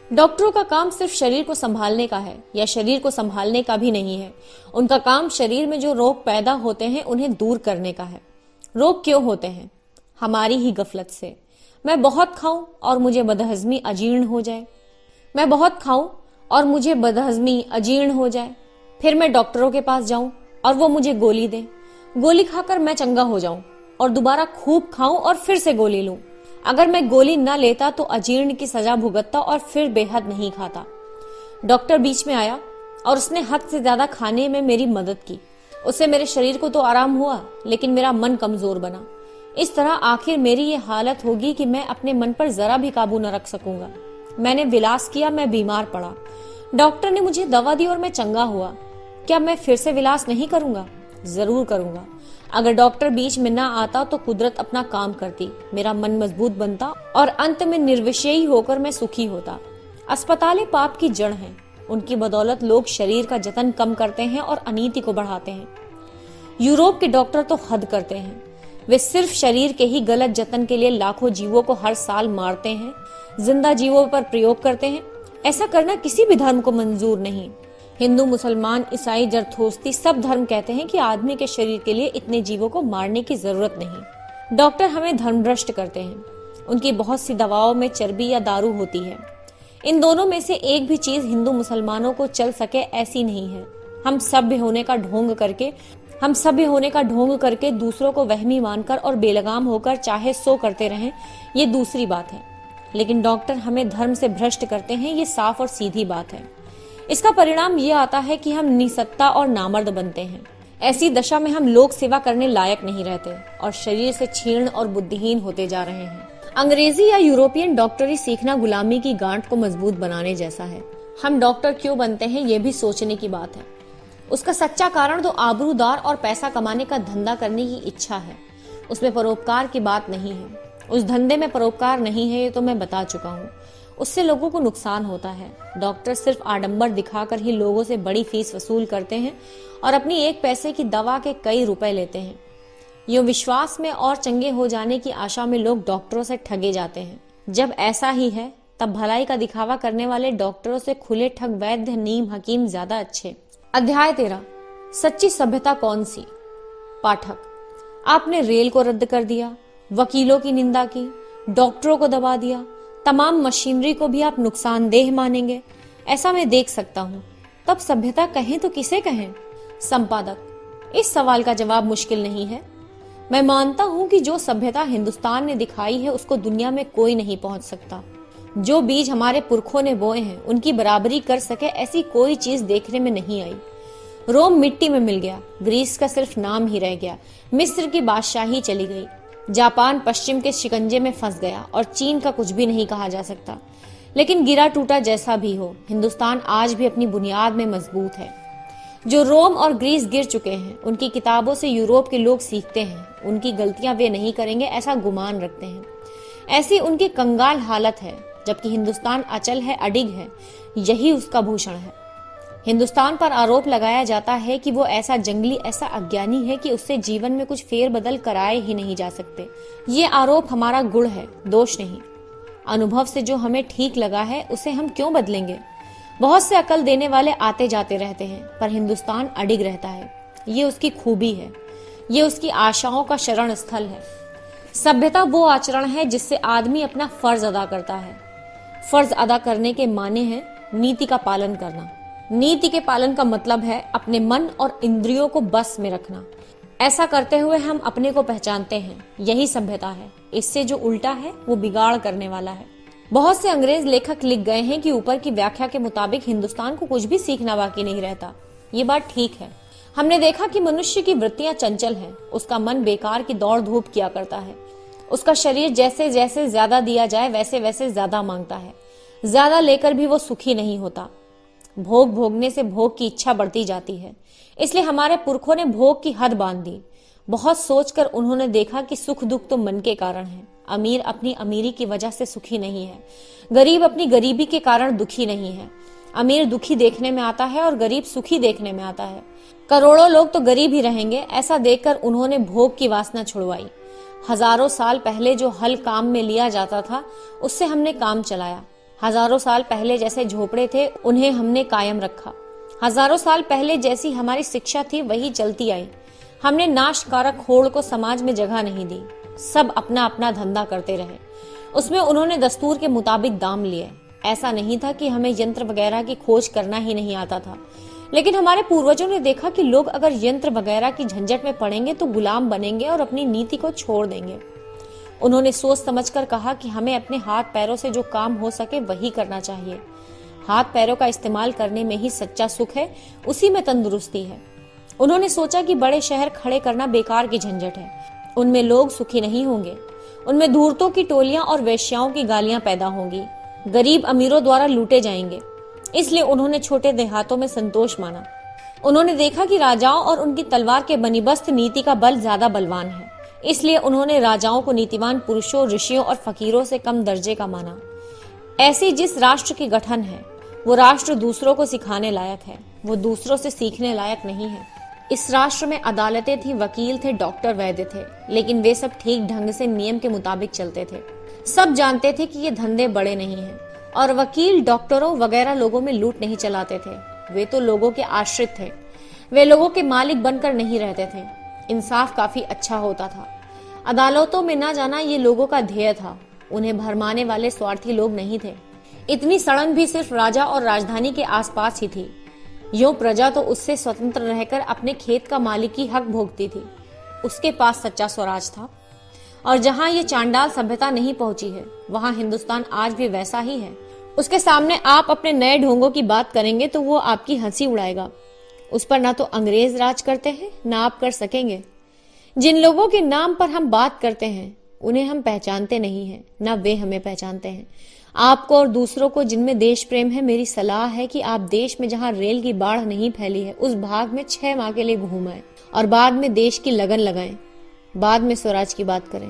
डॉक्टरों का काम सिर्फ शरीर को संभालने का है या शरीर को संभालने का भी नहीं है। उनका काम शरीर में जो रोग पैदा होते हैं उन्हें दूर करने का है। रोग क्यों होते हैं? हमारी ही गफलत से। मैं बहुत खाऊं और मुझे बदहजमी अजीर्ण हो जाए, मैं बहुत खाऊं और मुझे बदहजमी अजीर्ण हो जाए, फिर मैं डॉक्टरों के पास जाऊं और वो मुझे गोली दें, गोली खाकर मैं चंगा हो जाऊं और दोबारा खूब खाऊं और फिर से गोली लूं। अगर मैं गोली न लेता तो अजीर्ण की सजा भुगतता और फिर बेहद नहीं खाता। डॉक्टर बीच में आया और उसने हद से ज्यादा खाने में मेरी मदद की। उससे मेरे शरीर को तो आराम हुआ, लेकिन मेरा मन कमजोर बना। इस तरह आखिर मेरी ये हालत होगी कि मैं अपने मन पर जरा भी काबू न रख सकूंगा। मैंने विलास किया, मैं बीमार पड़ा, डॉक्टर ने मुझे दवा दी और मैं चंगा हुआ। क्या मैं फिर से विलास नहीं करूंगा? जरूर करूंगा। अगर डॉक्टर बीच में ना आता तो कुदरत अपना काम करती, मेरा मन मजबूत बनता और अंत में निर्विषयी होकर मैं सुखी होता। अस्पतालें पाप की जड़ हैं। उनकी बदौलत लोग शरीर का जतन कम करते हैं और अनीति को बढ़ाते हैं। यूरोप के डॉक्टर तो हद करते हैं। वे सिर्फ शरीर के ही गलत जतन के लिए लाखों जीवों को हर साल मारते हैं, जिंदा जीवों पर प्रयोग करते हैं। ऐसा करना किसी भी धर्म को मंजूर नहीं। हिंदू, मुसलमान, ईसाई, जरथोस्ती सब धर्म कहते हैं कि आदमी के शरीर के लिए इतने जीवों को मारने की जरूरत नहीं। डॉक्टर हमें धर्मभ्रष्ट करते हैं। उनकी बहुत सी दवाओं में चर्बी या दारू होती है। इन दोनों में से एक भी चीज हिंदू मुसलमानों को चल सके ऐसी नहीं है। हम सभ्य होने का ढोंग करके दूसरों को वहमी मानकर और बेलगाम होकर चाहे सो करते रहें, ये दूसरी बात है। लेकिन डॉक्टर हमें धर्म से भ्रष्ट करते हैं, ये साफ और सीधी बात है। इसका परिणाम ये आता है कि हम निसत्ता और नामर्द बनते हैं। ऐसी दशा में हम लोक सेवा करने लायक नहीं रहते और शरीर से क्षीण और बुद्धिहीन होते जा रहे हैं। अंग्रेजी या यूरोपियन डॉक्टरी सीखना गुलामी की गांठ को मजबूत बनाने जैसा है। हम डॉक्टर क्यों बनते हैं ये भी सोचने की बात है। उसका सच्चा कारण तो आबरूदार और पैसा कमाने का धंधा करने की इच्छा है। उसमें परोपकार की बात नहीं है। उस धंधे में परोपकार नहीं है, ये तो मैं बता चुका हूँ। उससे लोगों को नुकसान होता है। डॉक्टर सिर्फ आडंबर दिखाकर ही लोगों से बड़ी फीस वसूल करते हैं और अपनी एक पैसे की दवा के कई रुपए लेते हैं। यूं विश्वास में और चंगे हो जाने की आशा में लोग डॉक्टरों से ठगे जाते हैं। जब ऐसा ही है तब भलाई का दिखावा करने वाले डॉक्टरों से खुले ठग वैद्य, नीम, हकीम ज्यादा अच्छे। अध्याय 13, सच्ची सभ्यता कौन सी? पाठक, आपने रेल को रद्द कर दिया, वकीलों की निंदा की, डॉक्टरों को दबा दिया, तमाम मशीनरी को भी आप नुकसानदेह मानेंगे, ऐसा मैं देख सकता हूँ। तब सभ्यता कहें तो किसे कहें? संपादक, इस सवाल का जवाब मुश्किल नहीं है। मैं मानता हूँ कि जो सभ्यता हिंदुस्तान ने दिखाई है उसको दुनिया में कोई नहीं पहुंच सकता। जो बीज हमारे पुरखों ने बोए हैं उनकी बराबरी कर सके ऐसी कोई चीज देखने में नहीं आई। रोम मिट्टी में मिल गया, ग्रीस का सिर्फ नाम ही रह गया, मिस्र की बादशाही चली गई, जापान पश्चिम के शिकंजे में फंस गया और चीन का कुछ भी नहीं कहा जा सकता। लेकिन गिरा टूटा जैसा भी हो, हिंदुस्तान आज भी अपनी बुनियाद में मजबूत है। जो रोम और ग्रीस गिर चुके हैं उनकी किताबों से यूरोप के लोग सीखते हैं। उनकी गलतियां वे नहीं करेंगे ऐसा गुमान रखते हैं। ऐसी उनकी कंगाल हालत है, जबकि हिंदुस्तान अचल है, अडिग है। यही उसका भूषण है। हिंदुस्तान पर आरोप लगाया जाता है कि वो ऐसा जंगली, ऐसा अज्ञानी है कि उससे जीवन में कुछ फेरबदल कराए ही नहीं जा सकते। ये आरोप हमारा गुण है, दोष नहीं। अनुभव से जो हमें ठीक लगा है उसे हम क्यों बदलेंगे? बहुत से अकल देने वाले आते जाते रहते हैं, पर हिंदुस्तान अडिग रहता है। ये उसकी खूबी है, ये उसकी आशाओं का शरण स्थल है। सभ्यता वो आचरण है जिससे आदमी अपना फर्ज अदा करता है। फर्ज अदा करने के माने हैं नीति का पालन करना। नीति के पालन का मतलब है अपने मन और इंद्रियों को बस में रखना। ऐसा करते हुए हम अपने को पहचानते हैं, यही सभ्यता है। इससे जो उल्टा है वो बिगाड़ करने वाला है। बहुत से अंग्रेज लेखक लिख गए हैं कि ऊपर की व्याख्या के मुताबिक हिंदुस्तान को कुछ भी सीखना बाकी नहीं रहता। ये बात ठीक है। हमने देखा कि मनुष्य की वृत्तियां चंचल हैं। उसका मन बेकार की दौड़ धूप किया करता है। उसका शरीर जैसे जैसे ज्यादा दिया जाए वैसे वैसे ज्यादा मांगता है। ज्यादा लेकर भी वो सुखी नहीं होता। भोग भोगने से भोग की इच्छा बढ़ती जाती है। इसलिए हमारे पुरखों ने भोग की हद बांध दी। बहुत सोचकर उन्होंने देखा कि सुख दुख तो मन के कारण है। अमीर अपनी अमीरी की वजह से सुखी नहीं है, गरीब अपनी गरीबी के कारण दुखी नहीं है। अमीर दुखी देखने में आता है और गरीब सुखी देखने में आता है। करोड़ों लोग तो गरीब ही रहेंगे, ऐसा देखकर उन्होंने भोग की वासना छुड़वाई। हजारों साल पहले जो हल काम में लिया जाता था उससे हमने काम चलाया। हजारों साल पहले जैसे झोपड़े थे उन्हें हमने कायम रखा। हजारों साल पहले जैसी हमारी शिक्षा थी वही चलती आई। हमने नाशकारक होड़ को समाज में जगह नहीं दी। सब अपना अपना धंधा करते रहे, उसमें उन्होंने दस्तूर के मुताबिक दाम लिए। ऐसा नहीं था कि हमें यंत्र वगैरह की खोज करना ही नहीं आता था, लेकिन हमारे पूर्वजों ने देखा कि लोग अगर यंत्र वगैरह की झंझट में पड़ेंगे तो गुलाम बनेंगे और अपनी नीति को छोड़ देंगे। उन्होंने सोच समझकर कहा कि हमें अपने हाथ पैरों से जो काम हो सके वही करना चाहिए। हाथ पैरों का इस्तेमाल करने में ही सच्चा सुख है, उसी में तंदुरुस्ती है। उन्होंने सोचा कि बड़े शहर खड़े करना बेकार की झंझट है, उनमें लोग सुखी नहीं होंगे, उनमें धूर्तों की टोलियां और वेश्याओं की गालियां पैदा होंगी, गरीब अमीरों द्वारा लूटे जाएंगे। इसलिए उन्होंने छोटे देहातों में संतोष माना। उन्होंने देखा कि राजाओं और उनकी तलवार के बंदोबस्त नीति का बल ज्यादा बलवान है, इसलिए उन्होंने राजाओं को नीतिवान पुरुषों, ऋषियों और फकीरों से कम दर्जे का माना। ऐसी जिस राष्ट्र की गठन है वो राष्ट्र दूसरों को सिखाने लायक है, वो दूसरों से सीखने लायक नहीं है। इस राष्ट्र में अदालतें थी, वकील थे, डॉक्टर, वैद्य थे, लेकिन वे सब ठीक ढंग से नियम के मुताबिक चलते थे। सब जानते थे कि ये धंधे बड़े नहीं हैं और वकील, डॉक्टरों वगैरह लोगों में लूट नहीं चलाते थे। वे तो लोगों के आश्रित थे, वे लोगों के मालिक बनकर नहीं रहते थे। इंसाफ काफी अच्छा होता था। अदालतों में न जाना ये लोगों का ध्येय था। उन्हें भरमाने वाले स्वार्थी लोग नहीं थे। इतनी सड़न भी सिर्फ राजा और राजधानी के आसपास ही थी। यूं प्रजा तो उससे स्वतंत्र रहकर अपने खेत का मालिकी हक भोगती थी। उसके पास सच्चा स्वराज था। और जहां ये चांडाल सभ्यता नहीं पहुंची है वहां हिंदुस्तान आज भी वैसा ही है। उसके सामने आप अपने नए ढोंगों की बात करेंगे तो वो आपकी हंसी उड़ाएगा। उस पर ना तो अंग्रेज राज करते हैं, ना आप कर सकेंगे। जिन लोगों के नाम पर हम बात करते हैं उन्हें हम पहचानते नहीं हैं, ना वे हमें पहचानते हैं। आपको और दूसरों को जिनमें देश प्रेम है, मेरी सलाह है कि आप देश में जहां रेल की बाढ़ नहीं फैली है उस भाग में 6 माह के लिए घूमाएं और बाद में देश की लगन लगाएं। बाद में स्वराज की बात करें।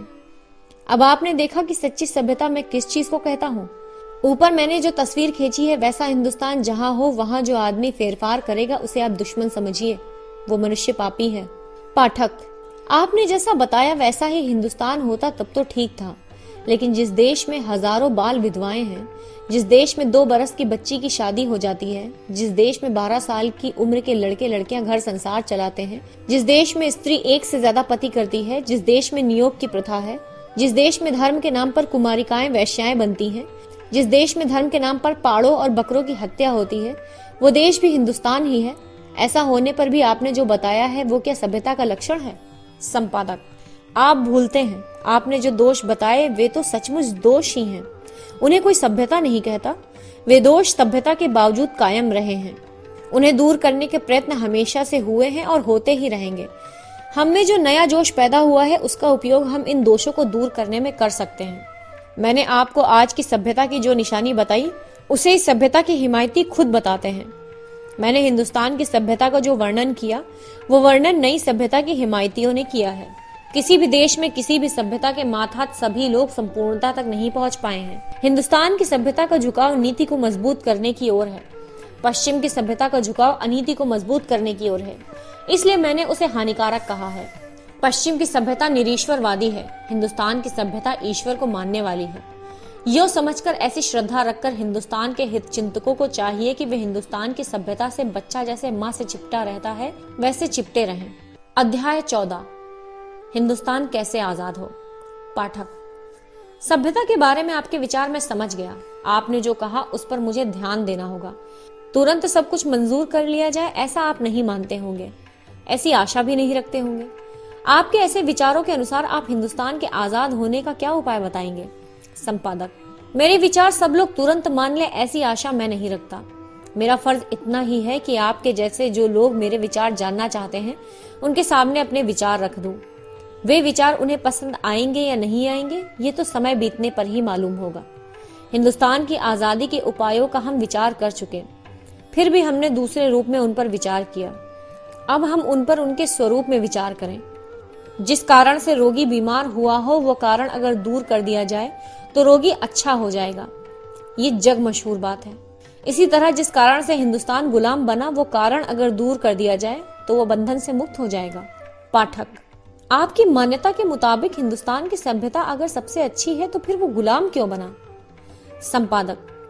अब आपने देखा कि सच्ची सभ्यता मैं किस चीज को कहता हूँ। ऊपर मैंने जो तस्वीर खींची है वैसा हिंदुस्तान जहां हो वहां जो आदमी फेरफार करेगा उसे आप दुश्मन समझिए, वो मनुष्य पापी है। पाठक, आपने जैसा बताया वैसा ही हिंदुस्तान होता तब तो ठीक था, लेकिन जिस देश में हजारों बाल विधवाएं हैं, जिस देश में 2 बरस की बच्ची की शादी हो जाती है, जिस देश में 12 साल की उम्र के लड़के लड़कियां घर संसार चलाते हैं, जिस देश में स्त्री एक से ज्यादा पति करती है, जिस देश में नियोग की प्रथा है, जिस देश में धर्म के नाम पर कुमारिकाएं वैश्याएं बनती हैं, जिस देश में धर्म के नाम पर पाड़ों और बकरों की हत्या होती है, वो देश भी हिंदुस्तान ही है। ऐसा होने पर भी आपने जो बताया है वो क्या सभ्यता का लक्षण है? संपादक, आप भूलते हैं। आपने जो दोष बताए वे तो सचमुच दोष ही हैं। उन्हें कोई सभ्यता नहीं कहता। वे दोष सभ्यता के बावजूद कायम रहे हैं। उन्हें दूर करने के प्रयत्न हमेशा से हुए हैं और होते ही रहेंगे। हम में जो नया जोश पैदा हुआ है उसका उपयोग हम इन दोषों को दूर करने में कर सकते हैं। मैंने आपको आज की सभ्यता की जो निशानी बताई उसे इस सभ्यता के हिमायती खुद बताते हैं। मैंने हिंदुस्तान की सभ्यता का जो वर्णन किया वो वर्णन नई सभ्यता के हिमायतियों ने किया है। किसी भी देश में किसी भी सभ्यता के मातहत सभी लोग संपूर्णता तक नहीं पहुंच पाए हैं। हिंदुस्तान की सभ्यता का झुकाव नीति को मजबूत करने की ओर है। पश्चिम की सभ्यता का झुकाव अनीति को मजबूत करने की ओर है, इसलिए मैंने उसे हानिकारक कहा है। पश्चिम की सभ्यता निरीश्वरवादी है, हिंदुस्तान की सभ्यता ईश्वर को मानने वाली है। यो समझकर ऐसी श्रद्धा रखकर हिंदुस्तान के हित चिंतकों को चाहिए कि वे हिंदुस्तान की सभ्यता से बच्चा जैसे माँ से चिपटा रहता है वैसे चिपटे रहें। अध्याय 14, हिंदुस्तान कैसे आजाद हो। पाठक, सभ्यता के बारे में आपके विचार मैं समझ गया। आपने जो कहा उस पर मुझे ध्यान देना होगा। तुरंत सब कुछ मंजूर कर लिया जाए ऐसा आप नहीं मानते होंगे, ऐसी आशा भी नहीं रखते होंगे। आपके ऐसे विचारों के अनुसार आप हिंदुस्तान के आजाद होने का क्या उपाय बताएंगे? संपादक, मेरे विचार सब लोग तुरंत मान ले ऐसी आशा मैं नहीं रखता। मेरा फर्ज इतना ही है कि आपके जैसे जो लोग मेरे विचार जानना चाहते हैं उनके सामने अपने विचार रख दूं। वे विचार उन्हें पसंद आएंगे या नहीं आएंगे ये तो समय बीतने पर ही मालूम होगा। हिंदुस्तान की आजादी के उपायों का हम विचार कर चुके, फिर भी हमने दूसरे रूप में उन पर विचार किया। अब हम उन पर उनके स्वरूप में विचार करें। जिस कारण से रोगी बीमार हुआ हो वो कारण अगर दूर कर दिया जाए तो रोगी अच्छा हो जाएगा। ये जग मशहूर बात है। इसी तरह जिस कारण से हिंदुस्तान गुलाम बना वो कारण अगर दूर कर दिया जाए तो वो बंधन से मुक्त हो जाएगा। पाठक, आपकी मान्यता के मुताबिक हिंदुस्तान की सभ्यता अगर सबसे अच्छी है तो फिर वो गुलाम क्यों बना? संपादक,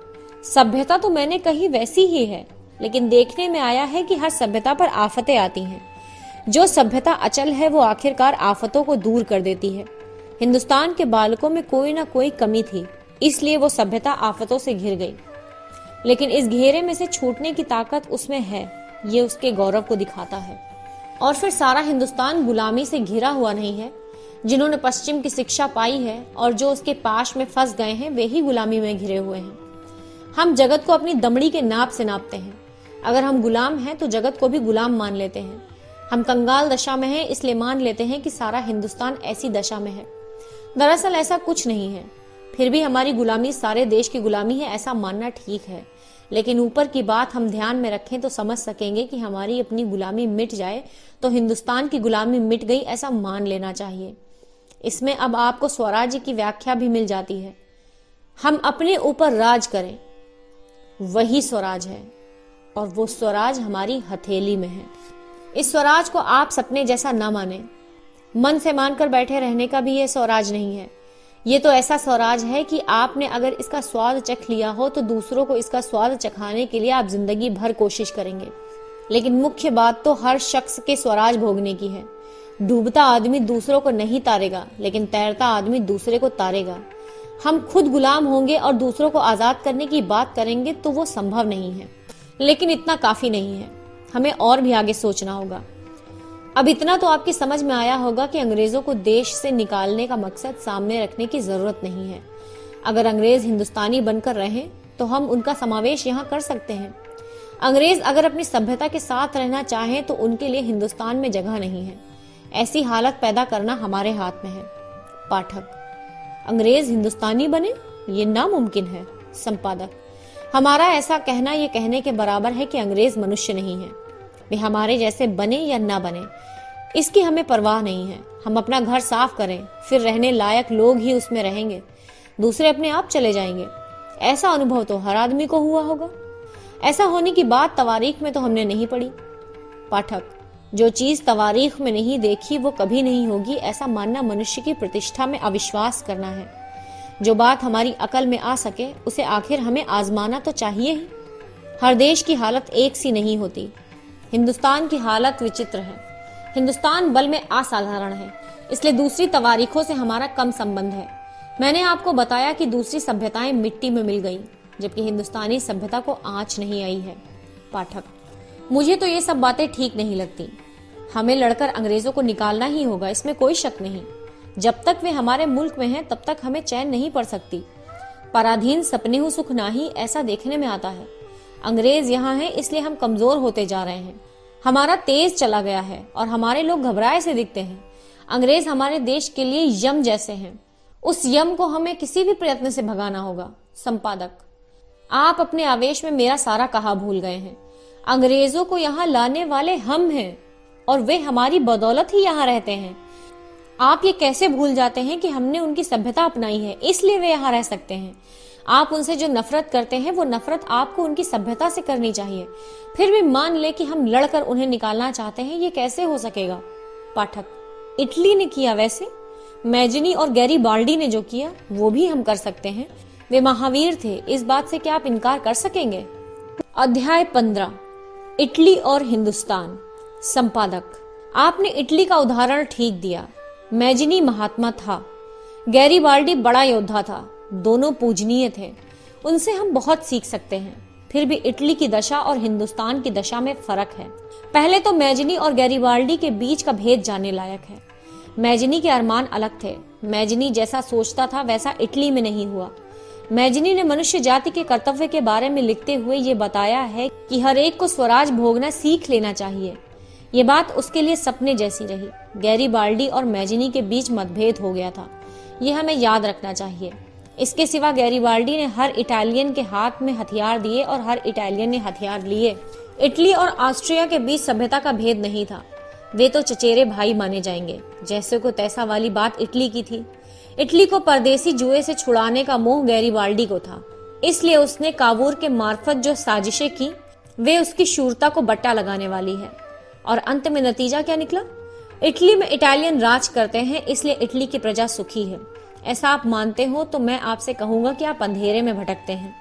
सभ्यता तो मैंने कही वैसी ही है, लेकिन देखने में आया है कि हर सभ्यता पर आफतें आती हैं। जो सभ्यता अचल है वो आखिरकार आफतों को दूर कर देती है। हिंदुस्तान के बालकों में कोई ना कोई कमी थी, इसलिए वो सभ्यता आफतों से घिर गई। लेकिन इस घेरे में से छूटने की ताकत उसमें है, ये उसके गौरव को दिखाता है। और फिर सारा हिंदुस्तान गुलामी से घिरा हुआ नहीं है। जिन्होंने पश्चिम की शिक्षा पाई है और जो उसके पाश में फंस गए हैं, वे ही गुलामी में घिरे हुए हैं। हम जगत को अपनी दमड़ी के नाप से नापते हैं। अगर हम गुलाम हैं तो जगत को भी गुलाम मान लेते हैं। हम कंगाल दशा में हैं, इसलिए मान लेते हैं कि सारा हिंदुस्तान ऐसी दशा में है। दरअसल ऐसा कुछ नहीं है। फिर भी हमारी गुलामी सारे देश की गुलामी है, ऐसा मानना ठीक है। लेकिन ऊपर की बात हम ध्यान में रखें तो समझ सकेंगे कि हमारी अपनी गुलामी मिट जाए तो हिंदुस्तान की गुलामी मिट गई, ऐसा मान लेना चाहिए। इसमें अब आपको स्वराज्य की व्याख्या भी मिल जाती है। हम अपने ऊपर राज करें, वही स्वराज है, और वो स्वराज हमारी हथेली में है। इस स्वराज को आप सपने जैसा ना माने। मन से मानकर बैठे रहने का भी ये स्वराज नहीं है। ये तो ऐसा स्वराज है कि आपने अगर इसका स्वाद चख लिया हो तो दूसरों को इसका स्वाद चखाने के लिए आप जिंदगी भर कोशिश करेंगे। लेकिन मुख्य बात तो हर शख्स के स्वराज भोगने की है। डूबता आदमी दूसरों को नहीं तारेगा, लेकिन तैरता आदमी दूसरे को तारेगा। हम खुद गुलाम होंगे और दूसरों को आजाद करने की बात करेंगे तो वो संभव नहीं है। लेकिन इतना काफी नहीं है, हमें और भी आगे सोचना होगा। अब इतना तो आपकी समझ में आया होगा कि अंग्रेजों को देश से निकालने का मकसद सामने रखने की जरूरत नहीं है। अगर अंग्रेज हिंदुस्तानी बनकर रहें तो हम उनका समावेश यहाँ कर सकते हैं। अंग्रेज अगर अपनी सभ्यता के साथ रहना चाहें तो उनके लिए हिंदुस्तान में जगह नहीं है। ऐसी हालत पैदा करना हमारे हाथ में है। पाठक, अंग्रेज हिंदुस्तानी बने ये नामुमकिन है। संपादक, हमारा ऐसा कहना ये कहने के बराबर है कि अंग्रेज मनुष्य नहीं है। वे हमारे जैसे बने या ना बने, इसकी हमें परवाह नहीं है। हम अपना घर साफ करें, फिर रहने लायक लोग ही उसमें रहेंगे, दूसरे अपने आप चले जाएंगे। ऐसा अनुभव तो हर आदमी को हुआ होगा। ऐसा होने की बात तवारीख में तो हमने नहीं पढ़ी। पाठक, जो चीज तवारीख में नहीं देखी वो कभी नहीं होगी, ऐसा मानना मनुष्य की प्रतिष्ठा में अविश्वास करना है। जो बात हमारी अकल में आ सके उसे आखिर हमें आजमाना तो चाहिए ही। हर देश की हालत एक सी नहीं होती। हिंदुस्तान की हालत विचित्र है। हिंदुस्तान बल में असाधारण है, इसलिए दूसरी तवारीखों से हमारा कम संबंध है। मैंने आपको बताया कि दूसरी सभ्यताएं मिट्टी में मिल गईं, जबकि हिंदुस्तानी सभ्यता को आंच नहीं आई है। पाठक, मुझे तो ये सब बातें ठीक नहीं लगती। हमें लड़कर अंग्रेजों को निकालना ही होगा, इसमें कोई शक नहीं। जब तक वे हमारे मुल्क में हैं तब तक हमें चैन नहीं पड़ सकती। पराधीन सपने हो सुख नाही, ऐसा देखने में आता है। अंग्रेज यहाँ हैं, इसलिए हम कमजोर होते जा रहे हैं। हमारा तेज चला गया है और हमारे लोग घबराए से दिखते हैं। अंग्रेज हमारे देश के लिए यम जैसे हैं। उस यम को हमें किसी भी प्रयत्न से भगाना होगा। संपादक, आप अपने आवेश में मेरा सारा कहा भूल गए हैं। अंग्रेजों को यहाँ लाने वाले हम हैं और वे हमारी बदौलत ही यहाँ रहते हैं। आप ये कैसे भूल जाते हैं कि हमने उनकी सभ्यता अपनाई है, इसलिए वे यहाँ रह सकते हैं। आप उनसे जो नफरत करते हैं वो नफरत आपको उनकी सभ्यता से करनी चाहिए। फिर भी मान ले कि हम लड़कर उन्हें निकालना चाहते हैं, ये कैसे हो सकेगा? पाठक, इटली ने किया वैसे, मैजिनी और गैरीबाल्डी ने जो किया वो भी हम कर सकते हैं। वे महावीर थे, इस बात से क्या आप इनकार कर सकेंगे? अध्याय 15, इटली और हिंदुस्तान। संपादक, आपने इटली का उदाहरण ठीक दिया। मैजिनी महात्मा था, गैरीबाल्डी बड़ा योद्धा था, दोनों पूजनीय थे। उनसे हम बहुत सीख सकते हैं। फिर भी इटली की दशा और हिंदुस्तान की दशा में फर्क है। पहले तो मैजिनी और गैरीबाल्डी के बीच का भेद जानने लायक है। मैजिनी के अरमान अलग थे। मैजिनी जैसा सोचता था वैसा इटली में नहीं हुआ। मैजिनी ने मनुष्य जाति के कर्तव्य के बारे में लिखते हुए ये बताया है कि हर एक को स्वराज भोगना सीख लेना चाहिए। ये बात उसके लिए सपने जैसी रही। गैरीबाल्डी और मैजिनी के बीच मतभेद हो गया था, ये हमें याद रखना चाहिए। इसके सिवा गैरीबाल्डी ने हर इटालियन के हाथ में हथियार दिए और हर इटालियन ने हथियार लिए। इटली और ऑस्ट्रिया के बीच सभ्यता का भेद नहीं था। वे तो चचेरे भाई माने जाएंगे। जैसे को तैसा वाली बात इटली की थी। इटली को परदेसी जुए से छुड़ाने का मोह गैरीबाल्डी को था, इसलिए उसने कावूर के मार्फत जो साजिशें की वे उसकी शूरता को बट्टा लगाने वाली है। और अंत में नतीजा क्या निकला? इटली में इटालियन राज करते हैं, इसलिए इटली की प्रजा सुखी है। ऐसा आप मानते हो तो मैं आपसे कहूंगा कि आप अंधेरे में भटकते हैं।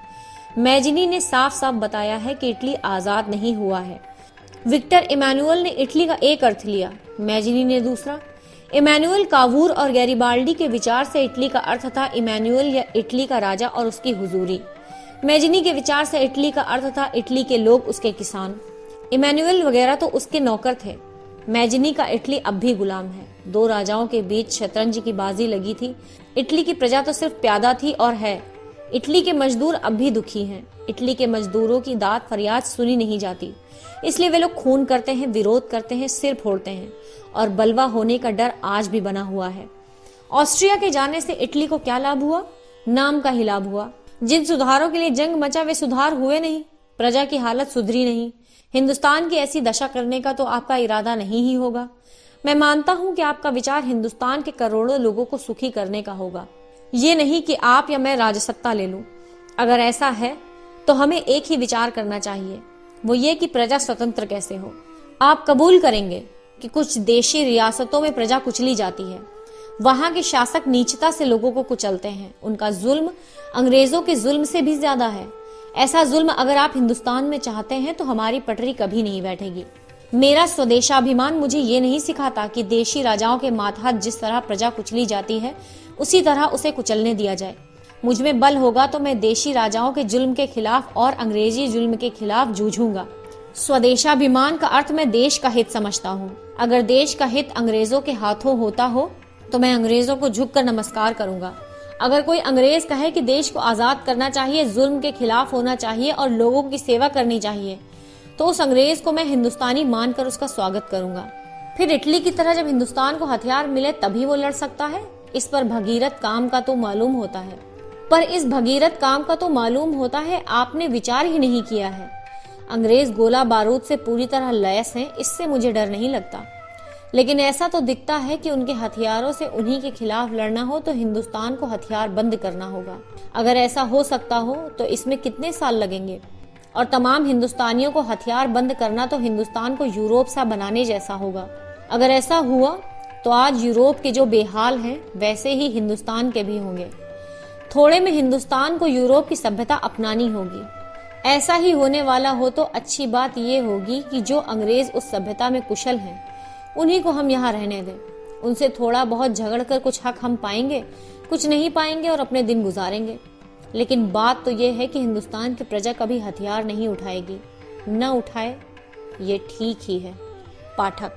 मैजिनी ने साफ साफ बताया है कि इटली आजाद नहीं हुआ है। विक्टर इमैनुअल ने इटली का एक अर्थ लिया, मैजिनी ने दूसरा। इमैनुअल कावूर और गैरिबाल्डी के विचार से इटली का अर्थ था इमैनुअल या इटली का राजा और उसकी हुजूरी। मैजिनी के विचार से इटली का अर्थ था इटली के लोग, उसके किसान। इमैनुअल वगैरह तो उसके नौकर थे। मैजिनी का इटली अब भी गुलाम है। दो राजाओं के बीच शतरंज की बाजी लगी थी। इटली की प्रजा तो सिर्फ प्यादा थी और है। इटली के मजदूर अब भी दुखी हैं। इटली के मजदूरों की दाद फरियाद सुनी नहीं जाती, इसलिए वे लोग खून करते हैं, विरोध करते हैं, सिर फोड़ते हैं और बलवा होने का डर आज भी बना हुआ है। ऑस्ट्रिया के जाने से इटली को क्या लाभ हुआ? नाम का ही लाभ हुआ। जिन सुधारों के लिए जंग मचा वे सुधार हुए नहीं, प्रजा की हालत सुधरी नहीं। हिंदुस्तान की ऐसी दशा करने का तो आपका इरादा नहीं ही होगा। मैं मानता हूं कि आपका विचार हिंदुस्तान के करोड़ों लोगों को सुखी करने का होगा, ये नहीं कि आप या मैं राजसत्ता ले लूं। अगर ऐसा है तो हमें एक ही विचार करना चाहिए, वो ये कि प्रजा स्वतंत्र कैसे हो। आप कबूल करेंगे कि कुछ देशी रियासतों में प्रजा कुचली जाती है, वहां के शासक नीचता से लोगों को कुचलते हैं, उनका जुल्म अंग्रेजों के जुल्म से भी ज्यादा है। ऐसा जुल्म अगर आप हिंदुस्तान में चाहते हैं तो हमारी पटरी कभी नहीं बैठेगी। मेरा स्वदेशाभिमान मुझे ये नहीं सिखाता कि देशी राजाओं के मातहत जिस तरह प्रजा कुचली जाती है उसी तरह उसे कुचलने दिया जाए। मुझ में बल होगा तो मैं देशी राजाओं के जुल्म के खिलाफ और अंग्रेजी जुल्म के खिलाफ जूझूंगा। स्वदेशाभिमान का अर्थ मैं देश का हित समझता हूँ। अगर देश का हित अंग्रेजों के हाथों होता हो तो मैं अंग्रेजों को झुककर नमस्कार करूंगा। अगर कोई अंग्रेज कहे कि देश को आजाद करना चाहिए, जुल्म के खिलाफ होना चाहिए और लोगों की सेवा करनी चाहिए, तो उस अंग्रेज को मैं हिंदुस्तानी मानकर उसका स्वागत करूंगा। फिर इटली की तरह जब हिंदुस्तान को हथियार मिले तभी वो लड़ सकता है। इस पर भगीरथ काम का तो मालूम होता है, पर इस भगीरथ काम का तो मालूम होता है आपने विचार ही नहीं किया है। अंग्रेज गोला बारूद से पूरी तरह लैस हैं, इससे मुझे डर नहीं लगता। लेकिन ऐसा तो दिखता है कि उनके हथियारों से उन्हीं के खिलाफ लड़ना हो तो हिंदुस्तान को हथियार बंद करना होगा। अगर ऐसा हो सकता हो तो इसमें कितने साल लगेंगे? और तमाम हिंदुस्तानियों को हथियार बंद करना तो हिंदुस्तान को यूरोप सा बनाने जैसा होगा। अगर ऐसा हुआ तो आज यूरोप के जो बेहाल हैं वैसे ही हिंदुस्तान के भी होंगे। थोड़े में हिंदुस्तान को यूरोप की सभ्यता अपनानी होगी। ऐसा ही होने वाला हो तो अच्छी बात यह होगी कि जो अंग्रेज उस सभ्यता में कुशल हैं उन्हीं को हम यहाँ रहने दें। उनसे थोड़ा बहुत झगड़ कर कुछ हक हम पाएंगे, कुछ नहीं पाएंगे और अपने दिन गुजारेंगे। लेकिन बात तो यह है कि हिंदुस्तान की प्रजा कभी हथियार नहीं उठाएगी। न उठाए ये ठीक ही है। पाठक,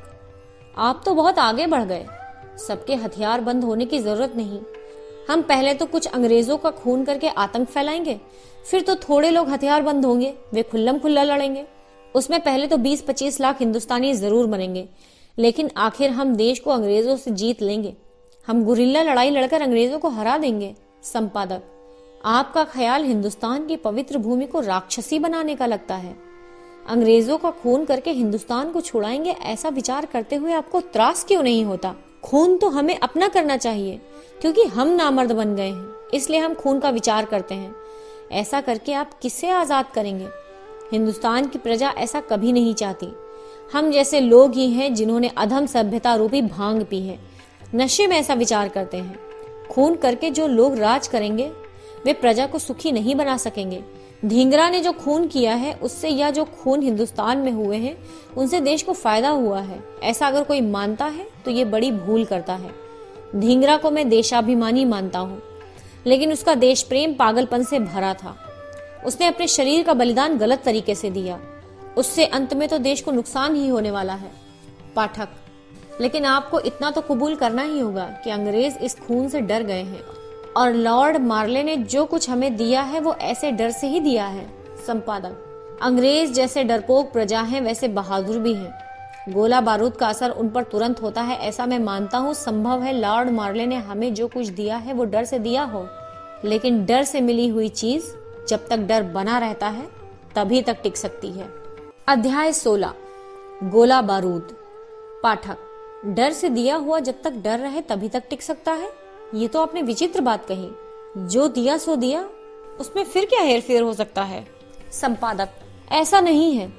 आप तो बहुत आगे बढ़ गए। सबके हथियार बंद होने की जरूरत नहीं। हम पहले तो कुछ अंग्रेजों का खून करके आतंक फैलाएंगे, फिर तो थोड़े लोग हथियार बंद होंगे, वे खुल्लम खुल्ला लड़ेंगे। उसमें पहले तो 20-25 लाख हिंदुस्तानी जरूर मरेंगे, लेकिन आखिर हम देश को अंग्रेजों से जीत लेंगे। हम गुरिल्ला लड़ाई लड़कर अंग्रेजों को हरा देंगे। संपादक, आपका ख्याल हिंदुस्तान की पवित्र भूमि को राक्षसी बनाने का लगता है। अंग्रेजों का खून करके हिंदुस्तान को छुड़ाएंगे, ऐसा विचार करते हुए आपको त्रास क्यों नहीं होता? खून तो हमें अपना करना चाहिए, क्योंकि हम नामर्द बन गए हैं, इसलिए हम खून का विचार करते हैं। ऐसा करके आप किसे आजाद करेंगे? हिंदुस्तान की प्रजा ऐसा कभी नहीं चाहती। हम जैसे लोग ही हैं जिन्होंने अधम सभ्यता रूपी भांग पी है, नशे में ऐसा विचार करते हैं। खून करके जो लोग राज करेंगे वे प्रजा को सुखी नहीं बना सकेंगे। ढींगरा ने जो खून किया है उससे या जो खून हिंदुस्तान में हुए हैं उनसे देश को फायदा हुआ है, ऐसा अगर कोई मानता है तो ये बड़ी भूल करता है। ढींगरा को मैं देशाभिमानी मानता हूँ, लेकिन उसका देश प्रेम पागलपन से भरा था। उसने अपने शरीर का बलिदान गलत तरीके से दिया, उससे अंत में तो देश को नुकसान ही होने वाला है। पाठक, लेकिन आपको इतना तो कबूल करना ही होगा कि अंग्रेज इस खून से डर गए हैं और लॉर्ड मार्ले ने जो कुछ हमें दिया है वो ऐसे डर से ही दिया है। संपादक, अंग्रेज जैसे डरपोक प्रजा हैं वैसे बहादुर भी हैं। गोला बारूद का असर उन पर तुरंत होता है ऐसा मैं मानता हूँ। संभव है लॉर्ड मार्ले ने हमें जो कुछ दिया है वो डर से दिया हो, लेकिन डर से मिली हुई चीज जब तक डर बना रहता है तभी तक टिक सकती है। अध्याय 16, गोला बारूद। पाठक, डर से दिया हुआ जब तक डर रहे तभी तक टिक सकता है, ये तो आपने विचित्र बात कही। जो दिया सो दिया, उसमें फिर क्या हेरफेर हो सकता है? संपादक, ऐसा नहीं है।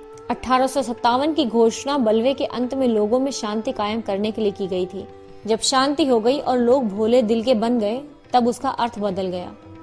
1857 की घोषणा बलवे के अंत में लोगों में शांति कायम करने के लिए की गई थी। जब शांति हो गई और लोग भोले दिल के बन गए तब उसका अर्थ बदल गया।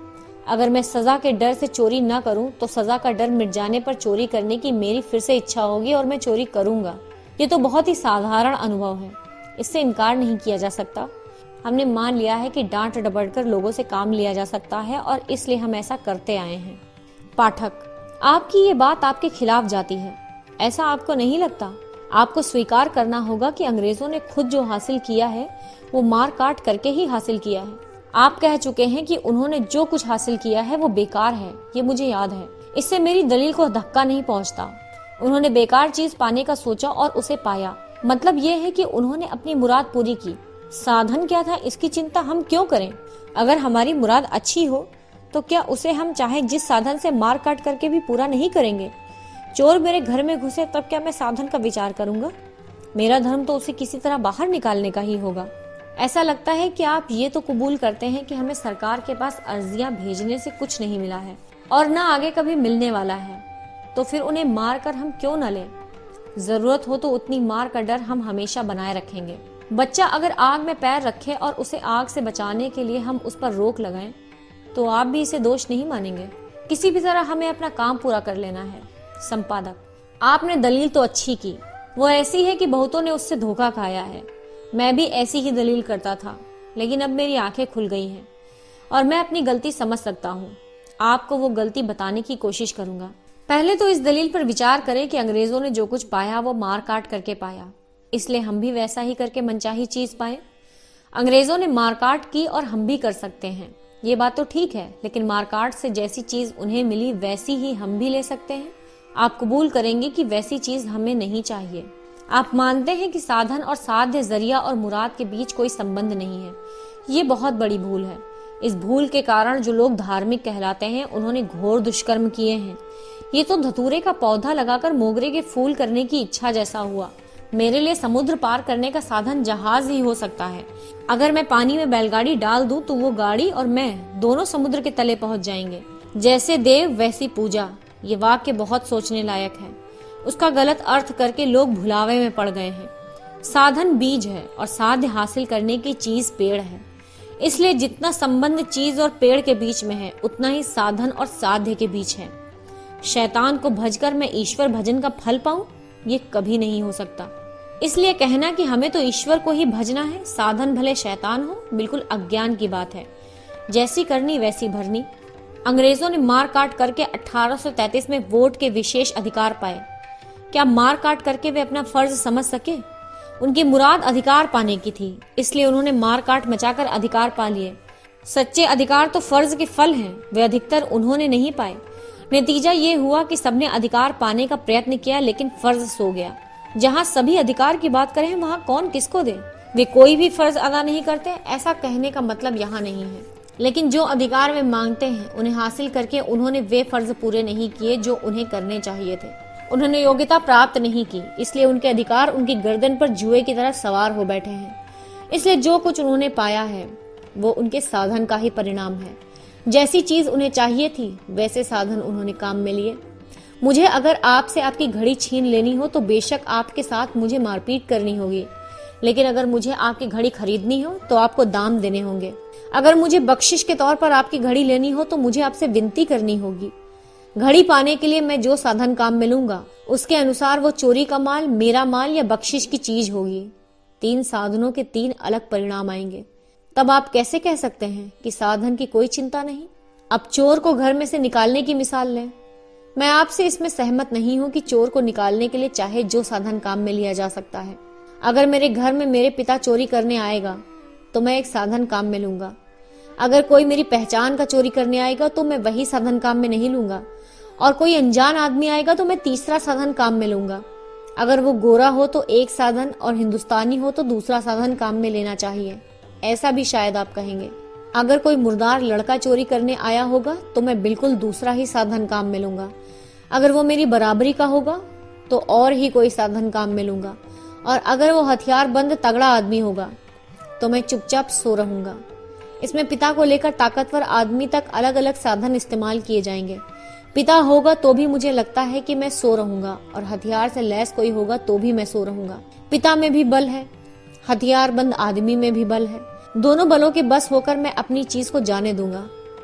अगर मैं सजा के डर से चोरी न करूं तो सजा का डर मिट जाने पर चोरी करने की मेरी फिर से इच्छा होगी और मैं चोरी करूंगा। ये तो बहुत ही साधारण अनुभव है, इससे इनकार नहीं किया जा सकता। हमने मान लिया है कि डांट डपट कर लोगों से काम लिया जा सकता है और इसलिए हम ऐसा करते आए हैं। पाठक, आपकी ये बात आपके खिलाफ जाती है, ऐसा आपको नहीं लगता? आपको स्वीकार करना होगा कि अंग्रेजों ने खुद जो हासिल किया है वो मार काट करके ही हासिल किया है। आप कह चुके हैं कि उन्होंने जो कुछ हासिल किया है वो बेकार है, ये मुझे याद है। इससे मेरी दलील को धक्का नहीं पहुंचता। उन्होंने बेकार चीज पाने का सोचा और उसे पाया, मतलब ये है कि उन्होंने अपनी मुराद पूरी की। साधन क्या था इसकी चिंता हम क्यों करें? अगर हमारी मुराद अच्छी हो तो क्या उसे हम चाहे जिस साधन से मार काट करके भी पूरा नहीं करेंगे? चोर मेरे घर में घुसे तब क्या मैं साधन का विचार करूंगा? मेरा धर्म तो उसे किसी तरह बाहर निकालने का ही होगा। ऐसा लगता है कि आप ये तो कबूल करते हैं कि हमें सरकार के पास अर्जियां भेजने से कुछ नहीं मिला है और न आगे कभी मिलने वाला है, तो फिर उन्हें मार कर हम क्यों न लें? जरूरत हो तो उतनी मार का डर हम हमेशा बनाए रखेंगे। बच्चा अगर आग में पैर रखे और उसे आग से बचाने के लिए हम उस पर रोक लगाएं, तो आप भी इसे दोष नहीं मानेंगे। किसी भी तरह हमें अपना काम पूरा कर लेना है। संपादक, आपने दलील तो अच्छी की, वो ऐसी है कि बहुतों ने उससे धोखा खाया है। मैं भी ऐसी ही दलील करता था, लेकिन अब मेरी आंखें खुल गई हैं और मैं अपनी गलती समझ सकता हूँ। आपको वो गलती बताने की कोशिश करूंगा। पहले तो इस दलील पर विचार करें कि अंग्रेजों ने जो कुछ पाया वो मार काट करके पाया, इसलिए हम भी वैसा ही करके मनचाही चीज पाए। अंग्रेजों ने मारकाट की और हम भी कर सकते हैं, ये बात तो ठीक है, लेकिन मारकाट से जैसी चीज उन्हें मिली वैसी ही हम भी ले सकते हैं। आप कबूल करेंगे कि वैसी चीज हमें नहीं चाहिए। आप मानते हैं कि साधन और साध्य, जरिया और मुराद के बीच कोई संबंध नहीं है। ये बहुत बड़ी भूल है। इस भूल के कारण जो लोग धार्मिक कहलाते हैं उन्होंने घोर दुष्कर्म किए हैं। ये तो धतूरे का पौधा लगाकर मोगरे के फूल करने की इच्छा जैसा हुआ। मेरे लिए समुद्र पार करने का साधन जहाज ही हो सकता है। अगर मैं पानी में बैलगाड़ी डाल दूं तो वो गाड़ी और मैं दोनों समुद्र के तले पहुंच जाएंगे। जैसे देव वैसी पूजा, ये वाक्य बहुत सोचने लायक है। उसका गलत अर्थ करके लोग भुलावे में पड़ गए हैं। साधन बीज है और साध्य हासिल करने की चीज पेड़ है। इसलिए जितना संबंध चीज और पेड़ के बीच में है उतना ही साधन और साध्य के बीच है। शैतान को भजकर मैं ईश्वर भजन का फल पाऊं, ये कभी नहीं हो सकता। इसलिए कहना कि हमें तो ईश्वर को ही भजना है, साधन भले शैतान हो, बिल्कुल अज्ञान की बात है। जैसी करनी वैसी भरनी। अंग्रेजों ने मार काट करके 1833 में वोट के विशेष अधिकार पाए। क्या मार काट करके वे अपना फर्ज समझ सके? उनकी मुराद अधिकार पाने की थी, इसलिए उन्होंने मार काट मचाकर अधिकार पा लिए। सच्चे अधिकार तो फर्ज के फल हैं, वे अधिकतर उन्होंने नहीं पाए। नतीजा ये हुआ कि सबने अधिकार पाने का प्रयत्न किया, लेकिन फर्ज सो गया। जहाँ सभी अधिकार की बात करें वहाँ कौन किसको दे? वे कोई भी फर्ज अदा नहीं करते, ऐसा कहने का मतलब यहाँ नहीं है। लेकिन जो अधिकार वे मांगते हैं उन्हें हासिल करके उन्होंने वे फर्ज पूरे नहीं किए जो उन्हें करने चाहिए थे। उन्होंने योग्यता प्राप्त नहीं की, इसलिए उनके अधिकार उनकी गर्दन पर जुए की तरह सवार हो बैठे हैं। इसलिए जो कुछ उन्होंने पाया है वो उनके साधन का ही परिणाम है। जैसी चीज उन्हें चाहिए थी वैसे साधन उन्होंने काम में लिए। मुझे अगर आपसे आपकी घड़ी छीन लेनी हो तो बेशक आपके साथ मुझे मारपीट करनी होगी, लेकिन अगर मुझे आपकी घड़ी खरीदनी हो तो आपको दाम देने होंगे। अगर मुझे बख्शिश के तौर पर आपकी घड़ी लेनी हो तो मुझे आपसे विनती करनी होगी। घड़ी पाने के लिए मैं जो साधन काम में लूंगा उसके अनुसार वो चोरी का माल, मेरा माल या बख्शिश की चीज होगी। 3 साधनों के 3 अलग परिणाम आएंगे। तब आप कैसे कह सकते हैं कि साधन की कोई चिंता नहीं? अब चोर को घर में से निकालने की मिसाल लें। मैं आपसे इसमें सहमत नहीं हूं कि चोर को निकालने के लिए चाहे जो साधन काम में लिया जा सकता है। अगर मेरे घर में मेरे पिता चोरी करने आएगा तो मैं एक साधन काम में लूंगा। अगर कोई मेरी पहचान का चोरी करने आएगा तो मैं वही साधन काम में नहीं लूंगा, और कोई अनजान आदमी आएगा तो मैं तीसरा साधन काम में लूंगा। अगर वो गोरा हो तो एक साधन और हिंदुस्तानी हो तो दूसरा साधन काम में लेना चाहिए, ऐसा भी शायद आप कहेंगे। अगर कोई मुर्दार लड़का चोरी करने आया होगा तो मैं बिल्कुल दूसरा ही साधन काम में लूंगा। अगर वो मेरी बराबरी का होगा तो और ही कोई साधन काम में लूंगा, और अगर वो हथियार बंद तगड़ा आदमी होगा तो मैं चुपचाप सो रहूंगा। इसमें पिता को लेकर ताकतवर आदमी तक अलग अलग साधन इस्तेमाल किए जाएंगे। पिता होगा तो भी मुझे लगता है कि मैं सो रहूंगा, और हथियार से लैस कोई होगा तो भी मैं सो रहूंगा। पिता में भी बल है, हथियार बंद आदमी में भी बल है। दोनों बलों के बस होकर मैं अपनी चीज को जाने दूंगा।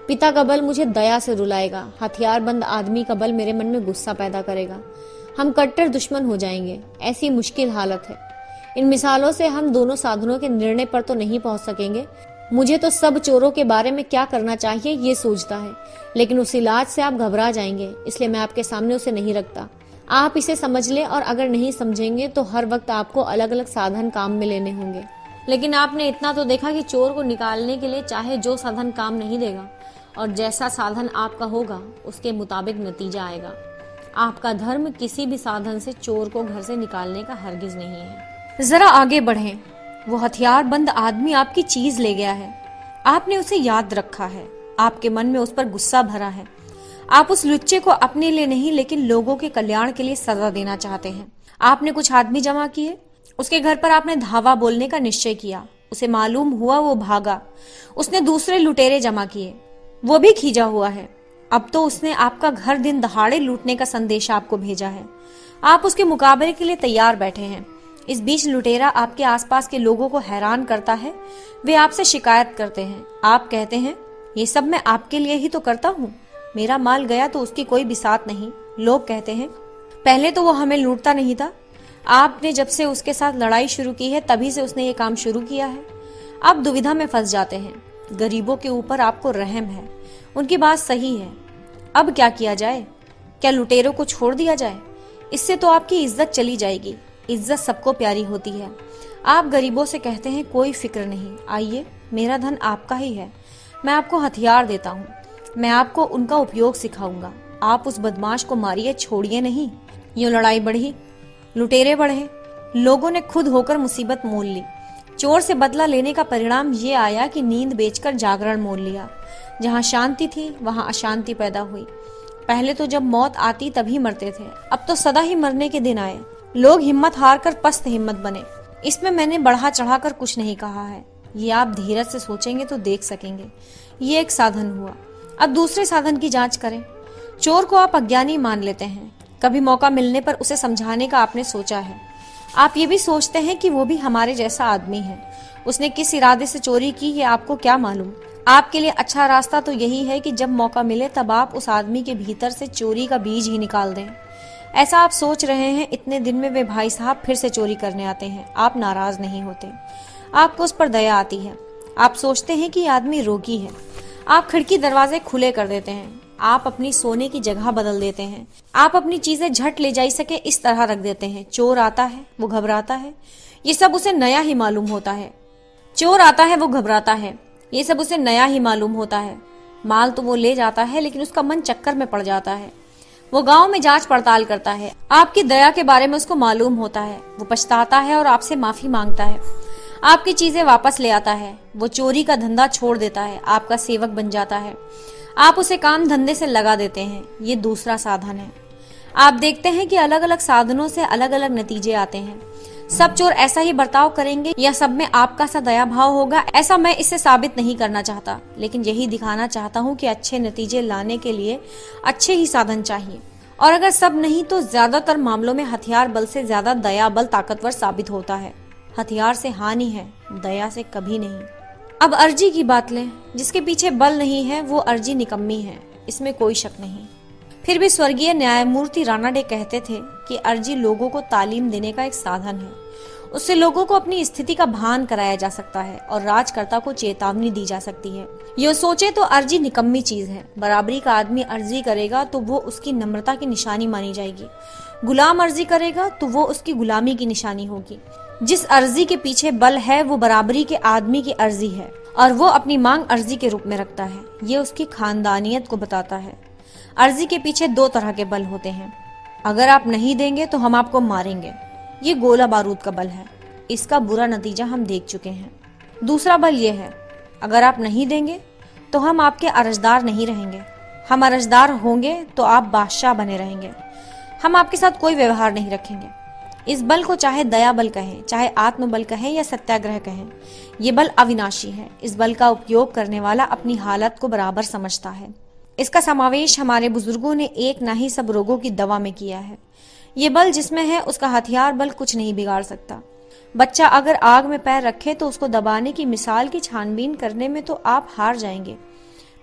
पिता का बल मुझे दया से रुलाएगा, हथियारबंद आदमी का बल मेरे मन में गुस्सा पैदा करेगा। हम कट्टर दुश्मन हो जाएंगे। ऐसी मुश्किल हालत है। इन मिसालों से हम दोनों साधनों के निर्णय पर तो नहीं पहुंच सकेंगे। मुझे तो सब चोरों के बारे में क्या करना चाहिए ये सोचता है, लेकिन उस इलाज से आप घबरा जाएंगे, इसलिए मैं आपके सामने उसे नहीं रखता। आप इसे समझ ले, और अगर नहीं समझेंगे तो हर वक्त आपको अलग अलग साधन काम में लेने होंगे। लेकिन आपने इतना तो देखा कि चोर को निकालने के लिए चाहे जो साधन काम नहीं देगा, और जैसा साधन आपका होगा उसके मुताबिक नतीजा आएगा। आपका धर्म किसी भी साधन से चोर को घर से निकालने का हरगिज नहीं है। जरा आगे बढ़ें। वो हथियारबंद आदमी आपकी चीज ले गया है, आपने उसे याद रखा है, आपके मन में उस पर गुस्सा भरा है। आप उस लुच्चे को अपने लिए नहीं लेकिन लोगों के कल्याण के लिए सजा देना चाहते हैं। आपने कुछ आदमी जमा किए, उसके घर पर आपने धावा बोलने का निश्चय किया। उसे मालूम हुआ वो भागा। उसने दूसरे लुटेरे जमा किए, वो भी खींचा हुआ है। अब तो उसने आपका घर दिन दहाड़े लूटने का संदेश आपको भेजा है। आप उसके मुकाबले के लिए तैयार बैठे हैं। इस बीच लुटेरा आपके आसपास के लोगों को हैरान करता है। वे आपसे शिकायत करते हैं। आप कहते हैं, ये सब मैं आपके लिए ही तो करता हूँ, मेरा माल गया तो उसकी कोई बिसात नहीं। लोग कहते हैं, पहले तो वो हमें लूटता नहीं था, आपने जब से उसके साथ लड़ाई शुरू की है तभी से उसने ये काम शुरू किया है। आप दुविधा में फंस जाते हैं। गरीबों के ऊपर आपको रहम है, उनकी बात सही है। अब क्या किया जाए? क्या लुटेरों को छोड़ दिया जाए? इससे तो आपकी इज्जत चली जाएगी। इज्जत सबको प्यारी होती है। आप गरीबों से कहते हैं, कोई फिक्र नहीं, आइए, मेरा धन आपका ही है, मैं आपको हथियार देता हूँ, मैं आपको उनका उपयोग सिखाऊंगा। आप उस बदमाश को मारिए, छोड़िए नहीं। यूं लड़ाई बढ़ी, लुटेरे बढ़े, लोगों ने खुद होकर मुसीबत मोल ली। चोर से बदला लेने का परिणाम ये आया कि नींद बेचकर जागरण मोल लिया। जहाँ शांति थी वहाँ अशांति पैदा हुई। पहले तो जब मौत आती तभी मरते थे, अब तो सदा ही मरने के दिन आए। लोग हिम्मत हार कर पस्त हिम्मत बने। इसमें मैंने बढ़ा चढ़ा कर कुछ नहीं कहा है, ये आप धीरज से सोचेंगे तो देख सकेंगे। ये एक साधन हुआ। अब दूसरे साधन की जांच करें। चोर को आप अज्ञानी मान लेते हैं, कभी मौका मिलने पर उसे समझाने का आपने सोचा है। आप ये भी सोचते हैं कि वो भी हमारे जैसा आदमी है, उसने किस इरादे से चोरी की ये आपको क्या मालूम। आपके लिए अच्छा रास्ता तो यही है कि जब मौका मिले तब आप उस आदमी के भीतर से चोरी का बीज ही निकाल दें। ऐसा आप सोच रहे हैं, इतने दिन में वे भाई साहब फिर से चोरी करने आते हैं। आप नाराज नहीं होते, आपको उस पर दया आती है। आप सोचते हैं कि ये आदमी रोगी है। आप खिड़की दरवाजे खुले कर देते हैं। आप अपनी सोने की जगह बदल देते हैं। आप अपनी चीजें झट ले जा सके इस तरह रख देते हैं। चोर आता है, वो घबराता है, ये सब उसे नया ही मालूम होता है। चोर आता है, वो घबराता है, ये सब उसे नया ही मालूम होता है। माल तो वो ले जाता है, लेकिन उसका मन चक्कर में पड़ जाता है। वो गांव में जांच पड़ताल करता है। आपकी दया के बारे में उसको मालूम होता है। वो पछताता है और आपसे माफी मांगता है। आपकी चीजें वापस ले आता है। वो चोरी का धंधा छोड़ देता है, आपका सेवक बन जाता है। आप उसे काम धंधे से लगा देते हैं। ये दूसरा साधन है। आप देखते हैं कि अलग अलग साधनों से अलग अलग नतीजे आते हैं। सब चोर ऐसा ही बर्ताव करेंगे या सब में आपका सा दया भाव होगा, ऐसा मैं इससे साबित नहीं करना चाहता, लेकिन यही दिखाना चाहता हूँ कि अच्छे नतीजे लाने के लिए अच्छे ही साधन चाहिए। और अगर सब नहीं तो ज्यादातर मामलों में हथियार बल से ज्यादा दया बल ताकतवर साबित होता है। हथियार से हानि है, दया से कभी नहीं। अब अर्जी की बात लें। जिसके पीछे बल नहीं है वो अर्जी निकम्मी है, इसमें कोई शक नहीं। फिर भी स्वर्गीय न्यायमूर्ति रानाडे कहते थे कि अर्जी लोगों को तालीम देने का एक साधन है। उससे लोगों को अपनी स्थिति का भान कराया जा सकता है और राजकर्ता को चेतावनी दी जा सकती है। ये सोचे तो अर्जी निकम्मी चीज है। बराबरी का आदमी अर्जी करेगा तो वो उसकी नम्रता की निशानी मानी जाएगी। गुलाम अर्जी करेगा तो वो उसकी गुलामी की निशानी होगी। जिस अर्जी के पीछे बल है वो बराबरी के आदमी की अर्जी है और वो अपनी मांग अर्जी के रूप में रखता है। ये उसकी खानदानियत को बताता है। अर्जी के पीछे दो तरह के बल होते हैं। अगर आप नहीं देंगे तो हम आपको मारेंगे, ये गोला बारूद का बल है। इसका बुरा नतीजा हम देख चुके हैं। दूसरा बल ये है, अगर आप नहीं देंगे तो हम आपके अर्जदार नहीं रहेंगे। हम अर्जदार होंगे तो आप बादशाह बने रहेंगे। हम आपके साथ कोई व्यवहार नहीं रखेंगे। इस बल को चाहे दया बल कहें, चाहे आत्मबल कहें या सत्याग्रह कहें, ये बल अविनाशी है। इस बल का उपयोग करने वाला अपनी हालत को बराबर समझता है। इसका समावेश हमारे बुजुर्गों ने एक ना ही सब रोगों की दवा में किया है। ये बल जिसमें है उसका हथियार बल कुछ नहीं बिगाड़ सकता। बच्चा अगर आग में पैर रखे तो उसको दबाने की मिसाल की छानबीन करने में तो आप हार जाएंगे।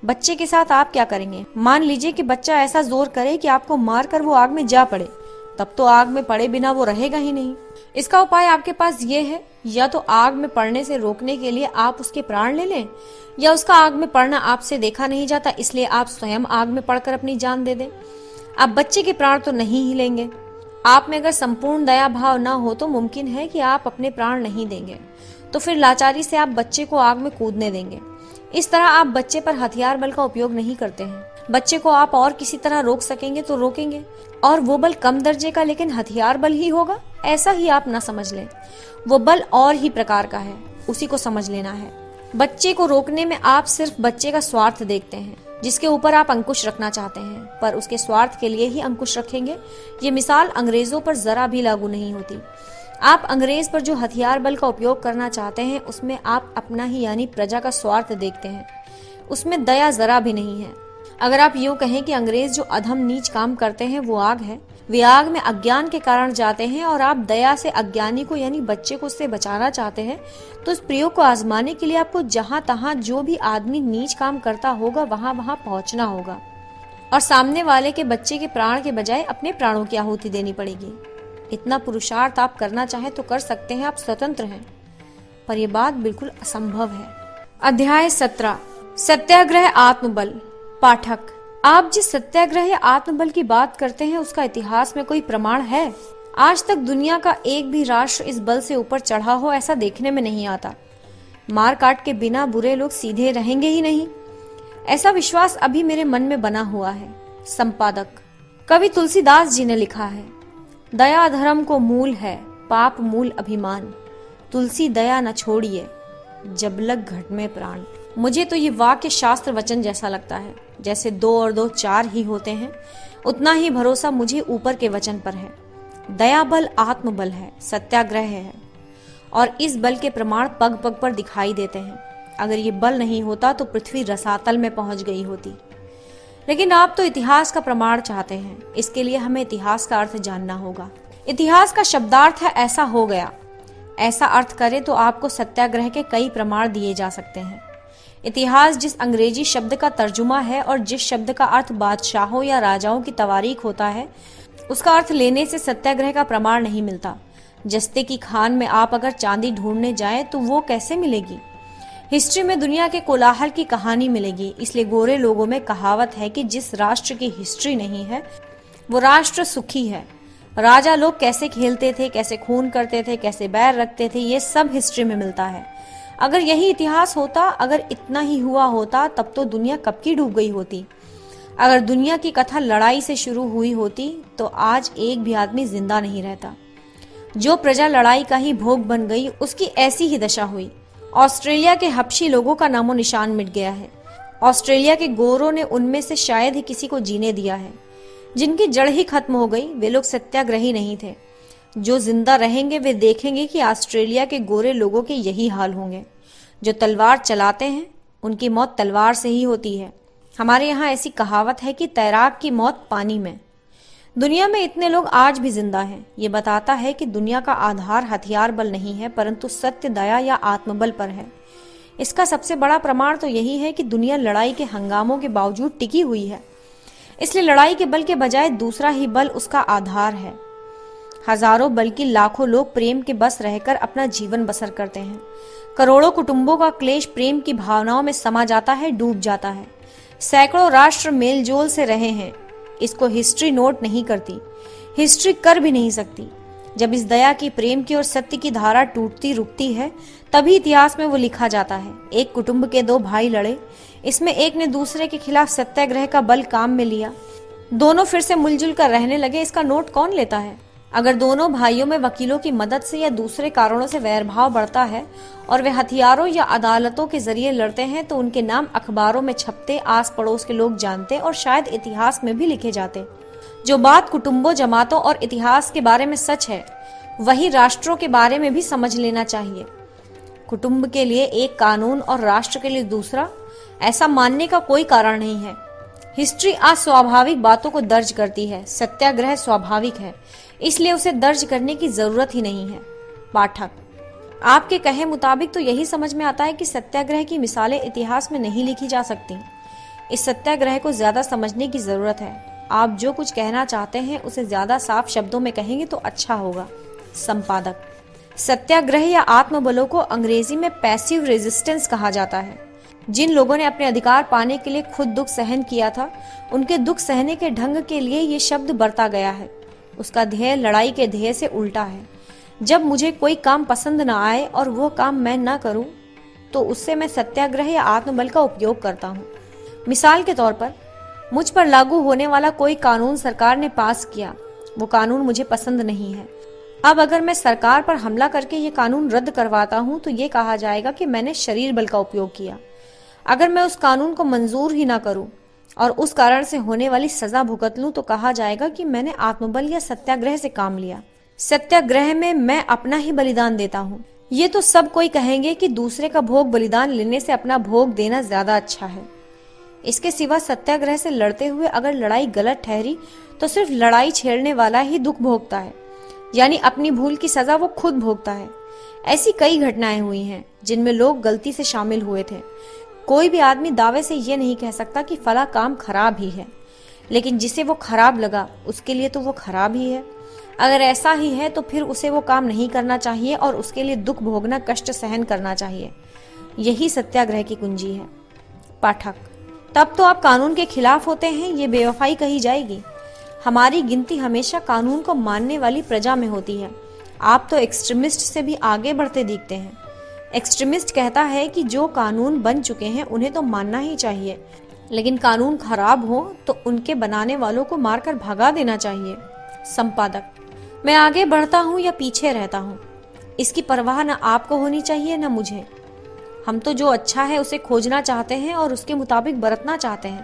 बच्चे के साथ आप क्या करेंगे? मान लीजिए कि बच्चा ऐसा जोर करे कि आपको मारकर वो आग में जा पड़े, तब तो आग में पड़े बिना वो रहेगा ही नहीं। इसका उपाय आपके पास ये है, या तो आग में पड़ने से रोकने के लिए आप उसके प्राण ले लें, या उसका आग में पड़ना आपसे देखा नहीं जाता इसलिए आप स्वयं आग में पड़कर अपनी जान दे दें। आप बच्चे के प्राण तो नहीं ही लेंगे। आप में अगर संपूर्ण दया भाव न हो तो मुमकिन है कि आप अपने प्राण नहीं देंगे, तो फिर लाचारी से आप बच्चे को आग में कूदने देंगे। इस तरह आप बच्चे पर हथियार बल का उपयोग नहीं करते हैं। बच्चे को आप और किसी तरह रोक सकेंगे तो रोकेंगे, और वो बल कम दर्जे का लेकिन हथियार बल ही होगा, ऐसा ही आप ना समझ लें। वो बल और ही प्रकार का है, उसी को समझ लेना है। बच्चे को रोकने में आप सिर्फ बच्चे का स्वार्थ देखते हैं, जिसके ऊपर आप अंकुश रखना चाहते हैं, पर उसके स्वार्थ के लिए ही अंकुश रखेंगे। ये मिसाल अंग्रेजों पर जरा भी लागू नहीं होती। आप अंग्रेज पर जो हथियार बल का उपयोग करना चाहते हैं उसमें आप अपना ही यानी प्रजा का स्वार्थ देखते हैं, उसमें दया जरा भी नहीं है। अगर आप यूं कहें कि अंग्रेज जो अधम नीच काम करते हैं वो आग है, वे आग में अज्ञान के कारण जाते हैं, और आप दया से अज्ञानी को यानी बच्चे को उससे बचाना चाहते हैं, तो इस प्रयोग को आजमाने के लिए आपको जहां तहां जो भी आदमी नीच काम करता होगा वहां वहां पहुंचना होगा, और सामने वाले के बच्चे के प्राण के बजाय अपने प्राणों की आहुति देनी पड़ेगी। इतना पुरुषार्थ आप करना चाहें तो कर सकते हैं, आप स्वतंत्र हैं, पर यह बात बिल्कुल असंभव है। अध्याय 17 सत्याग्रह आत्मबल। पाठक, आप जिस सत्याग्रह या आत्मबल की बात करते हैं उसका इतिहास में कोई प्रमाण है? आज तक दुनिया का एक भी राष्ट्र इस बल से ऊपर चढ़ा हो ऐसा देखने में नहीं आता। मार काट के बिना बुरे लोग सीधे रहेंगे ही नहीं, ऐसा विश्वास अभी मेरे मन में बना हुआ है। संपादक कवि तुलसीदास जी ने लिखा है, दया धर्म को मूल है, पाप मूल अभिमान, तुलसी दया न छोड़िए, जब लग घट में प्राण। मुझे तो ये वाक्य शास्त्र वचन जैसा लगता है। जैसे 2 और 2 4 ही होते हैं, उतना ही भरोसा मुझे ऊपर के वचन पर है। दया बल आत्मबल है, सत्याग्रह है, और इस बल के प्रमाण पग पग पर दिखाई देते हैं। अगर ये बल नहीं होता तो पृथ्वी रसातल में पहुंच गई होती। लेकिन आप तो इतिहास का प्रमाण चाहते हैं, इसके लिए हमें इतिहास का अर्थ जानना होगा। इतिहास का शब्दार्थ है ऐसा हो गया। ऐसा अर्थ करें तो आपको सत्याग्रह के कई प्रमाण दिए जा सकते हैं। इतिहास जिस अंग्रेजी शब्द का तर्जुमा है और जिस शब्द का अर्थ बादशाहों या राजाओं की तवारीख होता है, उसका अर्थ लेने से सत्याग्रह का प्रमाण नहीं मिलता। जस्ते की खान में आप अगर चांदी ढूंढने जाएं तो वो कैसे मिलेगी? हिस्ट्री में दुनिया के कोलाहल की कहानी मिलेगी। इसलिए गोरे लोगों में कहावत है कि जिस राष्ट्र की हिस्ट्री नहीं है वो राष्ट्र सुखी है। राजा लोग कैसे खेलते थे, कैसे खून करते थे, कैसे बैर रखते थे, ये सब हिस्ट्री में मिलता है। अगर यही इतिहास होता, अगर इतना ही हुआ होता, तब तो दुनिया कब की डूब गई होती। अगर दुनिया की कथा लड़ाई से शुरू हुई होती तो आज एक भी आदमी जिंदा नहीं रहता। जो प्रजा लड़ाई का ही भोग बन गई उसकी ऐसी ही दशा हुई। ऑस्ट्रेलिया के हबशी लोगों का नामो निशान मिट गया है। ऑस्ट्रेलिया के गोरों ने उनमें से शायद ही किसी को जीने दिया है। जिनकी जड़ ही खत्म हो गई वे लोग सत्याग्रही नहीं थे। जो जिंदा रहेंगे वे देखेंगे कि ऑस्ट्रेलिया के गोरे लोगों के यही हाल होंगे। जो तलवार चलाते हैं उनकी मौत तलवार से ही होती है। हमारे यहाँ ऐसी कहावत है कि तैराक की मौत पानी में। दुनिया में इतने लोग आज भी जिंदा हैं। ये बताता है कि दुनिया का आधार हथियार बल नहीं है परंतु सत्य, दया या आत्मबल पर है। इसका सबसे बड़ा प्रमाण तो यही है कि दुनिया लड़ाई के हंगामों के बावजूद टिकी हुई है। इसलिए लड़ाई के बल के बजाय दूसरा ही बल उसका आधार है। हजारों बल्कि लाखों लोग प्रेम के बस रहकर अपना जीवन बसर करते हैं। करोड़ों कुटुंबों का क्लेश प्रेम की भावनाओं में समा जाता है, डूब जाता है। सैकड़ों राष्ट्र मेलजोल से रहे हैं। इसको हिस्ट्री नोट नहीं करती, हिस्ट्री कर भी नहीं सकती। जब इस दया की, प्रेम की और सत्य की धारा टूटती रुकती है तभी इतिहास में वो लिखा जाता है। एक कुटुंब के 2 भाई लड़े, इसमें एक ने दूसरे के खिलाफ सत्याग्रह का बल काम में लिया। दोनों फिर से मिलजुल कर रहने लगे। इसका नोट कौन लेता है? अगर दोनों भाइयों में वकीलों की मदद से या दूसरे कारणों से वैरभाव बढ़ता है और वे हथियारों या अदालतों के जरिए लड़ते हैं तो उनके नाम अखबारों में छपते, आस पड़ोस के लोग जानते और शायद इतिहास में भी लिखे जाते। जो बात कुटुंबों, जमातों और इतिहास के बारे में सच है वही राष्ट्रों के बारे में भी समझ लेना चाहिए। कुटुंब के लिए एक कानून और राष्ट्र के लिए दूसरा, ऐसा मानने का कोई कारण नहीं है। हिस्ट्री अस्वाभाविक बातों को दर्ज करती है। सत्याग्रह स्वाभाविक है, इसलिए उसे दर्ज करने की जरूरत ही नहीं है। पाठक, आपके कहे मुताबिक तो यही समझ में आता है कि सत्याग्रह की मिसालें इतिहास में नहीं लिखी जा सकती। इस सत्याग्रह को ज्यादा समझने की जरूरत है। आप जो कुछ कहना चाहते हैं उसे ज्यादा साफ शब्दों में कहेंगे तो अच्छा होगा। संपादक। सत्याग्रह या आत्मबलों को अंग्रेजी में पैसिव रेजिस्टेंस कहा जाता है। जिन लोगों ने अपने अधिकार पाने के लिए खुद दुख सहन किया था, उनके दुख सहने के ढंग के लिए ये शब्द बरता गया है। उसका ध्येय लड़ाई के ध्येय से उल्टा है। जब मुझे कोई काम पसंद न आए और वो काम मैं न करूं, तो उससे मैं सत्याग्रह या आत्मबल का उपयोग करता हूं। मिसाल के तौर पर, मुझ पर लागू होने वाला कोई कानून सरकार ने पास किया, वो कानून मुझे पसंद नहीं है। अब अगर मैं सरकार पर हमला करके ये कानून रद्द करवाता हूं तो ये कहा जाएगा कि मैंने शरीर बल का उपयोग किया। अगर मैं उस कानून को मंजूर ही ना करूं और उस कारण से होने वाली सजा भुगत लूं तो कहा जाएगा कि मैंने आत्मबल या सत्याग्रह से काम लिया। सत्याग्रह में मैं अपना ही बलिदान देता हूं। ये तो सब कोई कहेंगे कि दूसरे का भोग बलिदान लेने से अपना भोग देना ज्यादा अच्छा है। इसके सिवा सत्याग्रह से लड़ते हुए अगर लड़ाई गलत ठहरी तो सिर्फ लड़ाई छेड़ने वाला ही दुख भोगता है, यानी अपनी भूल की सजा वो खुद भोगता है। ऐसी कई घटनाएं हुई हैं जिनमें लोग गलती से शामिल हुए थे। कोई भी आदमी दावे से ये नहीं कह सकता कि फला काम खराब ही है, लेकिन जिसे वो खराब लगा उसके लिए तो वो खराब ही है। अगर ऐसा ही है तो फिर उसे वो काम नहीं करना चाहिए और उसके लिए दुख भोगना, कष्ट सहन करना चाहिए। यही सत्याग्रह की कुंजी है। पाठक। तब तो आप कानून के खिलाफ होते हैं, ये बेवफाई कही जाएगी। हमारी गिनती हमेशा कानून को मानने वाली प्रजा में होती है। आप तो एक्सट्रीमिस्ट से भी आगे बढ़ते दिखते हैं। एक्सट्रीमिस्ट कहता है कि जो कानून बन चुके हैं उन्हें तो मानना ही चाहिए, लेकिन कानून खराब हो तो उनके बनाने वालों को मारकर भगा देना चाहिए। संपादक। मैं आगे बढ़ता हूँ या पीछे रहता हूँ, इसकी परवाह न आपको होनी चाहिए न मुझे। हम तो जो अच्छा है उसे खोजना चाहते हैं और उसके मुताबिक बरतना चाहते हैं।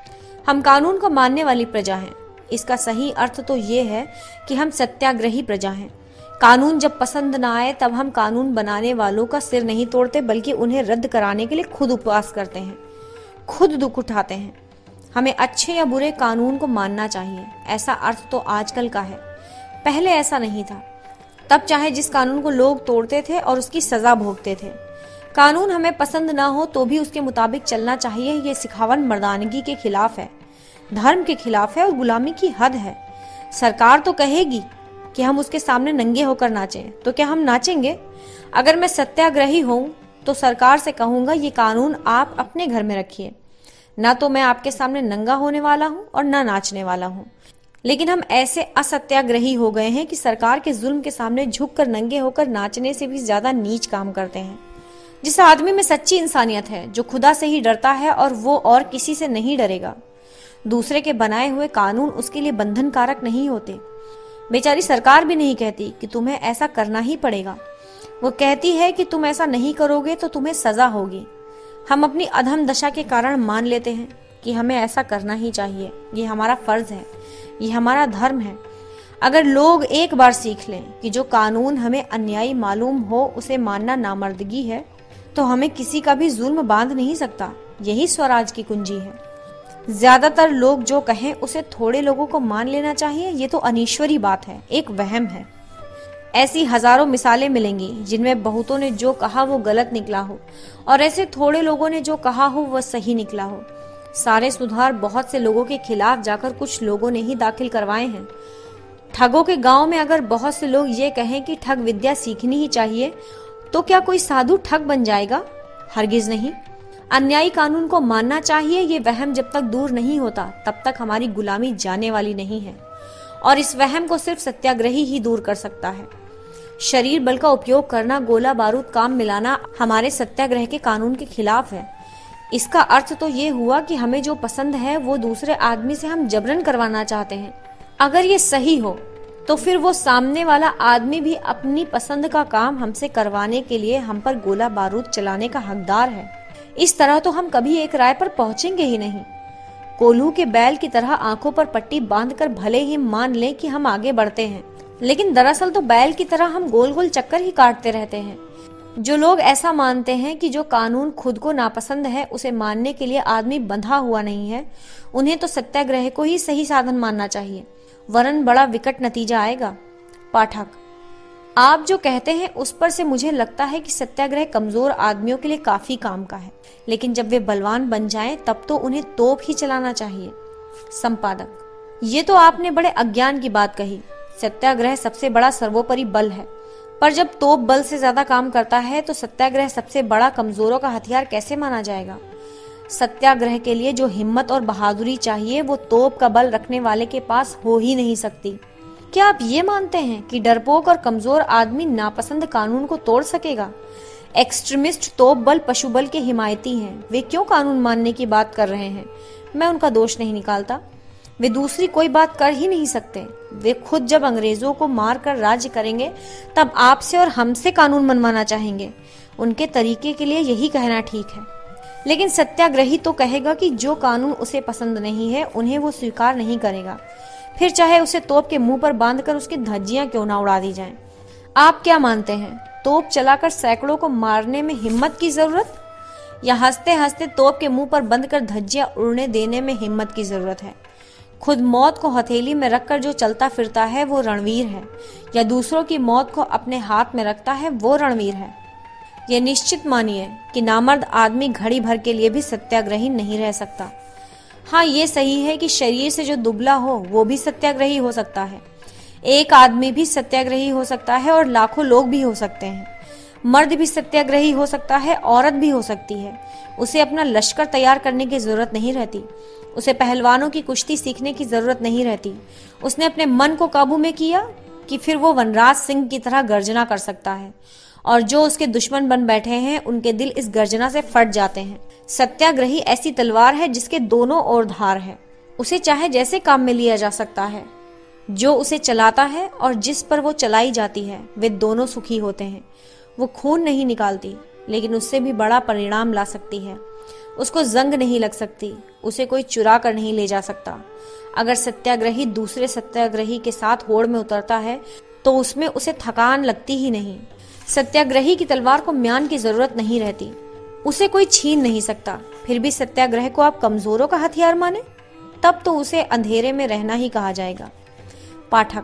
हम कानून को मानने वाली प्रजा हैं। इसका सही अर्थ तो ये है कि हम सत्याग्रही प्रजा हैं। कानून जब पसंद ना आए तब हम कानून बनाने वालों का सिर नहीं तोड़ते, बल्कि उन्हें रद्द कराने के लिए खुद उपवास करते हैं, खुद दुख उठाते हैं। हमें अच्छे या बुरे कानून को मानना चाहिए, ऐसा अर्थ तो आजकल का है। पहले ऐसा नहीं था। तब चाहे जिस कानून को लोग तोड़ते थे और उसकी सजा भोगते थे। कानून हमें पसंद ना हो तो भी उसके मुताबिक चलना चाहिए। ये सिखावन मर्दानगी के खिलाफ है, धर्म के खिलाफ है और गुलामी की हद है। सरकार तो कहेगी कि हम उसके सामने नंगे होकर नाचें, तो क्या हम नाचेंगे? अगर मैं सत्याग्रही हूं तो सरकार से कहूंगा ये कानून आप अपने घर में रखिए। ना तो मैं आपके सामने नंगा होने वाला हूं और ना नाचने वाला हूं। लेकिन हम ऐसे असत्याग्रही हो गए हैं कि सरकार के जुल्म के सामने झुककर नंगे होकर नाचने से भी ज्यादा नीच काम करते हैं। जिस आदमी में सच्ची इंसानियत है, जो खुदा से ही डरता है और वो और किसी से नहीं डरेगा, दूसरे के बनाए हुए कानून उसके लिए बंधन कारक नहीं होते। बेचारी सरकार भी नहीं कहती कि तुम्हें ऐसा करना ही पड़ेगा। वो कहती है कि तुम ऐसा नहीं करोगे तो तुम्हें सजा होगी। हम अपनी अधम दशा के कारण मान लेते हैं कि हमें ऐसा करना ही चाहिए, ये हमारा फर्ज है, ये हमारा धर्म है। अगर लोग एक बार सीख लें कि जो कानून हमें अन्यायी मालूम हो उसे मानना नामर्दगी है, तो हमें किसी का भी जुल्म बांध नहीं सकता। यही स्वराज की कुंजी है। ज्यादातर लोग जो कहें उसे थोड़े लोगों को मान लेना चाहिए, ये तो अनीश्वरी बात है, एक वहम है। ऐसी हजारों मिसालें मिलेंगी जिनमें बहुतों ने जो कहा वो गलत निकला हो और ऐसे थोड़े लोगों ने जो कहा हो वह सही निकला हो। सारे सुधार बहुत से लोगों के खिलाफ जाकर कुछ लोगों ने ही दाखिल करवाए हैं। ठगों के गांव में अगर बहुत से लोग ये कहें कि ठग विद्या सीखनी ही चाहिए, तो क्या कोई साधु ठग बन जाएगा? हरगिज नहीं। अन्यायी कानून को मानना चाहिए, ये वहम जब तक दूर नहीं होता तब तक हमारी गुलामी जाने वाली नहीं है, और इस वहम को सिर्फ सत्याग्रही ही दूर कर सकता है। शरीर बल का उपयोग करना, गोला बारूद काम मिलाना हमारे सत्याग्रह के कानून के खिलाफ है। इसका अर्थ तो ये हुआ कि हमें जो पसंद है वो दूसरे आदमी से हम जबरन करवाना चाहते हैं। अगर ये सही हो तो फिर वो सामने वाला आदमी भी अपनी पसंद का काम हमसे करवाने के लिए हम पर गोला बारूद चलाने का हकदार है। इस तरह तो हम कभी एक राय पर पहुंचेंगे ही नहीं। कोल्हू के बैल की तरह आंखों पर पट्टी बांधकर भले ही मान लें कि हम आगे बढ़ते हैं, लेकिन दरअसल तो बैल की तरह हम गोल गोल चक्कर ही काटते रहते हैं। जो लोग ऐसा मानते हैं कि जो कानून खुद को नापसंद है उसे मानने के लिए आदमी बंधा हुआ नहीं है, उन्हें तो सत्याग्रह को ही सही साधन मानना चाहिए, वरन बड़ा विकट नतीजा आएगा। पाठक। आप जो कहते हैं उस पर से मुझे लगता है कि सत्याग्रह कमजोर आदमियों के लिए काफी काम का है, लेकिन जब वे बलवान बन जाएं तब तो उन्हें तोप ही चलाना चाहिए। संपादक, ये तो आपने बड़े अज्ञान की बात कही। सत्याग्रह सबसे बड़ा सर्वोपरि बल है, पर जब तोप बल से ज्यादा काम करता है तो सत्याग्रह सबसे बड़ा कमजोरों का हथियार कैसे माना जाएगा? सत्याग्रह के लिए जो हिम्मत और बहादुरी चाहिए वो तोप का बल रखने वाले के पास हो ही नहीं सकती। क्या आप ये मानते हैं कि डरपोक और कमजोर आदमी नापसंद कानून को तोड़ सकेगा? एक्सट्रीमिस्ट तोप बल पशु बल के हिमायती हैं, वे क्यों कानून मानने की बात कर रहे हैं? मैं उनका दोष नहीं निकालता, वे दूसरी कोई बात कर ही नहीं सकते। वे खुद जब अंग्रेजों को मार कर राज्य करेंगे तब आपसे और हमसे कानून मनवाना चाहेंगे। उनके तरीके के लिए यही कहना ठीक है, लेकिन सत्याग्रही तो कहेगा कि जो कानून उसे पसंद नहीं है उन्हें वो स्वीकार नहीं करेगा, फिर चाहे उसे तोप के मुंह पर बांधकर उसकी धज्जियां क्यों ना उड़ा दी जाएं। आप क्या मानते हैं, तोप चलाकर सैकड़ों को मारने में हिम्मत की जरूरत, या हंसते हंसते तोप के मुंह पर बंद कर धज्जियां उड़ने देने में हिम्मत की जरूरत है? खुद मौत को हथेली में रखकर जो चलता फिरता है वो रणवीर है, या दूसरों की मौत को अपने हाथ में रखता है वो रणवीर है? ये निश्चित मानिए कि नामर्द आदमी घड़ी भर के लिए भी सत्याग्रही नहीं रह सकता। हाँ, ये सही है कि शरीर से जो दुबला हो वो भी सत्याग्रही हो सकता है। एक आदमी भी सत्याग्रही हो सकता है और लाखों लोग भी हो सकते हैं। मर्द भी सत्याग्रही हो सकता है, औरत भी हो सकती है। उसे अपना लश्कर तैयार करने की जरूरत नहीं रहती, उसे पहलवानों की कुश्ती सीखने की जरूरत नहीं रहती। उसने अपने मन को काबू में किया कि फिर वो वनराज सिंह की तरह गर्जना कर सकता है, और जो उसके दुश्मन बन बैठे हैं उनके दिल इस गर्जना से फट जाते हैं। सत्याग्रही ऐसी तलवार है जिसके दोनों ओर धार है, उसे चाहे जैसे काम में लिया जा सकता है। जो उसे चलाता है और जिस पर वो चलाई जाती है वे दोनों सुखी होते हैं। वो खून नहीं निकालती, लेकिन उससे भी बड़ा परिणाम ला सकती है। उसको जंग नहीं लग सकती, उसे कोई चुरा कर नहीं ले जा सकता। अगर सत्याग्रही दूसरे सत्याग्रही के साथ होड़ में उतरता है तो उसमें उसे थकान लगती ही नहीं। सत्याग्रही की तलवार को म्यान की जरूरत नहीं रहती, उसे कोई छीन नहीं सकता। फिर भी सत्याग्रह को आप कमजोरों का हथियार माने, तब तो उसे अंधेरे में रहना ही कहा जाएगा। पाठक,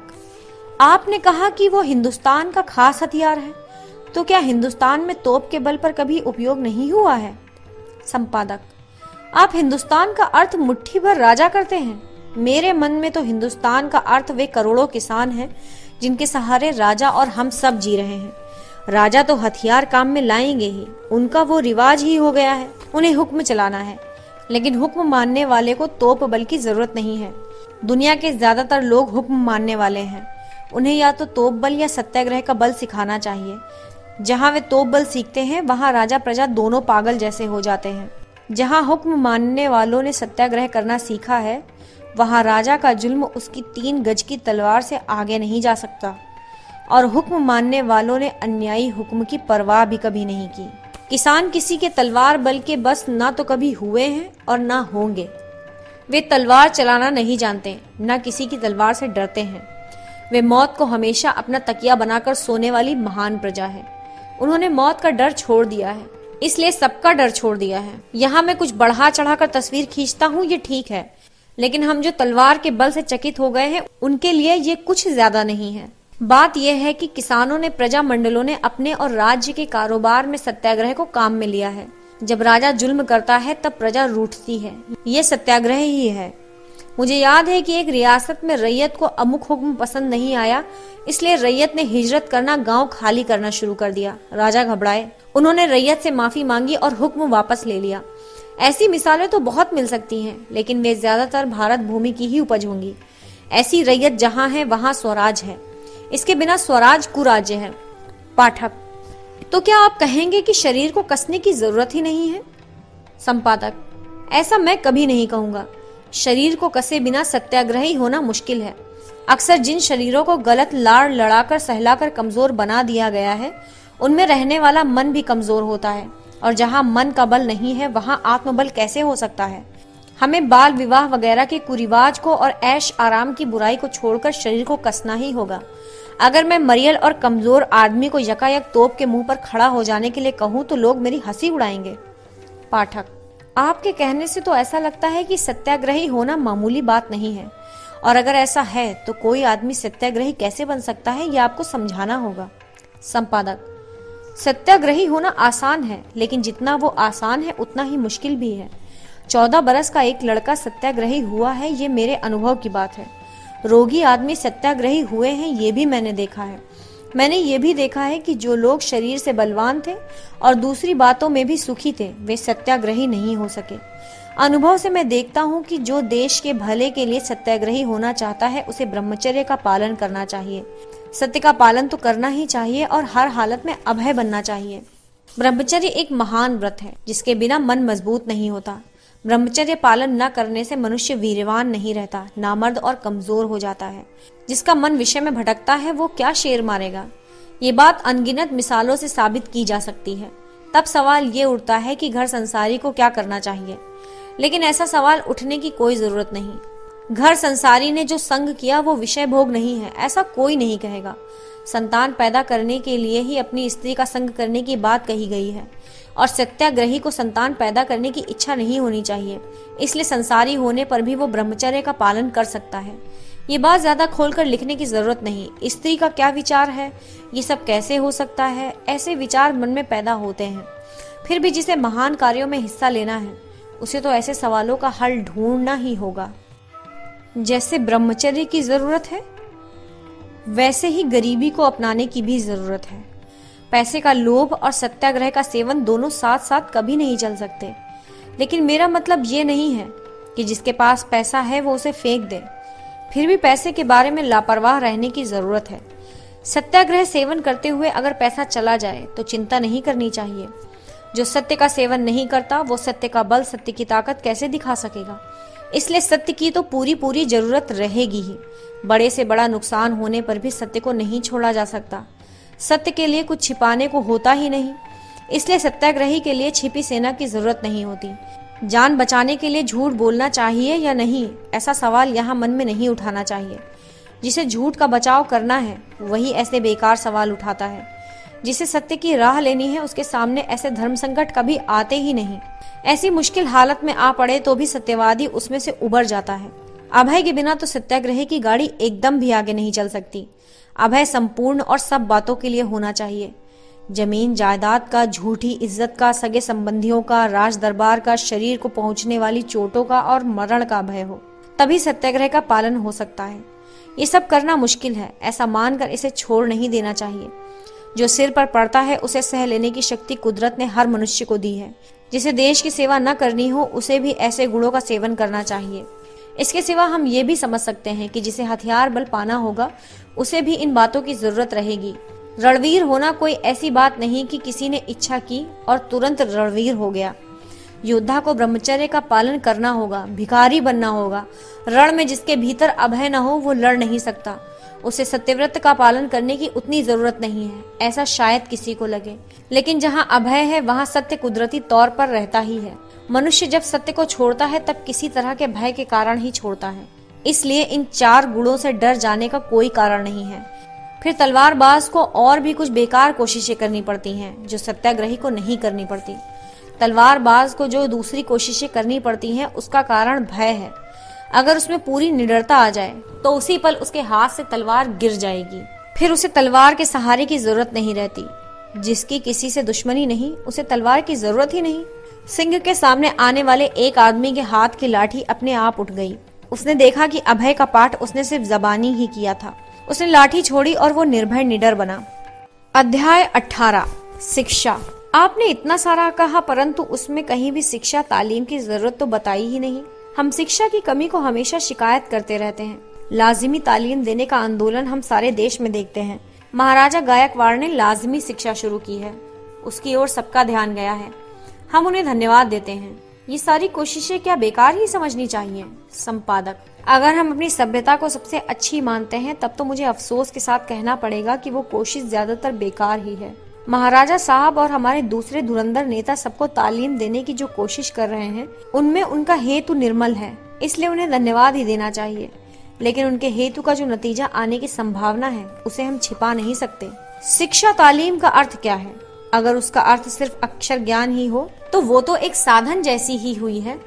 आपने कहा कि वो हिंदुस्तान का खास हथियार है, तो क्या हिंदुस्तान में तोप के बल पर कभी उपयोग नहीं हुआ है? संपादक, आप हिंदुस्तान का अर्थ मुट्ठी भर राजा करते हैं। मेरे मन में तो हिंदुस्तान का अर्थ वे करोड़ों किसान हैं जिनके सहारे राजा और हम सब जी रहे हैं। राजा तो हथियार काम में लाएंगे ही, उनका वो रिवाज ही हो गया है, उन्हें हुक्म चलाना है। लेकिन हुक्म मानने वाले को तोप बल की जरूरत नहीं है। दुनिया के ज्यादातर लोग हुक्म मानने वाले हैं, उन्हें या तो तोप बल या सत्याग्रह का बल सिखाना चाहिए। जहाँ वे तोप बल सीखते हैं वहाँ राजा प्रजा दोनों पागल जैसे हो जाते हैं। जहाँ हुक्म मानने वालों ने सत्याग्रह करना सीखा है वहाँ राजा का जुल्म उसकी 3 गज की तलवार से आगे नहीं जा सकता, और हुक्म मानने वालों ने अन्यायी हुक्म की परवाह भी कभी नहीं की। किसान किसी के तलवार बल के बस ना तो कभी हुए हैं और ना होंगे। वे तलवार चलाना नहीं जानते, ना किसी की तलवार से डरते हैं। वे मौत को हमेशा अपना तकिया बनाकर सोने वाली महान प्रजा है। उन्होंने मौत का डर छोड़ दिया है, इसलिए सबका डर छोड़ दिया है। यहाँ मैं कुछ बढ़ा चढ़ाकर तस्वीर खींचता हूँ, ये ठीक है, लेकिन हम जो तलवार के बल से चकित हो गए हैं उनके लिए ये कुछ ज्यादा नहीं है। बात यह है कि किसानों ने, प्रजा मंडलों ने अपने और राज्य के कारोबार में सत्याग्रह को काम में लिया है। जब राजा जुल्म करता है तब प्रजा रूठती है, ये सत्याग्रह ही है। मुझे याद है कि एक रियासत में रैयत को अमुक हुक्म पसंद नहीं आया, इसलिए रैयत ने हिजरत करना, गांव खाली करना शुरू कर दिया। राजा घबराए, उन्होंने रैयत से माफी मांगी और हुक्म वापस ले लिया। ऐसी मिसालें तो बहुत मिल सकती हैं, लेकिन वे ज्यादातर भारत भूमि की ही उपज होंगी। ऐसी रैयत जहाँ है वहाँ स्वराज है, इसके बिना स्वराज कुराज्य है। पाठक, तो क्या आप कहेंगे कि शरीर को कसने की जरूरत ही नहीं है? संपादक, ऐसा मैं कभी नहीं कहूंगा। शरीर को कसे बिना सत्याग्रही होना मुश्किल है। अक्सर जिन शरीरों को गलत लाड़ लड़ाकर सहलाकर कमजोर बना दिया गया है उनमें रहने वाला मन भी कमजोर होता है, और जहाँ मन का बल नहीं है वहाँ आत्मबल कैसे हो सकता है? हमें बाल विवाह वगैरह के कुरिवाज को और ऐश आराम की बुराई को छोड़कर शरीर को कसना ही होगा। अगर मैं मरियल और कमजोर आदमी को यकायक तोप के मुंह पर खड़ा हो जाने के लिए कहूँ तो लोग मेरी हंसी उड़ाएंगे। पाठक, आपके कहने से तो ऐसा लगता है कि सत्याग्रही होना मामूली बात नहीं है, और अगर ऐसा है तो कोई आदमी सत्याग्रही कैसे बन सकता है, यह आपको समझाना होगा। संपादक। सत्याग्रही होना आसान है, लेकिन जितना वो आसान है उतना ही मुश्किल भी है। 14 बरस का एक लड़का सत्याग्रही हुआ है, ये मेरे अनुभव की बात है। रोगी आदमी सत्याग्रही हुए हैं, ये भी मैंने देखा है। मैंने ये भी देखा है कि जो लोग शरीर से बलवान थे और दूसरी बातों में भी सुखी थे, वे सत्याग्रही नहीं हो सके। अनुभव से मैं देखता हूँ कि जो देश के भले के लिए सत्याग्रही होना चाहता है, उसे ब्रह्मचर्य का पालन करना चाहिए। सत्य का पालन तो करना ही चाहिए और हर हालत में अभय बनना चाहिए। ब्रह्मचर्य एक महान व्रत है, जिसके बिना मन मजबूत नहीं होता। ब्रह्मचर्य पालन न करने से मनुष्य वीरवान नहीं रहता, नामर्द और कमजोर हो जाता है। जिसका मन विषय में भटकता है, वो क्या शेर मारेगा? ये बात अनगिनत मिसालों से साबित की जा सकती है। तब सवाल ये उठता है कि घर संसारी को क्या करना चाहिए, लेकिन ऐसा सवाल उठने की कोई जरूरत नहीं। घर संसारी ने जो संग किया वो विषय भोग नहीं है, ऐसा कोई नहीं कहेगा। संतान पैदा करने के लिए ही अपनी स्त्री का संग करने की बात कही गई है, और सत्याग्रही को संतान पैदा करने की इच्छा नहीं होनी चाहिए, इसलिए संसारी होने पर भी वो ब्रह्मचर्य का पालन कर सकता है। ये बात ज्यादा खोलकर लिखने की जरूरत नहीं। स्त्री का क्या विचार है, ये सब कैसे हो सकता है, ऐसे विचार मन में पैदा होते हैं। फिर भी जिसे महान कार्यों में हिस्सा लेना है, उसे तो ऐसे सवालों का हल ढूंढना ही होगा। जैसे ब्रह्मचर्य की जरूरत है, वैसे ही गरीबी को अपनाने की भी जरूरत है। पैसे का लोभ और सत्याग्रह का सेवन दोनों साथ साथ कभी नहीं चल सकते। लेकिन मेरा मतलब ये नहीं है कि जिसके पास पैसा है वो उसे फेंक दे। फिर भी पैसे के बारे में लापरवाह रहने की जरूरत है। सत्याग्रह सेवन करते हुए अगर पैसा चला जाए तो चिंता नहीं करनी चाहिए। जो सत्य का सेवन नहीं करता, वो सत्य का बल, सत्य की ताकत कैसे दिखा सकेगा? इसलिए सत्य की तो पूरी जरूरत रहेगी ही। बड़े से बड़ा नुकसान होने पर भी सत्य को नहीं छोड़ा जा सकता। सत्य के लिए कुछ छिपाने को होता ही नहीं, इसलिए सत्याग्रही के लिए छिपी सेना की जरूरत नहीं होती। जान बचाने के लिए झूठ बोलना चाहिए या नहीं, ऐसा सवाल यहाँ मन में नहीं उठाना चाहिए। जिसे झूठ का बचाव करना है, वही ऐसे बेकार सवाल उठाता है। जिसे सत्य की राह लेनी है, उसके सामने ऐसे धर्म संकट कभी आते ही नहीं। ऐसी मुश्किल हालत में आ पड़े तो भी सत्यवादी उसमें से उबर जाता है। अभय के बिना तो सत्याग्रही की गाड़ी एकदम भी आगे नहीं चल सकती। अभय संपूर्ण और सब बातों के लिए होना चाहिए। जमीन जायदाद का, झूठी इज्जत का, सगे संबंधियों का, राज दरबार का, शरीर को पहुंचने वाली चोटों का और मरण का भय हो, तभी सत्याग्रह का पालन हो सकता है। ये सब करना मुश्किल है, ऐसा मानकर इसे छोड़ नहीं देना चाहिए। जो सिर पर पड़ता है उसे सह लेने की शक्ति कुदरत ने हर मनुष्य को दी है। जिसे देश की सेवा न करनी हो, उसे भी ऐसे गुणों का सेवन करना चाहिए। इसके सिवा हम ये भी समझ सकते हैं कि जिसे हथियार बल पाना होगा, उसे भी इन बातों की जरूरत रहेगी। रणवीर होना कोई ऐसी बात नहीं कि किसी ने इच्छा की और तुरंत रणवीर हो गया। योद्धा को ब्रह्मचर्य का पालन करना होगा, भिखारी बनना होगा। रण में जिसके भीतर अभय न हो, वो लड़ नहीं सकता। उसे सत्यव्रत का पालन करने की उतनी जरूरत नहीं है, ऐसा शायद किसी को लगे। लेकिन जहाँ अभय है, वहाँ सत्य कुदरती तौर पर रहता ही है। मनुष्य जब सत्य को छोड़ता है, तब किसी तरह के भय के कारण ही छोड़ता है। इसलिए इन 4 गुणों से डर जाने का कोई कारण नहीं है। फिर तलवारबाज को और भी कुछ बेकार कोशिशें करनी पड़ती हैं, जो सत्याग्रही को नहीं करनी पड़ती। तलवारबाज को जो दूसरी कोशिशें करनी पड़ती हैं, उसका कारण भय है। अगर उसमें पूरी निडरता आ जाए तो उसी पल उसके हाथ से तलवार गिर जाएगी। फिर उसे तलवार के सहारे की जरूरत नहीं रहती। जिसकी किसी से दुश्मनी नहीं, उसे तलवार की जरूरत ही नहीं। सिंह के सामने आने वाले एक आदमी के हाथ की लाठी अपने आप उठ गई। उसने देखा कि अभय का पाठ उसने सिर्फ जबानी ही किया था। उसने लाठी छोड़ी और वो निर्भय निडर बना। अध्याय 18 शिक्षा। आपने इतना सारा कहा, परंतु उसमें कहीं भी शिक्षा तालीम की जरूरत तो बताई ही नहीं। हम शिक्षा की कमी को हमेशा शिकायत करते रहते हैं। लाजिमी तालीम देने का आंदोलन हम सारे देश में देखते हैं। महाराजा गायकवाड़ ने लाजिमी शिक्षा शुरू की है, उसकी ओर सबका ध्यान गया है। हम उन्हें धन्यवाद देते हैं। ये सारी कोशिशें क्या बेकार ही समझनी चाहिए? संपादक। अगर हम अपनी सभ्यता को सबसे अच्छी मानते हैं, तब तो मुझे अफसोस के साथ कहना पड़ेगा कि वो कोशिश ज्यादातर बेकार ही है। महाराजा साहब और हमारे दूसरे धुरंधर नेता सबको तालीम देने की जो कोशिश कर रहे हैं, उनमें उनका हेतु निर्मल है, इसलिए उन्हें धन्यवाद ही देना चाहिए। लेकिन उनके हेतु का जो नतीजा आने की संभावना है, उसे हम छिपा नहीं सकते। शिक्षा तालीम का अर्थ क्या है? अगर उसका अर्थ सिर्फ अक्षर ज्ञान ही हो, तो वो तो एक साधन जैसी ही हुई है।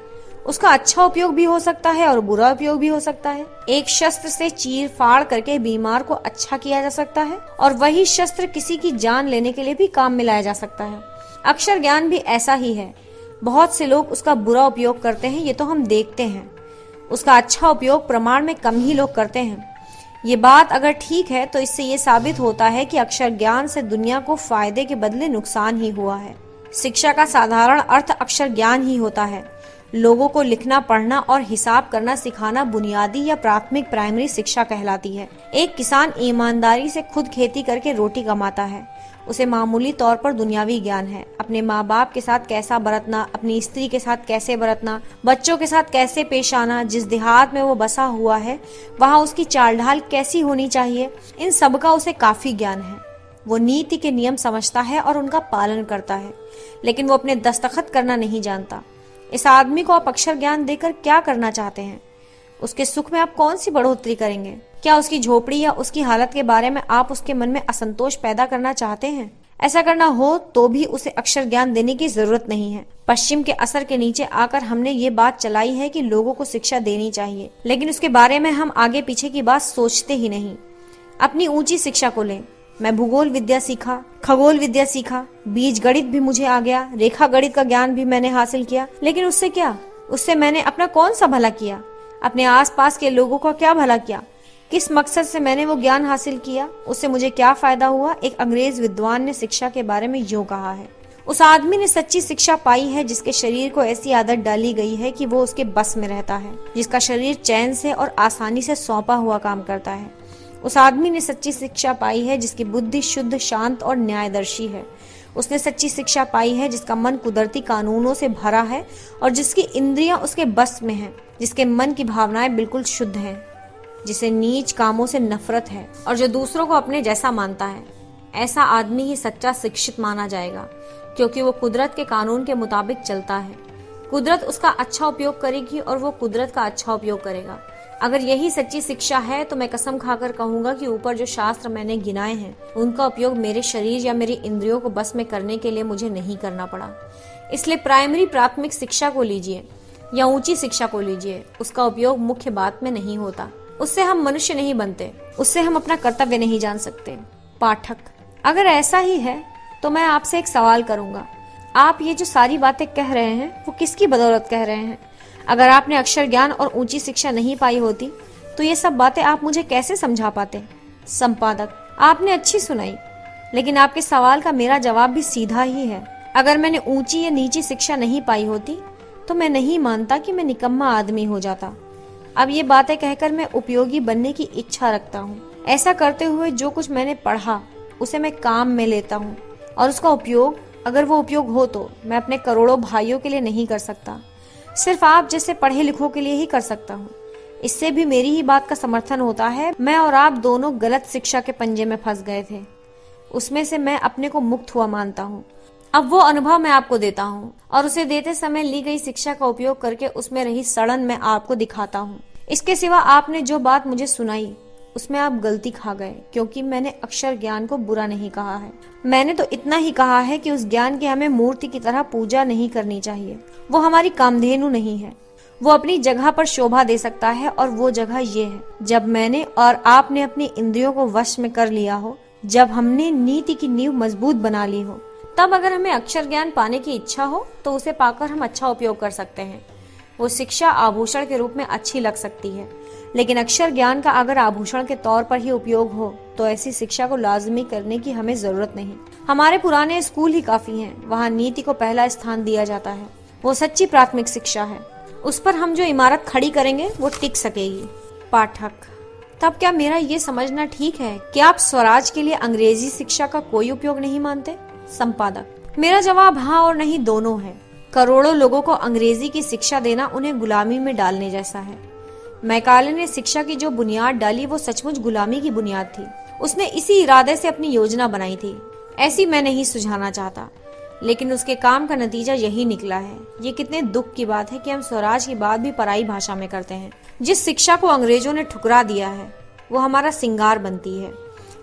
उसका अच्छा उपयोग भी हो सकता है और बुरा उपयोग भी हो सकता है। एक शस्त्र से चीर फाड़ करके बीमार को अच्छा किया जा सकता है और वही शस्त्र किसी की जान लेने के लिए भी काम में लाया जा सकता है। अक्षर ज्ञान भी ऐसा ही है। बहुत से लोग उसका बुरा उपयोग करते हैं, ये तो हम देखते हैं। उसका अच्छा उपयोग प्रमाण में कम ही लोग करते हैं। ये बात अगर ठीक है तो इससे ये साबित होता है कि अक्षर ज्ञान से दुनिया को फायदे के बदले नुकसान ही हुआ है। शिक्षा का साधारण अर्थ अक्षर ज्ञान ही होता है। लोगों को लिखना, पढ़ना और हिसाब करना सिखाना बुनियादी या प्राथमिक प्राइमरी शिक्षा कहलाती है। एक किसान ईमानदारी से खुद खेती करके रोटी कमाता है, उसे मामूली तौर पर दुनियावी ज्ञान है। अपने माँ बाप के साथ कैसा बरतना, अपनी स्त्री के साथ कैसे बरतना, बच्चों के साथ कैसे पेश आना, जिस देहात में वो बसा हुआ है वहाँ उसकी चाल ढाल कैसी होनी चाहिए, इन सब का उसे काफी ज्ञान है। वो नीति के नियम समझता है और उनका पालन करता है, लेकिन वो अपने दस्तखत करना नहीं जानता। इस आदमी को आप अक्षर ज्ञान देकर क्या करना चाहते हैं? उसके सुख में आप कौन सी बढ़ोतरी करेंगे? क्या उसकी झोपड़ी या उसकी हालत के बारे में आप उसके मन में असंतोष पैदा करना चाहते हैं? ऐसा करना हो तो भी उसे अक्षर ज्ञान देने की जरूरत नहीं है। पश्चिम के असर के नीचे आकर हमने ये बात चलाई है कि लोगों को शिक्षा देनी चाहिए, लेकिन उसके बारे में हम आगे पीछे की बात सोचते ही नहीं। अपनी ऊंची शिक्षा को लें। मैं भूगोल विद्या सीखा, खगोल विद्या सीखा, बीज गणित भी मुझे आ गया, रेखा गणित का ज्ञान भी मैंने हासिल किया, लेकिन उससे क्या? उससे मैंने अपना कौन सा भला किया? अपने आसपास के लोगों का क्या भला किया? किस मकसद से मैंने वो ज्ञान हासिल किया? उससे मुझे क्या फायदा हुआ? एक अंग्रेज विद्वान ने शिक्षा के बारे में यूं कहा है, उस आदमी ने सच्ची शिक्षा पाई है जिसके शरीर को ऐसी आदत डाली गई है कि वो उसके बस में रहता है, जिसका शरीर चैन से और आसानी से सौंपा हुआ काम करता है। उस आदमी ने सच्ची शिक्षा पाई है जिसकी बुद्धि शुद्ध, शांत और न्यायदर्शी है। उसने सच्ची शिक्षा पाई है जिसका मन कुदरती कानूनों से भरा है और जिसकी इंद्रियां उसके बस में हैं, जिसके मन की भावनाएं बिल्कुल शुद्ध हैं, जिसे नीच कामों से नफरत है और जो दूसरों को अपने जैसा मानता है। ऐसा आदमी ही सच्चा शिक्षित माना जाएगा, क्योंकि वो कुदरत के कानून के मुताबिक चलता है। कुदरत उसका अच्छा उपयोग करेगी और वो कुदरत का अच्छा उपयोग करेगा। अगर यही सच्ची शिक्षा है तो मैं कसम खाकर कहूंगा कि ऊपर जो शास्त्र मैंने गिनाए हैं उनका उपयोग मेरे शरीर या मेरी इंद्रियों को बस में करने के लिए मुझे नहीं करना पड़ा। इसलिए प्राइमरी प्राथमिक शिक्षा को लीजिए या ऊंची शिक्षा को लीजिए, उसका उपयोग मुख्य बात में नहीं होता। उससे हम मनुष्य नहीं बनते, उससे हम अपना कर्तव्य नहीं जान सकते। पाठक, अगर ऐसा ही है तो मैं आपसे एक सवाल करूंगा। आप ये जो सारी बातें कह रहे हैं वो किसकी बदौलत कह रहे हैं? अगर आपने अक्षर ज्ञान और ऊंची शिक्षा नहीं पाई होती तो ये सब बातें आप मुझे कैसे समझा पाते? संपादक, आपने अच्छी सुनाई, लेकिन आपके सवाल का मेरा जवाब भी सीधा ही है। अगर मैंने ऊंची या नीची शिक्षा नहीं पाई होती तो मैं नहीं मानता कि मैं निकम्मा आदमी हो जाता। अब ये बातें कहकर मैं उपयोगी बनने की इच्छा रखता हूँ। ऐसा करते हुए जो कुछ मैंने पढ़ा उसे मैं काम में लेता हूँ और उसका उपयोग, अगर वो उपयोग हो तो, मैं अपने करोड़ों भाइयों के लिए नहीं कर सकता, सिर्फ आप जैसे पढ़े लिखों के लिए ही कर सकता हूँ। इससे भी मेरी ही बात का समर्थन होता है। मैं और आप दोनों गलत शिक्षा के पंजे में फंस गए थे, उसमें से मैं अपने को मुक्त हुआ मानता हूँ। अब वो अनुभव मैं आपको देता हूँ और उसे देते समय ली गई शिक्षा का उपयोग करके उसमें रही सड़न मैं आपको दिखाता हूँ। इसके सिवा आपने जो बात मुझे सुनाई उसमें आप गलती खा गए, क्योंकि मैंने अक्षर ज्ञान को बुरा नहीं कहा है। मैंने तो इतना ही कहा है कि उस ज्ञान की हमें मूर्ति की तरह पूजा नहीं करनी चाहिए। वो हमारी कामधेनु नहीं है। वो अपनी जगह पर शोभा दे सकता है और वो जगह ये है, जब मैंने और आपने अपनी इंद्रियों को वश में कर लिया हो, जब हमने नीति की नींव मजबूत बना ली हो, तब अगर हमें अक्षर ज्ञान पाने की इच्छा हो तो उसे पाकर हम अच्छा उपयोग कर सकते हैं। वो शिक्षा आभूषण के रूप में अच्छी लग सकती है, लेकिन अक्षर ज्ञान का अगर आभूषण के तौर पर ही उपयोग हो तो ऐसी शिक्षा को लाजमी करने की हमें जरूरत नहीं। हमारे पुराने स्कूल ही काफी हैं। वहाँ नीति को पहला स्थान दिया जाता है। वो सच्ची प्राथमिक शिक्षा है। उस पर हम जो इमारत खड़ी करेंगे वो टिक सकेगी। पाठक, तब क्या मेरा ये समझना ठीक है कि आप स्वराज के लिए अंग्रेजी शिक्षा का कोई उपयोग नहीं मानते? संपादक, मेरा जवाब हाँ और नहीं दोनों है। करोड़ों लोगों को अंग्रेजी की शिक्षा देना उन्हें गुलामी में डालने जैसा है। मैकाले ने शिक्षा की जो बुनियाद डाली वो सचमुच गुलामी की बुनियाद थी। उसने इसी इरादे से अपनी योजना बनाई थी। ऐसी मैं नहीं सुझाना चाहता, लेकिन उसके काम का नतीजा यही निकला है। ये कितने दुख की बात है कि हम स्वराज की बात भी पराई भाषा में करते हैं। जिस शिक्षा को अंग्रेजों ने ठुकरा दिया है वो हमारा सिंगार बनती है।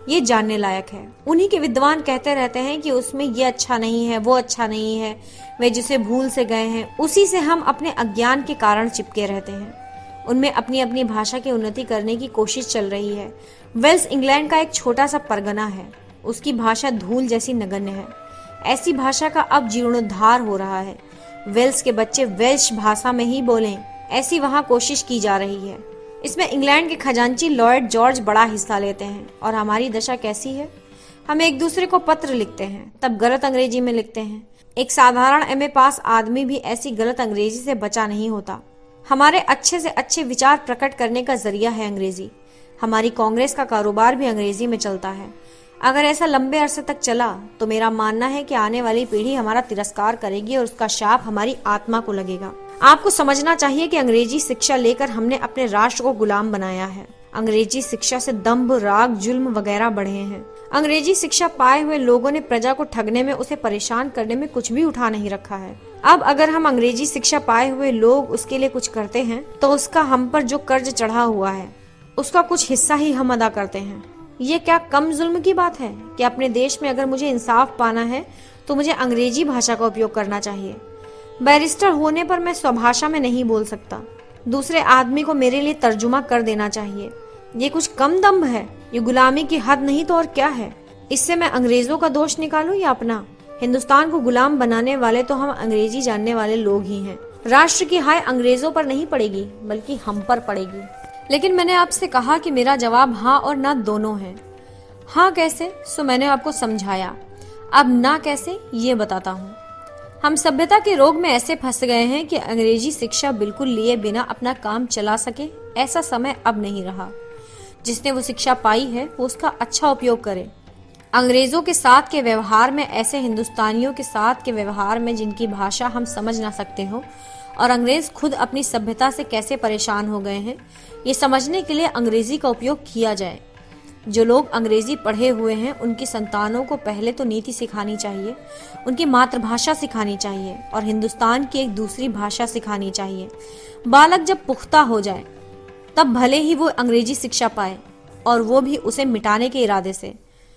ये जानने लायक है। उन्हीं के विद्वान कहते रहते हैं कि उसमें ये अच्छा नहीं है, वो अच्छा नहीं है, वे जिसे भूल से गए हैं उसी से हम अपने अज्ञान के कारण चिपके रहते हैं। उनमें अपनी अपनी भाषा की उन्नति करने की कोशिश चल रही है। वेल्स इंग्लैंड का एक छोटा सा परगना है, उसकी भाषा धूल जैसी नगण्य है। ऐसी भाषा का अब जीर्णोद्धार हो रहा है। वेल्स के बच्चे वेल्श भाषा में ही बोलें, ऐसी वहां कोशिश की जा रही है। इसमें इंग्लैंड के खजांची लॉर्ड जॉर्ज बड़ा हिस्सा लेते हैं। और हमारी दशा कैसी है? हम एक दूसरे को पत्र लिखते हैं, तब गलत अंग्रेजी में लिखते हैं। एक साधारण एमए पास आदमी भी ऐसी गलत अंग्रेजी से बचा नहीं होता। हमारे अच्छे से अच्छे विचार प्रकट करने का जरिया है अंग्रेजी। हमारी कांग्रेस का कारोबार भी अंग्रेजी में चलता है। अगर ऐसा लंबे अरसे तक चला तो मेरा मानना है कि आने वाली पीढ़ी हमारा तिरस्कार करेगी और उसका शाप हमारी आत्मा को लगेगा। आपको समझना चाहिए कि अंग्रेजी शिक्षा लेकर हमने अपने राष्ट्र को गुलाम बनाया है। अंग्रेजी शिक्षा से दंभ, राग, जुल्म वगैरह बढ़े हैं। अंग्रेजी शिक्षा पाए हुए लोगों ने प्रजा को ठगने में, उसे परेशान करने में कुछ भी उठा नहीं रखा है। अब अगर हम अंग्रेजी शिक्षा पाए हुए लोग उसके लिए कुछ करते हैं तो उसका हम पर जो कर्ज चढ़ा हुआ है उसका कुछ हिस्सा ही हम अदा करते हैं। ये क्या कम जुल्म की बात है कि अपने देश में अगर मुझे इंसाफ पाना है तो मुझे अंग्रेजी भाषा का उपयोग करना चाहिए। बैरिस्टर होने पर मैं स्वभाषा में नहीं बोल सकता। दूसरे आदमी को मेरे लिए तर्जुमा कर देना चाहिए। ये कुछ कम दम्भ है? ये गुलामी की हद नहीं तो और क्या है? इससे मैं अंग्रेजों का दोष निकालूं या अपना? हिंदुस्तान को गुलाम बनाने वाले तो हम अंग्रेजी जानने वाले लोग ही हैं। राष्ट्र की हाय अंग्रेजों पर नहीं पड़ेगी बल्कि हम पर पड़ेगी। लेकिन मैंने आपसे कहा कि मेरा जवाब हाँ और ना दोनों है। हाँ कैसे? सो मैंने आपको समझाया। अब ना कैसे ये बताता हूँ। हम सभ्यता के रोग में ऐसे फंस गए हैं कि अंग्रेजी शिक्षा बिल्कुल लिए बिना अपना काम चला सके ऐसा समय अब नहीं रहा। जिसने वो शिक्षा पाई है वो उसका अच्छा उपयोग करे। अंग्रेजों के साथ के व्यवहार में, ऐसे हिंदुस्तानियों के साथ के व्यवहार में जिनकी भाषा हम समझ ना सकते हो, और अंग्रेज खुद अपनी सभ्यता से कैसे परेशान हो गए हैं, ये समझने के लिए अंग्रेजी का उपयोग किया जाए। जो लोग अंग्रेजी पढ़े हुए हैं उनकी संतानों को पहले तो नीति सिखानी चाहिए, उनकी मातृभाषा सिखानी चाहिए और हिंदुस्तान की एक दूसरी भाषा सिखानी चाहिए। बालक जब पुख्ता हो जाए तब भले ही वो अंग्रेजी शिक्षा पाए, और वो भी उसे मिटाने के इरादे से,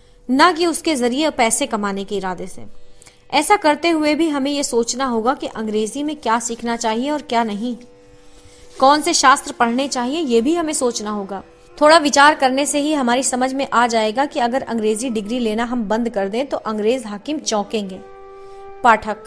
न कि उसके जरिए पैसे कमाने के इरादे से। ऐसा करते हुए भी हमें ये सोचना होगा कि अंग्रेजी में क्या सीखना चाहिए और क्या नहीं, कौन से शास्त्र पढ़ने चाहिए ये भी हमें सोचना होगा। थोड़ा विचार करने से ही हमारी समझ में आ जाएगा कि अगर अंग्रेजी डिग्री लेना हम बंद कर दें तो अंग्रेज हाकिम चौंकेंगे। पाठक: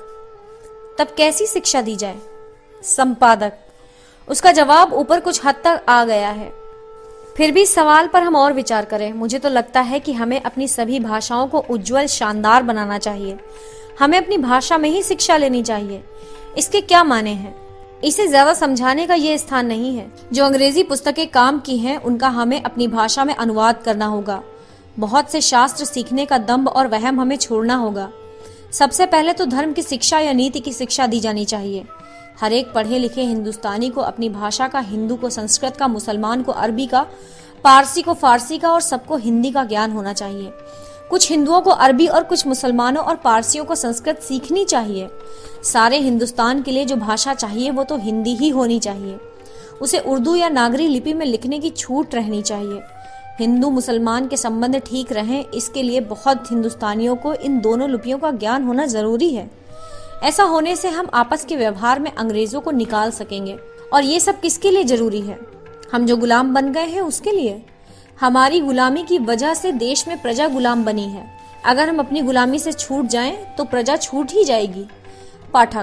तब कैसी शिक्षा दी जाए? संपादक: उसका जवाब ऊपर कुछ हद तक आ गया है, फिर भी सवाल पर हम और विचार करें। मुझे तो लगता है कि हमें अपनी सभी भाषाओं को उज्जवल, शानदार बनाना चाहिए। हमें अपनी भाषा में ही शिक्षा लेनी चाहिए। इसके क्या माने हैं, इसे ज्यादा समझाने का ये स्थान नहीं है। जो अंग्रेजी पुस्तकें काम की हैं उनका हमें अपनी भाषा में अनुवाद करना होगा। बहुत से शास्त्र सीखने का दंभ और वहम हमें छोड़ना होगा। सबसे पहले तो धर्म की शिक्षा या नीति की शिक्षा दी जानी चाहिए। हर एक पढ़े लिखे हिंदुस्तानी को अपनी भाषा का, हिंदू को संस्कृत का, मुसलमान को अरबी का, पारसी को फारसी का और सबको हिंदी का ज्ञान होना चाहिए। कुछ हिंदुओं को अरबी और कुछ मुसलमानों और पारसियों को संस्कृत सीखनी चाहिए। सारे हिंदुस्तान के लिए जो भाषा चाहिए वो तो हिंदी ही होनी चाहिए। उसे उर्दू या नागरी लिपि में लिखने की छूट रहनी चाहिए। हिंदू मुसलमान के संबंध ठीक रहें, इसके लिए बहुत हिंदुस्तानियों को इन दोनों लिपियों का ज्ञान होना जरूरी है। ऐसा होने से हम आपस के व्यवहार में अंग्रेजों को निकाल सकेंगे। और ये सब किसके लिए जरूरी है? हम जो गुलाम बन गए हैं उसके लिए। हमारी गुलामी की वजह से देश में प्रजा गुलाम बनी है। अगर हम अपनी गुलामी से छूट जाएं तो प्रजा छूट ही जाएगी। पाठक: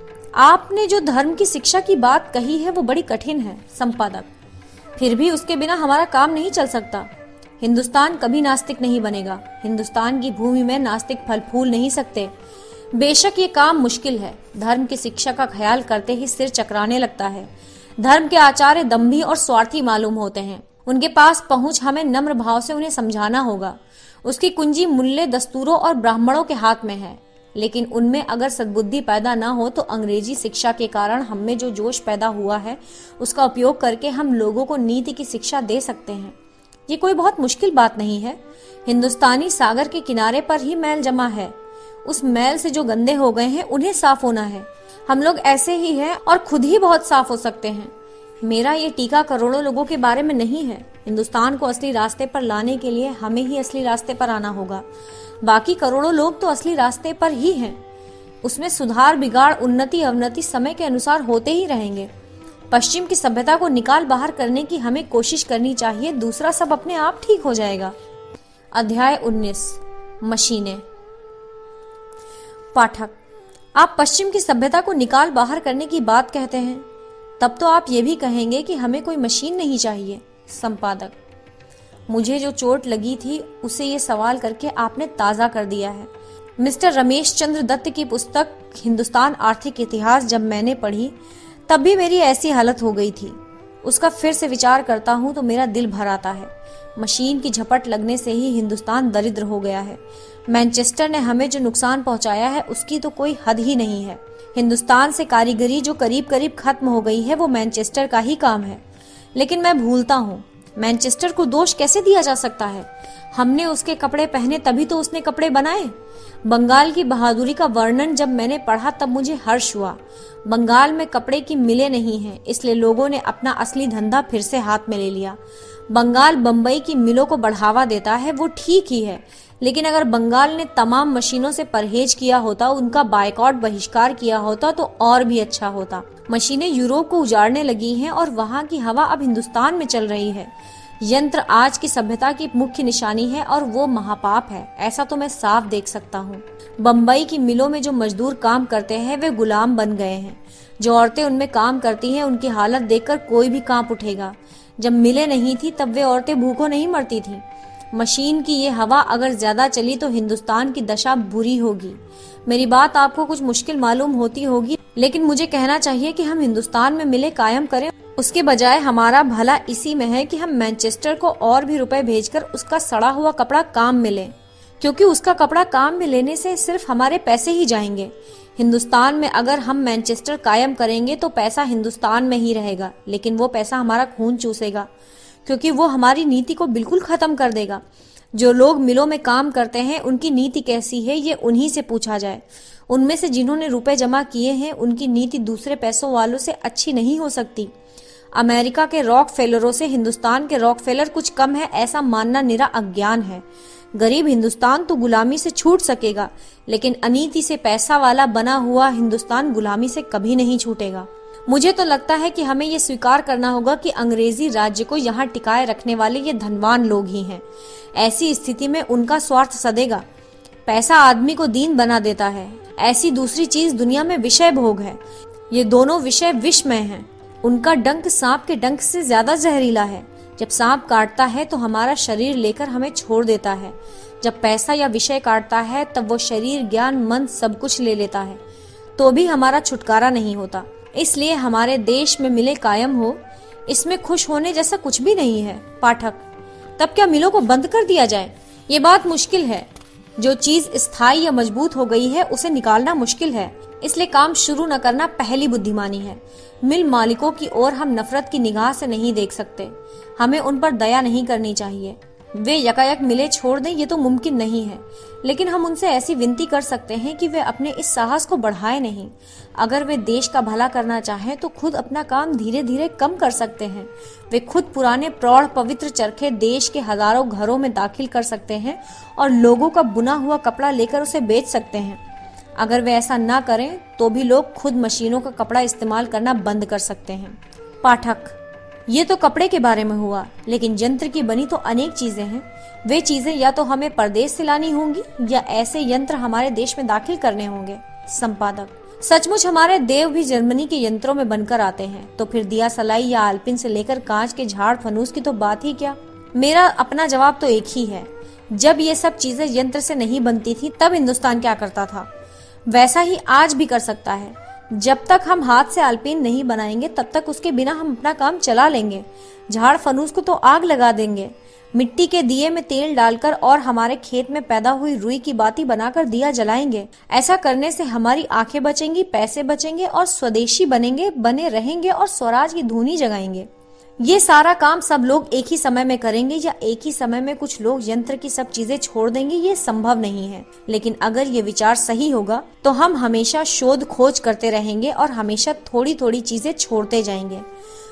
आपने जो धर्म की शिक्षा की बात कही है वो बड़ी कठिन है। संपादक: फिर भी उसके बिना हमारा काम नहीं चल सकता। हिंदुस्तान कभी नास्तिक नहीं बनेगा। हिंदुस्तान की भूमि में नास्तिक फल फूल नहीं सकते। बेशक ये काम मुश्किल है। धर्म की शिक्षा का ख्याल करते ही सिर चकराने लगता है। धर्म के आचार्य दंभी और स्वार्थी मालूम होते हैं। उनके पास पहुंच हमें नम्र भाव से उन्हें समझाना होगा। उसकी कुंजी मुल्ले, दस्तूरों और ब्राह्मणों के हाथ में है। लेकिन उनमें अगर सद्बुद्धि पैदा ना हो तो अंग्रेजी शिक्षा के कारण हम में जो जोश पैदा हुआ है उसका उपयोग करके हम लोगों को नीति की शिक्षा दे सकते हैं। ये कोई बहुत मुश्किल बात नहीं है। हिंदुस्तानी सागर के किनारे पर ही मैल जमा है। उस मैल से जो गंदे हो गए हैं उन्हें साफ होना है। हम लोग ऐसे ही हैं और खुद ही बहुत साफ हो सकते हैं। मेरा ये टीका करोड़ों लोगों के बारे में नहीं है। हिंदुस्तान को असली रास्ते पर लाने के लिए हमें ही असली रास्ते पर आना होगा। बाकी करोड़ों लोग तो असली रास्ते पर ही हैं। उसमें सुधार, बिगाड़, उन्नति, अवनति समय के अनुसार होते ही रहेंगे। पश्चिम की सभ्यता को निकाल बाहर करने की हमें कोशिश करनी चाहिए, दूसरा सब अपने आप ठीक हो जाएगा। अध्याय 19 मशीनें। पाठक, आप पश्चिम की सभ्यता को निकाल बाहर करने की बात कहते हैं, तब तो आप ये भी कहेंगे कि हमें कोई मशीन नहीं चाहिए। संपादक, मुझे जो चोट लगी थी उसे ये सवाल करके आपने ताज़ा कर दिया है। मिस्टर रमेश चंद्र दत्त की पुस्तक हिंदुस्तान आर्थिक इतिहास जब मैंने पढ़ी तब भी मेरी ऐसी हालत हो गई थी। उसका फिर से विचार करता हूँ तो मेरा दिल भर आता है। मशीन की झपट लगने से ही हिंदुस्तान दरिद्र हो गया है। मैनचेस्टर ने हमें जो नुकसान पहुंचाया है उसकी तो कोई हद ही नहीं है। हिंदुस्तान से कारीगरी जो करीब करीब खत्म हो गई है वो मैनचेस्टर का ही काम है। लेकिन मैं भूलता हूँ, मैनचेस्टर को दोष कैसे दिया जा सकता है? हमने उसके कपड़े पहने तभी तो उसने कपड़े बनाए। बंगाल की बहादुरी का वर्णन जब मैंने पढ़ा तब मुझे हर्ष हुआ। बंगाल में कपड़े की मिलें नहीं हैं, इसलिए लोगों ने अपना असली धंधा फिर से हाथ में ले लिया। बंगाल बंबई की मिलों को बढ़ावा देता है, वो ठीक ही है, लेकिन अगर बंगाल ने तमाम मशीनों से परहेज किया होता, उनका बायकॉट बहिष्कार किया होता तो और भी अच्छा होता। मशीनें यूरोप को उजाड़ने लगी हैं और वहां की हवा अब हिंदुस्तान में चल रही है। यंत्र आज की सभ्यता की मुख्य निशानी है और वो महापाप है, ऐसा तो मैं साफ देख सकता हूँ। बंबई की मिलों में जो मजदूर काम करते हैं वे गुलाम बन गए हैं। जो औरतें उनमें काम करती हैं उनकी हालत देखकर कोई भी कांप उठेगा। जब मिलें नहीं थी तब वे औरतें भूखों नहीं मरती थी। मशीन की ये हवा अगर ज्यादा चली तो हिंदुस्तान की दशा बुरी होगी। मेरी बात आपको कुछ मुश्किल मालूम होती होगी, लेकिन मुझे कहना चाहिए कि हम हिंदुस्तान में मिलें कायम करें। उसके बजाय हमारा भला इसी में है कि हम मैनचेस्टर को और भी रुपए भेजकर उसका सड़ा हुआ कपड़ा काम में लें, क्योंकि उसका कपड़ा काम में लेने से सिर्फ हमारे पैसे ही जाएंगे। हिंदुस्तान में अगर हम मैनचेस्टर कायम करेंगे तो पैसा हिंदुस्तान में ही रहेगा, लेकिन वो पैसा हमारा खून चूसेगा, क्योंकि वो हमारी नीति को बिल्कुल खत्म कर देगा। जो लोग मिलों में काम करते हैं उनकी नीति कैसी है ये उन्हीं से पूछा जाए। उनमें से जिन्होंने रुपए जमा किए हैं उनकी नीति दूसरे पैसों वालों से अच्छी नहीं हो सकती। अमेरिका के रॉकफेलरों से हिंदुस्तान के रॉकफेलर कुछ कम है ऐसा मानना निरा अज्ञान है। गरीब हिंदुस्तान तो गुलामी से छूट सकेगा, लेकिन अनीति से पैसा वाला बना हुआ हिंदुस्तान गुलामी से कभी नहीं छूटेगा। मुझे तो लगता है कि हमें ये स्वीकार करना होगा कि अंग्रेजी राज्य को यहाँ टिकाए रखने वाले ये धनवान लोग ही हैं। ऐसी स्थिति में उनका स्वार्थ सदेगा। पैसा आदमी को दीन बना देता है। ऐसी दूसरी चीज दुनिया में विषय भोग है। ये दोनों विषय विषमय हैं। उनका डंक सांप के डंक से ज्यादा जहरीला है। जब सांप काटता है तो हमारा शरीर लेकर हमें छोड़ देता है। जब पैसा या विषय काटता है तब वो शरीर, ज्ञान, मन सब कुछ ले लेता है, तो भी हमारा छुटकारा नहीं होता। इसलिए हमारे देश में मिलें कायम हो, इसमें खुश होने जैसा कुछ भी नहीं है। पाठक, तब क्या मिलों को बंद कर दिया जाए? ये बात मुश्किल है। जो चीज स्थायी या मजबूत हो गई है उसे निकालना मुश्किल है, इसलिए काम शुरू न करना पहली बुद्धिमानी है। मिल मालिकों की ओर हम नफरत की निगाह से नहीं देख सकते। हमें उन पर दया नहीं करनी चाहिए। वे यकायक मिले छोड़ दें ये तो मुमकिन नहीं है, लेकिन हम उनसे ऐसी विनती कर सकते हैं कि वे अपने इस साहस को बढ़ाए नहीं। अगर वे देश का भला करना चाहें तो खुद अपना काम धीरे धीरे कम कर सकते हैं। वे खुद पुराने प्रौढ़ पवित्र चरखे देश के हजारों घरों में दाखिल कर सकते हैं और लोगों का बुना हुआ कपड़ा लेकर उसे बेच सकते हैं। अगर वे ऐसा ना करें तो भी लोग खुद मशीनों का कपड़ा इस्तेमाल करना बंद कर सकते हैं। पाठक, ये तो कपड़े के बारे में हुआ, लेकिन यंत्र की बनी तो अनेक चीजें हैं। वे चीजें या तो हमें परदेश से लानी होंगी या ऐसे यंत्र हमारे देश में दाखिल करने होंगे। संपादक, सचमुच हमारे देव भी जर्मनी के यंत्रों में बनकर आते हैं, तो फिर दिया सलाई या आलपिन से लेकर कांच के झाड़ फनूस की तो बात ही क्या। मेरा अपना जवाब तो एक ही है। जब ये सब चीजें यंत्र से नहीं बनती थी तब हिंदुस्तान क्या करता था, वैसा ही आज भी कर सकता है। जब तक हम हाथ से आलपीन नहीं बनाएंगे तब तक उसके बिना हम अपना काम चला लेंगे। झाड़ फनूस को तो आग लगा देंगे, मिट्टी के दिए में तेल डालकर और हमारे खेत में पैदा हुई रुई की बाती बनाकर दिया जलाएंगे। ऐसा करने से हमारी आंखें बचेंगी, पैसे बचेंगे और स्वदेशी बने रहेंगे और स्वराज की धुनी जगाएंगे। ये सारा काम सब लोग एक ही समय में करेंगे या एक ही समय में कुछ लोग यंत्र की सब चीजें छोड़ देंगे, ये संभव नहीं है। लेकिन अगर ये विचार सही होगा तो हम हमेशा शोध खोज करते रहेंगे और हमेशा थोड़ी थोड़ी चीजें छोड़ते जाएंगे।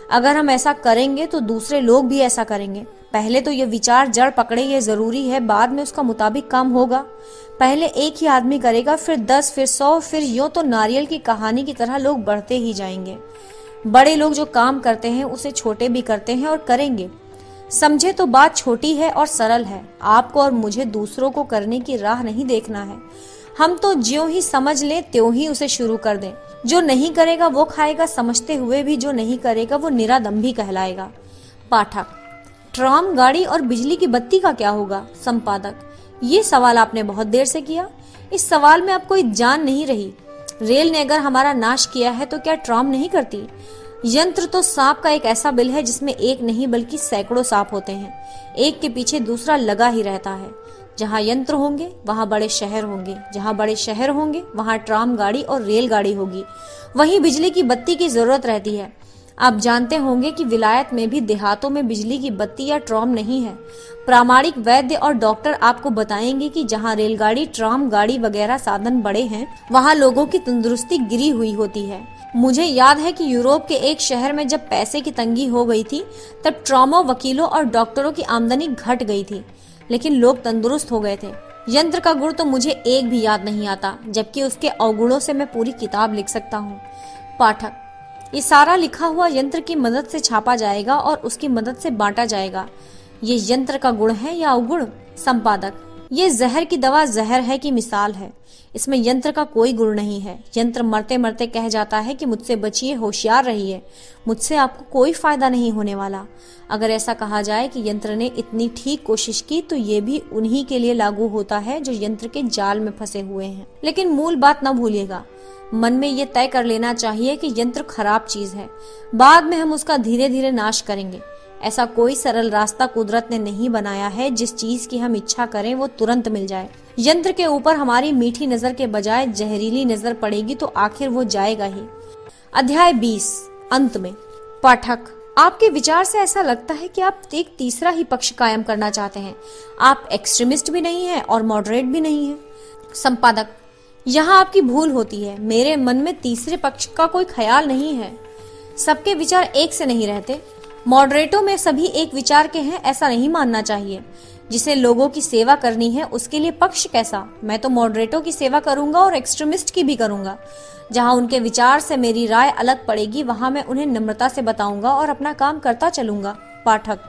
अगर हम ऐसा करेंगे तो दूसरे लोग भी ऐसा करेंगे। पहले तो ये विचार जड़ पकड़े, ये जरूरी है, बाद में उसका मुताबिक काम होगा। पहले एक ही आदमी करेगा, फिर 10, फिर 100, फिर यूं तो नारियल की कहानी की तरह लोग बढ़ते ही जाएंगे। बड़े लोग जो काम करते हैं उसे छोटे भी करते हैं और करेंगे। समझे तो बात छोटी है और सरल है। आपको और मुझे दूसरों को करने की राह नहीं देखना है। हम तो ज्यों ही समझ लें त्यों ही उसे शुरू कर दें। जो नहीं करेगा वो खाएगा, समझते हुए भी जो नहीं करेगा वो निरादंभी कहलाएगा। पाठक, ट्राम, गाड़ी और बिजली की बत्ती का क्या होगा? संपादक, ये सवाल आपने बहुत देर से किया। इस सवाल में अब कोई जान नहीं रही। रेल ने अगर हमारा नाश किया है तो क्या ट्राम नहीं करती? यंत्र तो सांप का एक ऐसा बिल है जिसमें एक नहीं बल्कि सैकड़ों सांप होते हैं। एक के पीछे दूसरा लगा ही रहता है। जहाँ यंत्र होंगे वहाँ बड़े शहर होंगे, जहाँ बड़े शहर होंगे वहाँ ट्राम गाड़ी और रेलगाड़ी होगी। वहीं बिजली की बत्ती की जरूरत रहती है। आप जानते होंगे कि विलायत में भी देहातों में बिजली की बत्ती या ट्राम नहीं है। प्रामाणिक वैद्य और डॉक्टर आपको बताएंगे कि जहाँ रेलगाड़ी, ट्राम गाड़ी वगैरह साधन बड़े हैं वहाँ लोगों की तंदुरुस्ती गिरी हुई होती है। मुझे याद है कि यूरोप के एक शहर में जब पैसे की तंगी हो गई थी तब ट्रामा, वकीलों और डॉक्टरों की आमदनी घट गई थी, लेकिन लोग तंदुरुस्त हो गए थे। यंत्र का गुण तो मुझे एक भी याद नहीं आता, जबकि उसके अवगुणों से मैं पूरी किताब लिख सकता हूँ। पाठक, ये सारा लिखा हुआ यंत्र की मदद से छापा जाएगा और उसकी मदद से बांटा जाएगा। ये यंत्र का गुण है या अवगुण? संपादक, ये जहर की दवा जहर है कि मिसाल है। इसमें यंत्र का कोई गुण नहीं है। यंत्र मरते मरते कह जाता है कि मुझसे बचिए, होशियार रहिए, मुझसे आपको कोई फायदा नहीं होने वाला। अगर ऐसा कहा जाए कि यंत्र ने इतनी ठीक कोशिश की तो ये भी उन्हीं के लिए लागू होता है जो यंत्र के जाल में फंसे हुए हैं। लेकिन मूल बात न भूलिएगा, मन में ये तय कर लेना चाहिए कि यंत्र खराब चीज है, बाद में हम उसका धीरे धीरे नाश करेंगे। ऐसा कोई सरल रास्ता कुदरत ने नहीं बनाया है जिस चीज की हम इच्छा करें वो तुरंत मिल जाए। यंत्र के ऊपर हमारी मीठी नजर के बजाय जहरीली नजर पड़ेगी तो आखिर वो जाएगा ही। अध्याय 20 अंत में। पाठक, आपके विचार से ऐसा लगता है कि आप एक तीसरा ही पक्ष कायम करना चाहते हैं। आप एक्सट्रीमिस्ट भी नहीं है और मॉडरेट भी नहीं है। संपादक, यहाँ आपकी भूल होती है। मेरे मन में तीसरे पक्ष का कोई ख्याल नहीं है। सबके विचार एक से नहीं रहते। मॉडरेटों में सभी एक विचार के हैं ऐसा नहीं मानना चाहिए। जिसे लोगों की सेवा करनी है उसके लिए पक्ष कैसा? मैं तो मॉडरेटों की सेवा करूंगा और एक्सट्रीमिस्ट की भी करूंगा। जहां उनके विचार से मेरी राय अलग पड़ेगी वहां मैं उन्हें नम्रता से बताऊंगा और अपना काम करता चलूंगा। पाठक,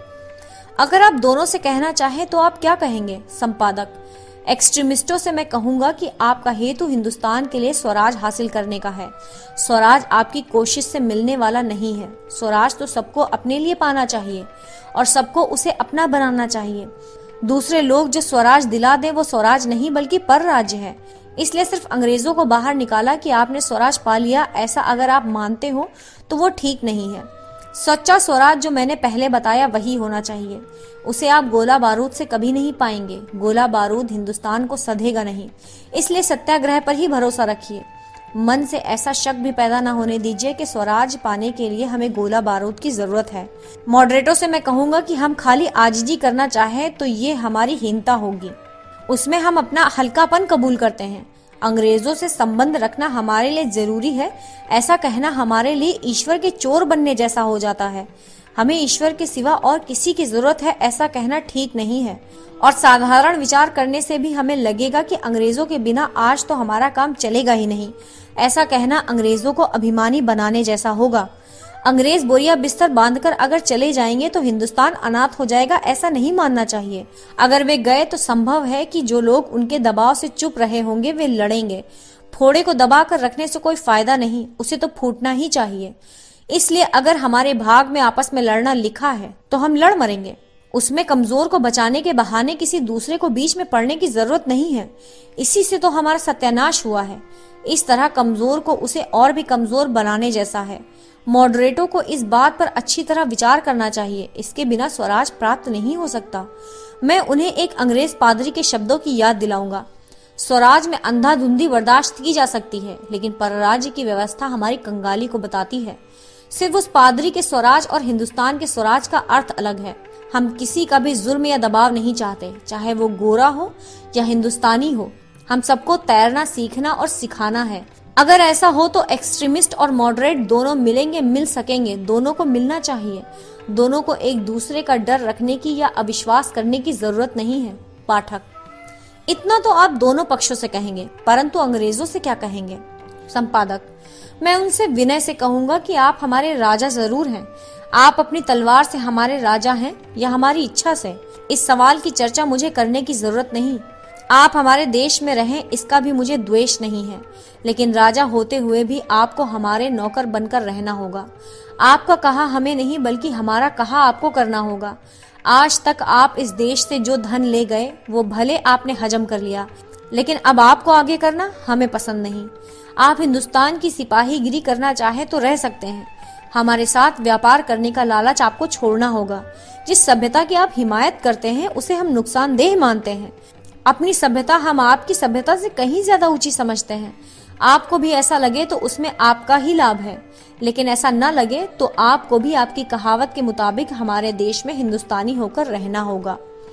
अगर आप दोनों से कहना चाहें तो आप क्या कहेंगे? संपादक, एक्सट्रीमिस्टों से मैं कहूंगा कि आपका हेतु हिंदुस्तान के लिए स्वराज हासिल करने का है। स्वराज आपकी कोशिश से मिलने वाला नहीं है। स्वराज तो सबको अपने लिए पाना चाहिए और सबको उसे अपना बनाना चाहिए। दूसरे लोग जो स्वराज दिला दे वो स्वराज नहीं बल्कि पर राज्य है। इसलिए सिर्फ अंग्रेजों को बाहर निकाला कि आपने स्वराज पा लिया, ऐसा अगर आप मानते हो तो वो ठीक नहीं है। सच्चा स्वराज जो मैंने पहले बताया वही होना चाहिए। उसे आप गोला बारूद से कभी नहीं पाएंगे। गोला बारूद हिंदुस्तान को सधेगा नहीं, इसलिए सत्याग्रह पर ही भरोसा रखिए। मन से ऐसा शक भी पैदा न होने दीजिए कि स्वराज पाने के लिए हमें गोला बारूद की जरूरत है। मॉडरेटों से मैं कहूंगा कि हम खाली आजिजी करना चाहें तो ये हमारी हीनता होगी। उसमें हम अपना हल्कापन कबूल करते हैं। अंग्रेजों से संबंध रखना हमारे लिए जरूरी है, ऐसा कहना हमारे लिए ईश्वर के चोर बनने जैसा हो जाता है। हमें ईश्वर के सिवा और किसी की जरूरत है ऐसा कहना ठीक नहीं है। और साधारण विचार करने से भी हमें लगेगा कि अंग्रेजों के बिना आज तो हमारा काम चलेगा ही नहीं। ऐसा कहना अंग्रेजों को अभिमानी बनाने जैसा होगा। अंग्रेज बोरिया बिस्तर बांधकर अगर चले जाएंगे तो हिंदुस्तान अनाथ हो जाएगा, ऐसा नहीं मानना चाहिए। अगर वे गए तो संभव है कि जो लोग उनके दबाव से चुप रहे होंगे वे लड़ेंगे। फोड़े को दबा कर रखने से कोई फायदा नहीं, उसे तो फूटना ही चाहिए। इसलिए अगर हमारे भाग में आपस में लड़ना लिखा है तो हम लड़ मरेंगे। उसमें कमजोर को बचाने के बहाने किसी दूसरे को बीच में पड़ने की जरूरत नहीं है। इसी से तो हमारा सत्यानाश हुआ है। इस तरह कमजोर को उसे और भी कमजोर बनाने जैसा है। मॉडरेटों को इस बात पर अच्छी तरह विचार करना चाहिए। इसके बिना स्वराज प्राप्त नहीं हो सकता। मैं उन्हें एक अंग्रेज पादरी के शब्दों की याद दिलाऊंगा। स्वराज में अंधाधुंधी बर्दाश्त की जा सकती है, लेकिन परराज्य की व्यवस्था हमारी कंगाली को बताती है। सिर्फ उस पादरी के स्वराज और हिंदुस्तान के स्वराज का अर्थ अलग है। हम किसी का भी जुल्म या दबाव नहीं चाहते, चाहे वो गोरा हो या हिंदुस्तानी हो। हम सबको तैरना सीखना और सिखाना है। अगर ऐसा हो तो एक्सट्रीमिस्ट और मॉडरेट दोनों मिलेंगे, मिल सकेंगे, दोनों को मिलना चाहिए। दोनों को एक दूसरे का डर रखने की या अविश्वास करने की जरूरत नहीं है। पाठक, इतना तो आप दोनों पक्षों से कहेंगे, परंतु अंग्रेजों से क्या कहेंगे? संपादक, मैं उनसे विनय से कहूंगा कि आप हमारे राजा जरूर हैं। आप अपनी तलवार से हमारे राजा हैं या हमारी इच्छा से? इस सवाल की चर्चा मुझे करने की जरूरत नहीं। आप हमारे देश में रहें, इसका भी मुझे द्वेष नहीं है, लेकिन राजा होते हुए भी आपको हमारे नौकर बनकर रहना होगा। आपका कहा हमें नहीं, बल्कि हमारा कहा आपको करना होगा। आज तक आप इस देश से जो धन ले गए वो भले आपने हजम कर लिया, लेकिन अब आपको आगे करना हमें पसंद नहीं। आप हिंदुस्तान की सिपाहीगिरी करना चाहे तो रह सकते हैं, हमारे साथ व्यापार करने का लालच आपको छोड़ना होगा। जिस सभ्यता की आप हिमायत करते हैं उसे हम नुकसानदेह मानते हैं। अपनी सभ्यता हम आपकी सभ्यता से कहीं ज्यादा ऊंची समझते हैं। आपको भी ऐसा लगे तो उसमें आपका ही लाभ है, लेकिन ऐसा न लगे तो आपको भी आपकी कहावत के मुताबिक हमारे देश में हिंदुस्तानी होकर रहना होगा।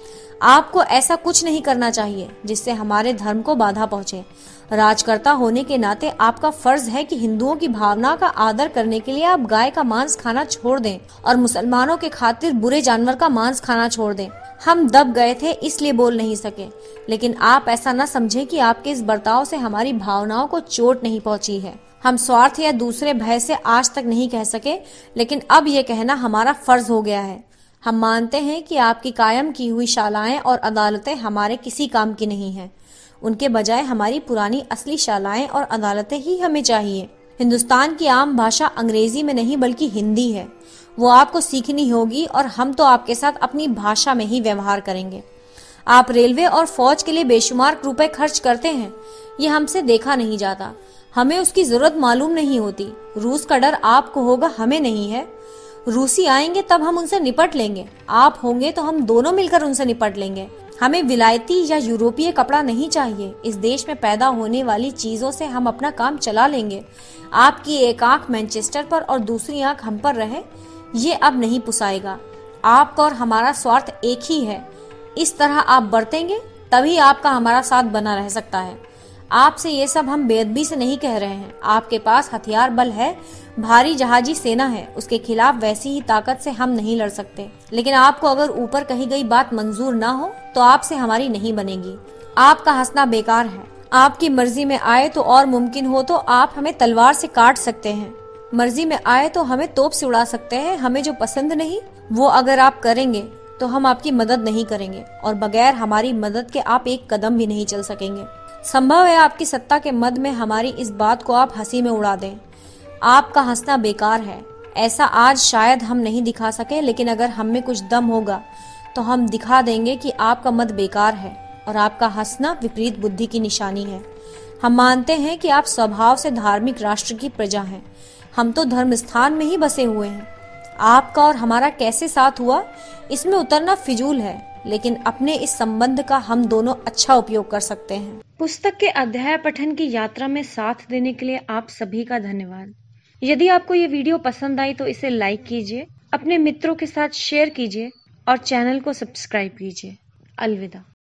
आपको ऐसा कुछ नहीं करना चाहिए जिससे हमारे धर्म को बाधा पहुंचे। राजकर्ता होने के नाते आपका फर्ज है कि हिंदुओं की भावना का आदर करने के लिए आप गाय का मांस खाना छोड़ दें और मुसलमानों के खातिर बुरे जानवर का मांस खाना छोड़ दें। हम दब गए थे इसलिए बोल नहीं सके, लेकिन आप ऐसा न समझें कि आपके इस बर्ताव से हमारी भावनाओं को चोट नहीं पहुंची है। हम स्वार्थ या दूसरे भय से आज तक नहीं कह सके, लेकिन अब ये कहना हमारा फर्ज हो गया है। हम मानते हैं कि आपकी कायम की हुई शालाएं और अदालतें हमारे किसी काम की नहीं हैं। उनके बजाय हमारी पुरानी असली शालाएं और अदालतें ही हमें चाहिए। हिंदुस्तान की आम भाषा अंग्रेजी में नहीं बल्कि हिंदी है, वो आपको सीखनी होगी और हम तो आपके साथ अपनी भाषा में ही व्यवहार करेंगे। आप रेलवे और फौज के लिए बेशुमार रुपए खर्च करते हैं, ये हमसे देखा नहीं जाता। हमें उसकी जरूरत मालूम नहीं होती। रूस का डर आपको होगा, हमें नहीं है। रूसी आएंगे तब हम उनसे निपट लेंगे, आप होंगे तो हम दोनों मिलकर उनसे निपट लेंगे। हमें विलायती या यूरोपीय कपड़ा नहीं चाहिए। इस देश में पैदा होने वाली चीजों से हम अपना काम चला लेंगे। आपकी एक आंख मैनचेस्टर पर और दूसरी आंख हम पर रहे, ये अब नहीं पुसाएगा। आपका और हमारा स्वार्थ एक ही है। इस तरह आप बरतेंगे तभी आपका हमारा साथ बना रह सकता है। आपसे ये सब हम बेअदबी से नहीं कह रहे हैं। आपके पास हथियार बल है, भारी जहाजी सेना है, उसके खिलाफ वैसी ही ताकत से हम नहीं लड़ सकते। लेकिन आपको अगर ऊपर कही गई बात मंजूर ना हो तो आपसे हमारी नहीं बनेगी। आपका हंसना बेकार है। आपकी मर्जी में आए तो और मुमकिन हो तो आप हमें तलवार से काट सकते हैं, मर्जी में आए तो हमें तोप से उड़ा सकते हैं। हमें जो पसंद नहीं वो अगर आप करेंगे तो हम आपकी मदद नहीं करेंगे, और बगैर हमारी मदद के आप एक कदम भी नहीं चल सकेंगे। संभव है आपकी सत्ता के मद में हमारी इस बात को आप हंसी में उड़ा दें। आपका हंसना बेकार है। ऐसा आज शायद हम नहीं दिखा सके, लेकिन अगर हम में कुछ दम होगा तो हम दिखा देंगे कि आपका मत बेकार है और आपका हंसना विपरीत बुद्धि की निशानी है। हम मानते हैं कि आप स्वभाव से धार्मिक राष्ट्र की प्रजा हैं। हम तो धर्म स्थान में ही बसे हुए हैं। आपका और हमारा कैसे साथ हुआ इसमें उतरना फिजूल है, लेकिन अपने इस संबंध का हम दोनों अच्छा उपयोग कर सकते हैं। पुस्तक के अध्याय पठन की यात्रा में साथ देने के लिए आप सभी का धन्यवाद। यदि आपको ये वीडियो पसंद आई तो इसे लाइक कीजिए, अपने मित्रों के साथ शेयर कीजिए और चैनल को सब्सक्राइब कीजिए। अलविदा।